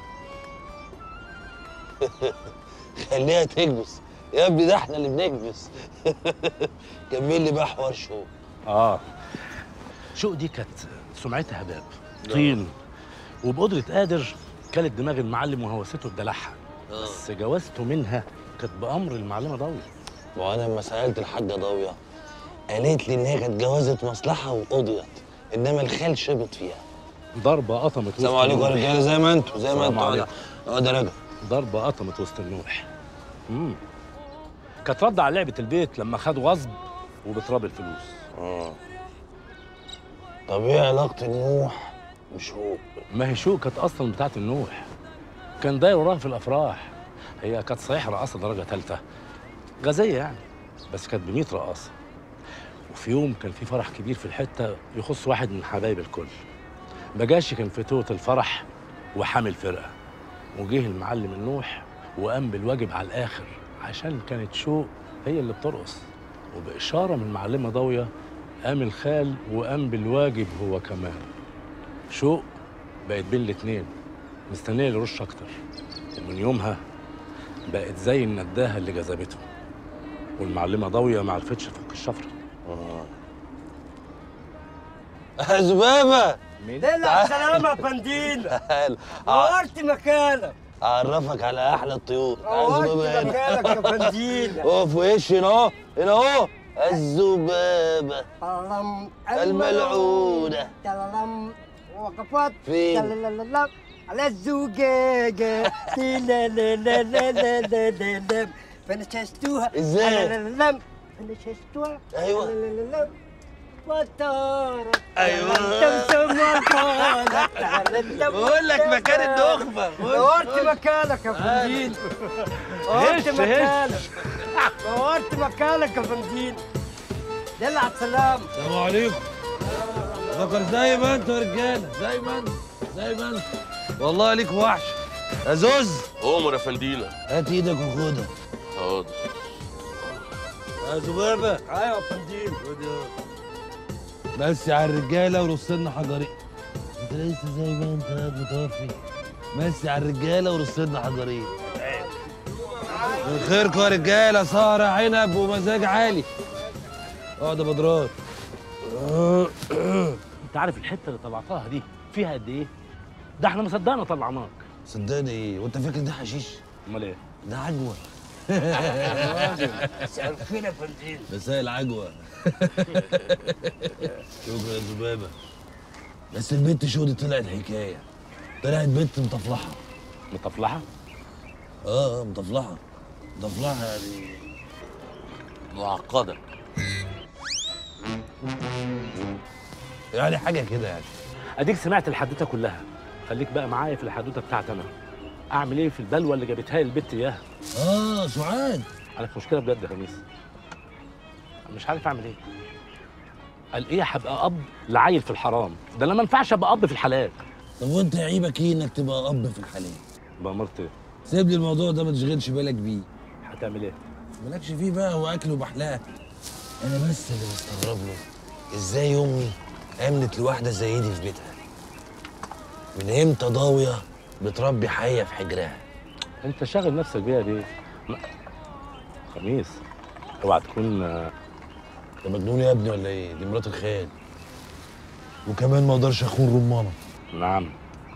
خليها تكبس يا ابني، ده احنا اللي بنكبس. كمل لي بقى حوار شو. اه شوق دي كانت سمعتها هباب طين، وبقدرة قادر كانت دماغ المعلم وهوسته بدلعها. بس جوازته منها كانت بأمر المعلمة ضوية. وانا لما سألت الحاجة ضوية قالت لي ان هي كانت جوازة مصلحة وقضيت، انما الخال شبط فيها. ضربة قطمت وسط السلام عليكم يا رجالة، زي ما انتوا زي ما انتوا. اه ده راجع. ضربة قطمت وسط النوح. امم كانت رد على لعبة البيت لما خد غصب وبتراب الفلوس. اه طب ايه علاقة النوح بشوق؟ ما هي شوق كانت اصلا بتاعت النوح، كان داير وراها في الافراح. هي كانت صحيح رقاصة درجة ثالثة غازية يعني، بس كانت بمية رقاصة. وفي يوم كان في فرح كبير في الحتة يخص واحد من حبايب الكل. بجاشي كان في توت الفرح وحامل فرقة، وجه المعلم النوح وقام بالواجب على الآخر عشان كانت شوق هي اللي بترقص، وبإشارة من المعلمة ضوية قام الخال وقام بالواجب هو كمان. شوق بقت بين الاتنين مستنية لرش أكتر، ومن يومها بقت زي النداهة اللي جذبته، والمعلمة ضوية ما عرفتش تفك الشفرة. اه زبابة دلع السلامة يا فنديل. نورت مكانك. اعرفك على احلى الطيور. نورت مكانك يا فنديل. اقف وشي هنا اهو، هنا اهو. الذبابة الملعونة وقفت فين؟ على الزجاجة. لا لا لا لا لا لا لا لا فنششتوها. ازاي؟ لا لا لا فنششتوها. ايوه. لا لا لا وطارت. ايوه. بقول لك مكان النخبة. نورت مكانك يا فنديل. نورت مكانك. نورت مكانك يا فنديل. دلع السلام. السلام عليكم. ذكر زي ما انتوا يا رجاله، زي ما انتوا زي ما انتوا. والله ليك وحش. يا زوز عمر يا فندينا. هات ايدك وخدها. حاضر. يا زبابه. ايوه يا فنديل. بس على الرجاله ورص لنا حجرين. انت لسه زي ما انت متوفي. بس على الرجاله ورص لنا حجرين. من خيركم يا رجاله، سهره عنب ومزاج عالي. اقعد يا بدران. انت عارف الحته اللي طلعتها دي فيها قد ايه؟ ده احنا ما صدقنا طلعناك. صدقني ايه؟ وانت فاكر ده حشيش؟ امال ايه؟ ده عجوه. مساء الخير يا فنديل. مساء العجوه. شكرا يا زبابه. بس البنت شو دي طلعت حكايه. طلعت بنت مطفلحه. مطفلحه؟ اه مطفلحه. مطفلحه يعني معقده. يعني حاجه كده يعني. اديك سمعت الحدوته كلها، خليك بقى معايا في الحدوته بتاعتي انا. اعمل ايه في البلوه اللي جابتها لي البت اياها؟ اه سعاد. انا في مشكله بجد يا خميس، مش عارف اعمل ايه. قال ايه هبقى اب لعيل في الحرام؟ ده انا ما ينفعش ابقى اب في الحلال. طب وانت عيبك ايه انك تبقى اب في الحلال؟ بأمرت ايه؟ سيب لي الموضوع ده ما تشغلش بالك بيه. هتعمل ايه؟ مالكش فيه بقى، هو اكل وبحلاه. انا بس اللي مستغرب له ازاي امي امنت لواحده زي دي في بيتها. من امتى ضاويه بتربي حيه في حجرها؟ انت شاغل نفسك بيها ليه؟ خميس اوعى تكون. انت مجنون يا ابني ولا ايه؟ دي مرات الخال، وكمان ما اقدرش اخون رمانه. نعم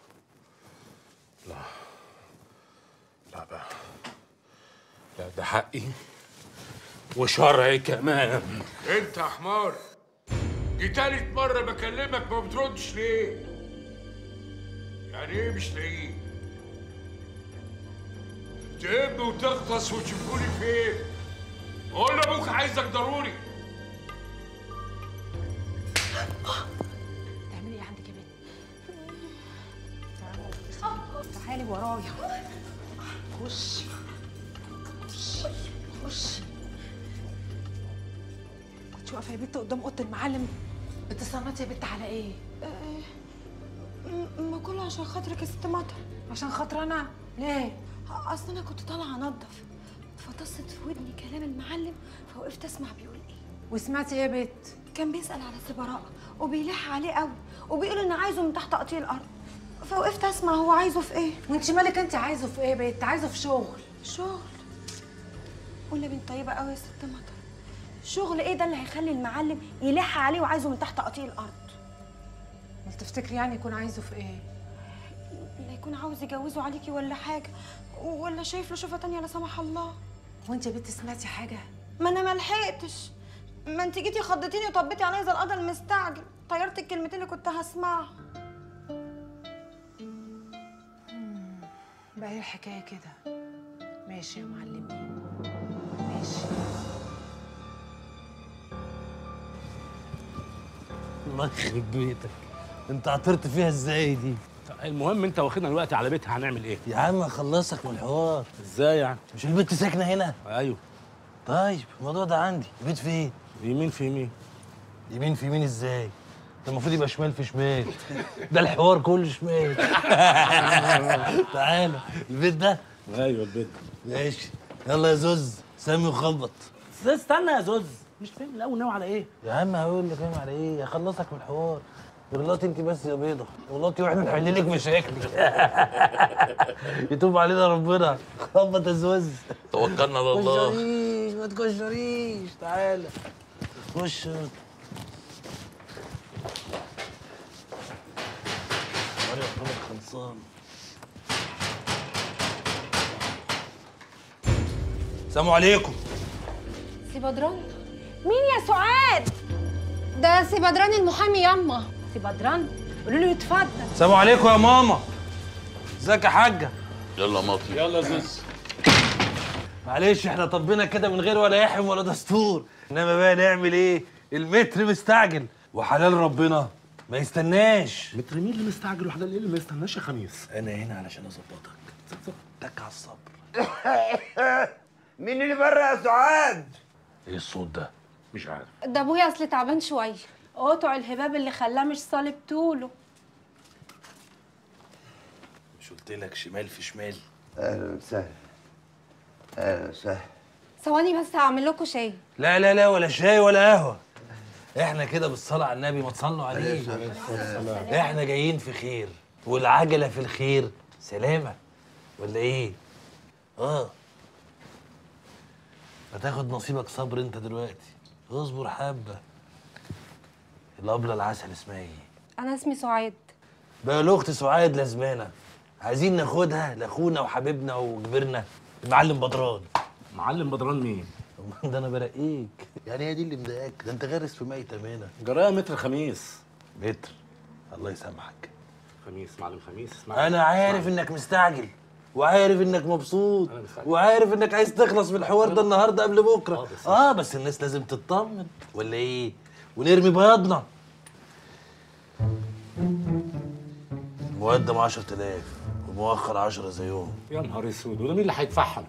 لا ده حقي وشرعي كمان. انت يا حمار، دي تالت مرة بكلمك ما بتردش ليه؟ يعني ايه مش لاقيه؟ تهب وتغطس وتشوفوني فين؟ قول لابوك عايزك ضروري. تعملي ايه عندك يا بنت؟ تعالي ورايا. خشي خشي خشي. كنت واقفه يا بنت قدام اوضه المعلم بتصنطي يا بنت على ايه؟ ما كله عشان خاطرك يا ست مطر. عشان خاطر انا؟ ليه؟ اصل انا كنت طالعه انضف، فطست في ودني كلام المعلم فوقفت اسمع بيقول ايه. وسمعتي ايه يا بنت؟ كان بيسال على سي براء وبيلح عليه قوي وبيقول ان عايزه من تحت قطيع الارض، فوقفت اسمع هو عايزه في ايه. وانت مالك انت عايزه في ايه يا بنت؟ عايزه في شغل. شغل؟ قول يا بنت طيبه قوي يا ست مطر، شغل ايه ده اللي هيخلي المعلم يلح عليه وعايزه من تحت قطيع الارض؟ ما تفتكري يعني يكون عايزه في ايه؟ لا يكون عاوز يجوزه عليكي ولا حاجه، ولا شايف له شوفه تانيه لا سمح الله. وانت يا بنت سمعتي حاجه؟ ما انا ما لحقتش، ما انت جيتي خضتيني وطبيتي عليا زي القضا المستعجل، طيرت الكلمتين اللي كنت هسمعها. بقى هي الحكايه كده. ماشي يا معلمين ماشي. الله يخرب بيتك، انت عطرت فيها ازاي دي؟ المهم انت واخدنا الوقت على بيتها، هنعمل ايه؟ يا عم اخلصك من الحوار. ازاي يعني؟ مش البنت ساكنه هنا؟ ايوه. طيب الموضوع ده عندي. البيت فين؟ يمين في يمين. يمين في يمين ازاي؟ ده المفروض يبقى شمال في شمال. ده الحوار كله شمال. تعالى البيت ده؟ ايوه البيت ده. ماشي يلا يا زوز سامي وخبط. استنى يا زوز، مش فاهم الاول ناوي على ايه؟ يا عم هقول لك ناوي على ايه، هخلصك من الحوار. غلطي انت بس يا بيضه، غلطي واحنا نحل لك مشاكلك. يتوب علينا ربنا. خبط يا زوز. توكلنا على الله. ما تكشريش ما تكشريش. تعالى خش. خلصان. السلام عليكم. سي بدران؟ مين يا سعاد؟ ده سي بدران المحامي ياما. سي بدران؟ قولوا له يتفضل. السلام عليكم يا ماما. ازيك يا حاجه؟ يلا ماطي. يلا زوز. معلش احنا طبينا كده من غير ولا يحم ولا دستور، انما بقى نعمل ايه؟ المتر مستعجل وحلال ربنا ما يستناش. متر مين اللي مستعجل وحلال ايه اللي ما يستناش يا خميس؟ انا هنا علشان اظبطك. تك على الصبر. مين اللي بره يا سعاد؟ ايه الصوت ده؟ مش عارف. ده ابويا اصل تعبان شويه، قطع الهباب اللي خلاه مش صالب طوله. مش قلت لك شمال في شمال؟ اهلا وسهلا. اهلا وسهلا. ثواني بس هعمل لكم شاي. لا لا لا ولا شاي ولا قهوه، احنا كده بالصلاه على النبي، ما تصلوا عليه. احنا جايين في خير والعجله في الخير سلامه ولا ايه؟ اه هتاخد نصيبك صبر انت دلوقتي، اصبر حبه. الابله العسل اسمها ايه؟ انا اسمي سعاد. بقى الاخت سعاد لازمانه، عايزين ناخدها لاخونا وحبيبنا وكبرنا المعلم بدران. معلم بدران مين؟ ده انا برقيك، يعني هي دي اللي مضايقاك؟ ده انت غارس في ميت امانه. جرايه متر خميس. متر الله يسامحك. خميس معلم خميس. اسمعني. انا عارف اسمعني. انك مستعجل وعارف انك مبسوط وعارف انك عايز تخلص من الحوار ده النهارده قبل بكره. اه بس, آه بس الناس لازم تطمن ولا ايه؟ ونرمي بياضنا. مقدم عشرة آلاف ومؤخر عشرة زيهم. يا نهار اسود، وده مين اللي هيدفعهم؟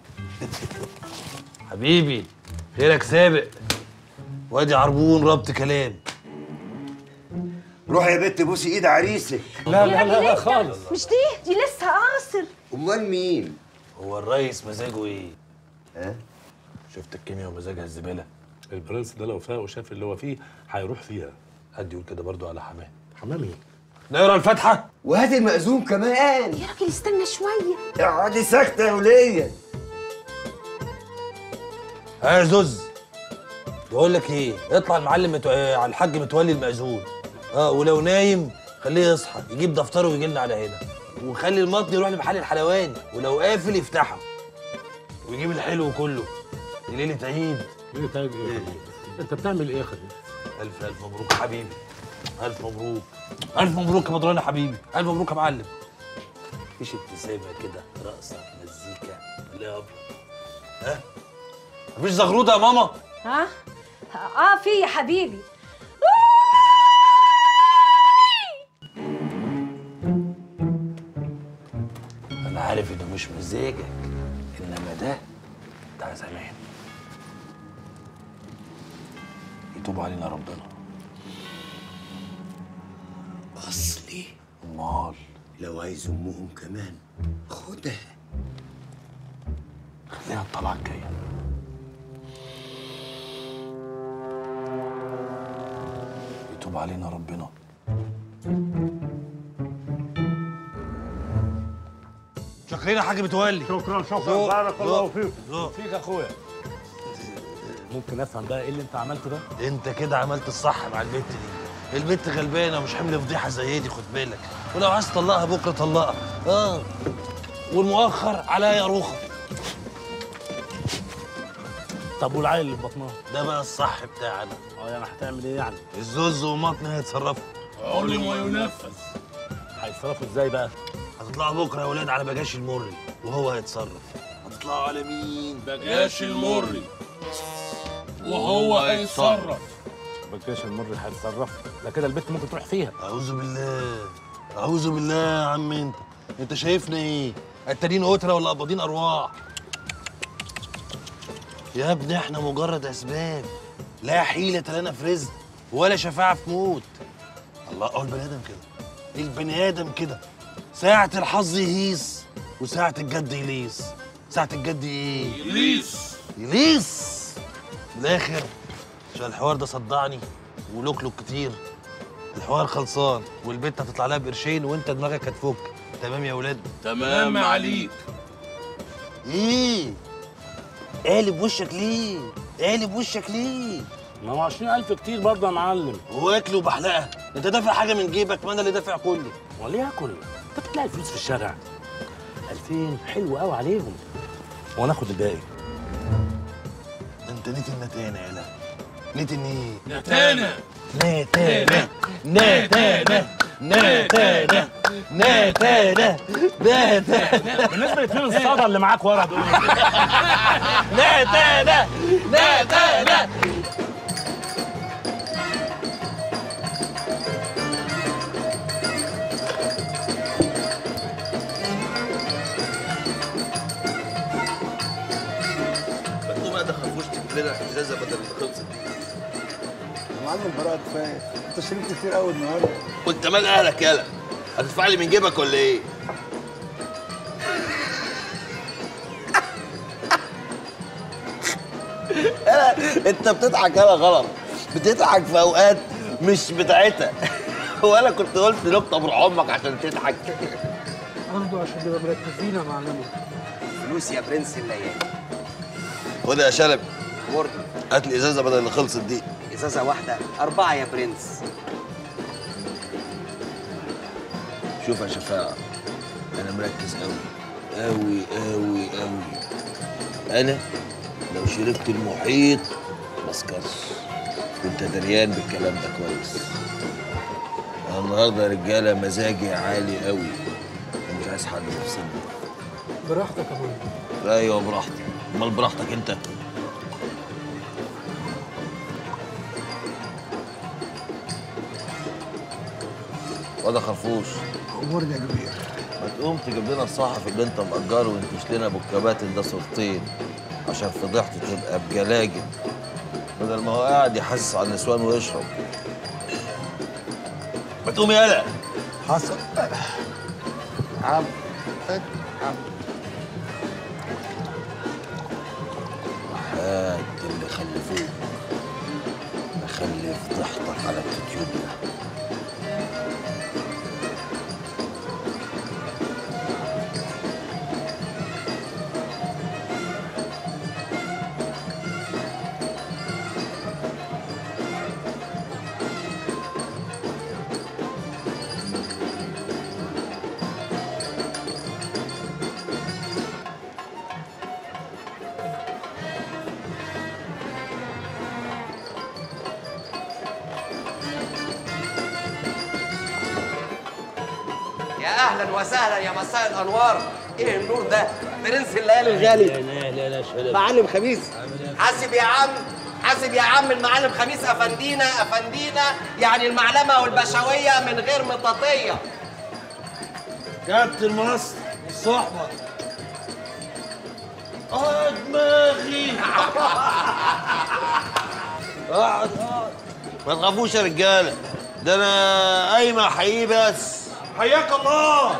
حبيبي خيرك سابق، وادي عربون ربط كلام. روح يا بت بوسي ايد عريسك. لا لا لا, لا خالص. مش دي دي لسه قاصر. امال مين؟ هو الريس مزاجه ايه؟ ها؟ شفت الكيمياء ومزاجها الزباله؟ البرنس ده لو فاق وشاف اللي هو فيه هيروح فيها. حد يقول كده برضو على حماه. حماه مين؟ نقرا الفاتحه وهات المأذون كمان. يا راجل استنى شويه. اقعدي ساكته يا وليه. ها يا زوز، بقول لك ايه، اطلع المعلم متو... على الحاج متولي المأذون. اه ولو نايم خليه يصحى يجيب دفتره ويجي لنا على هنا، وخلي المطن يروح لمحل الحلواني، ولو قافل يفتحه ويجيب الحلو كله. دي ليله عيد. ليله عيد ايه؟ انت بتعمل ايه يا خليل؟ الف الف مبروك حبيبي. الف مبروك. الف مبروك يا بدران يا حبيبي. الف مبروك يا معلم. مفيش ابتسامه كده، رقصه، مزيكا، لا يا ابيض. ها؟ مفيش زغروطه يا ماما؟ ها؟ اه في يا حبيبي. انا عارف انه مش مزاجك، انما ده بتاع زمان. يتوب علينا ربنا. اصلي امال لو عايز امهم كمان خدها. خليها الطلعه الجايه. يتوب علينا ربنا. شكرين يا حاج متولي. شكرا شكرا، ذوق، بارك الله ذوق، فيك. ذوق. فيك يا اخويا. ممكن افهم بقى ايه اللي انت عملته ده؟ انت كده عملت الصح مع البت دي. البت غلبانه ومش حمل فضيحه زي دي، خد بالك. ولو عايز تطلقها بكره طلقها. اه والمؤخر عليا يا روخه. طب والعيل اللي في بطنها؟ ده بقى الصح بتاعنا. اه يعني هتعمل ايه يعني؟ الزوز ومطن هيتصرفوا. قول ما ينفذ. هيتصرفوا ازاي بقى؟ هتطلعوا بكره يا ولاد على بجاش المري وهو هيتصرف. هتطلعوا على مين؟ بجاش المري وهو هيتصرف. بجاش المري هيتصرف؟ ده كده البت ممكن تروح فيها. اعوذ بالله، اعوذ بالله يا عم. انت انت شايفنا ايه؟ قتالين قتله ولا قباضين ارواح؟ يا ابني احنا مجرد اسباب، لا حيله لنا في رزق ولا شفاعه في موت. الله، هو البني ادم كده، البني ادم كده ساعة الحظ يهيس وساعة الجد يليس. ساعة الجد ايه؟ يليس. يليس من الاخر. عشان الحوار ده صدعني ولوكلوك كتير. الحوار خلصان والبنت هتطلع لها بقرشين وانت دماغك هتفك. تمام يا ولاد؟ تمام عليك. ايه؟ قالب وشك ليه؟ قالب وشك ليه؟ ما هو عشرين ألف كتير برضه يا معلم. واكل وبحلقه. انت دافع حاجه من جيبك؟ ما انا اللي دافع كله. وليه اكل؟ انت بتلاقي الفلوس في الشارع. ألفين حلو قوي عليهم وناخد الباقي. انت نيت النتانه يالا. نيت ايه؟ نتانه. نتانه نتانه نتانه نتانه نتانه. بالنسبه لاتنين الصدى اللي معاك ورا دول. نتانه نتانه. لنا ازازه بدل اللي خلصت دي. يا معلم براءة كفايه، انت شربت كتير قوي النهارده. وانت مال اهلك يالا؟ هتدفع لي من جيبك ولا ايه؟ يالا انت بتضحك يالا غلط، بتضحك في اوقات مش بتاعتها. هو انا كنت قلت نكته بروح امك عشان تضحك؟ برضه عشان نبقى مركزين يا معلم. فلوس يا برنس الليالي. خد يا شلبي. ورد. هات لي ازازه بدل اللي خلصت دي. ازازه واحده اربعه يا برنس. شوف يا شفاعه، انا مركز قوي قوي قوي قوي. انا لو شربت المحيط مسكرش، وانت دريان بالكلام ده كويس. انا النهارده يا رجاله مزاجي عالي قوي ومش عايز حد يفصلني. براحتك يا ابويا. ايوه براحتي. امال براحتك انت؟ وده خرفوش. امورنا يا كبير. ما تقوم تجيب لنا الصحفي اللي انت مأجره وانتش لنا ابو الكباتن ده صورتين عشان فضيحته تبقى بجلاجل، بدل ما هو قاعد يحسس على النسوان ويشرب. ما تقوم يالا. حصل. عم عم هات اللي خلفوك، نخلي فضيحتك على اليوتيوب. اهلا وسهلا يا مساء الانوار. ايه النور ده؟ برنس الليالي الغالي. لا لا لا شلل. معلم خميس. حاسب يا عم، حاسب يا عم. المعلم خميس افندينا افندينا، يعني المعلمه والبشويه من غير مطاطيه. كابتن مصر الصحبه. اه دماغي. اقعد اقعد. ما تخافوش يا رجاله، ده انا قايم احييه بس. حياك الله.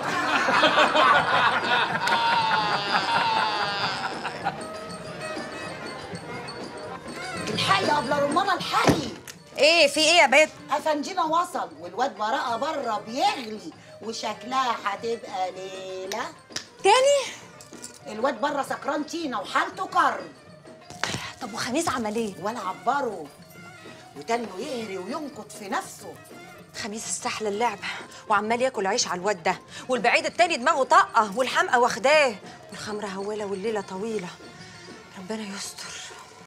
الحقي يا ابله رمانه الحقي. ايه في ايه يا بنت؟ افندينا وصل والواد براءه بره بيغلي وشكلها هتبقى ليله. تاني؟ الواد بره سكران تينا وحالته كرب. طب وخميس عمل ايه؟ ولا عبره وتنه يهري وينكت في نفسه. خميس استحلى اللعبة وعمال ياكل عيش على الواد ده، والبعيد التاني دماغه طاقة والحمقى واخداه، والخمرة هولة والليلة طويلة. ربنا يستر.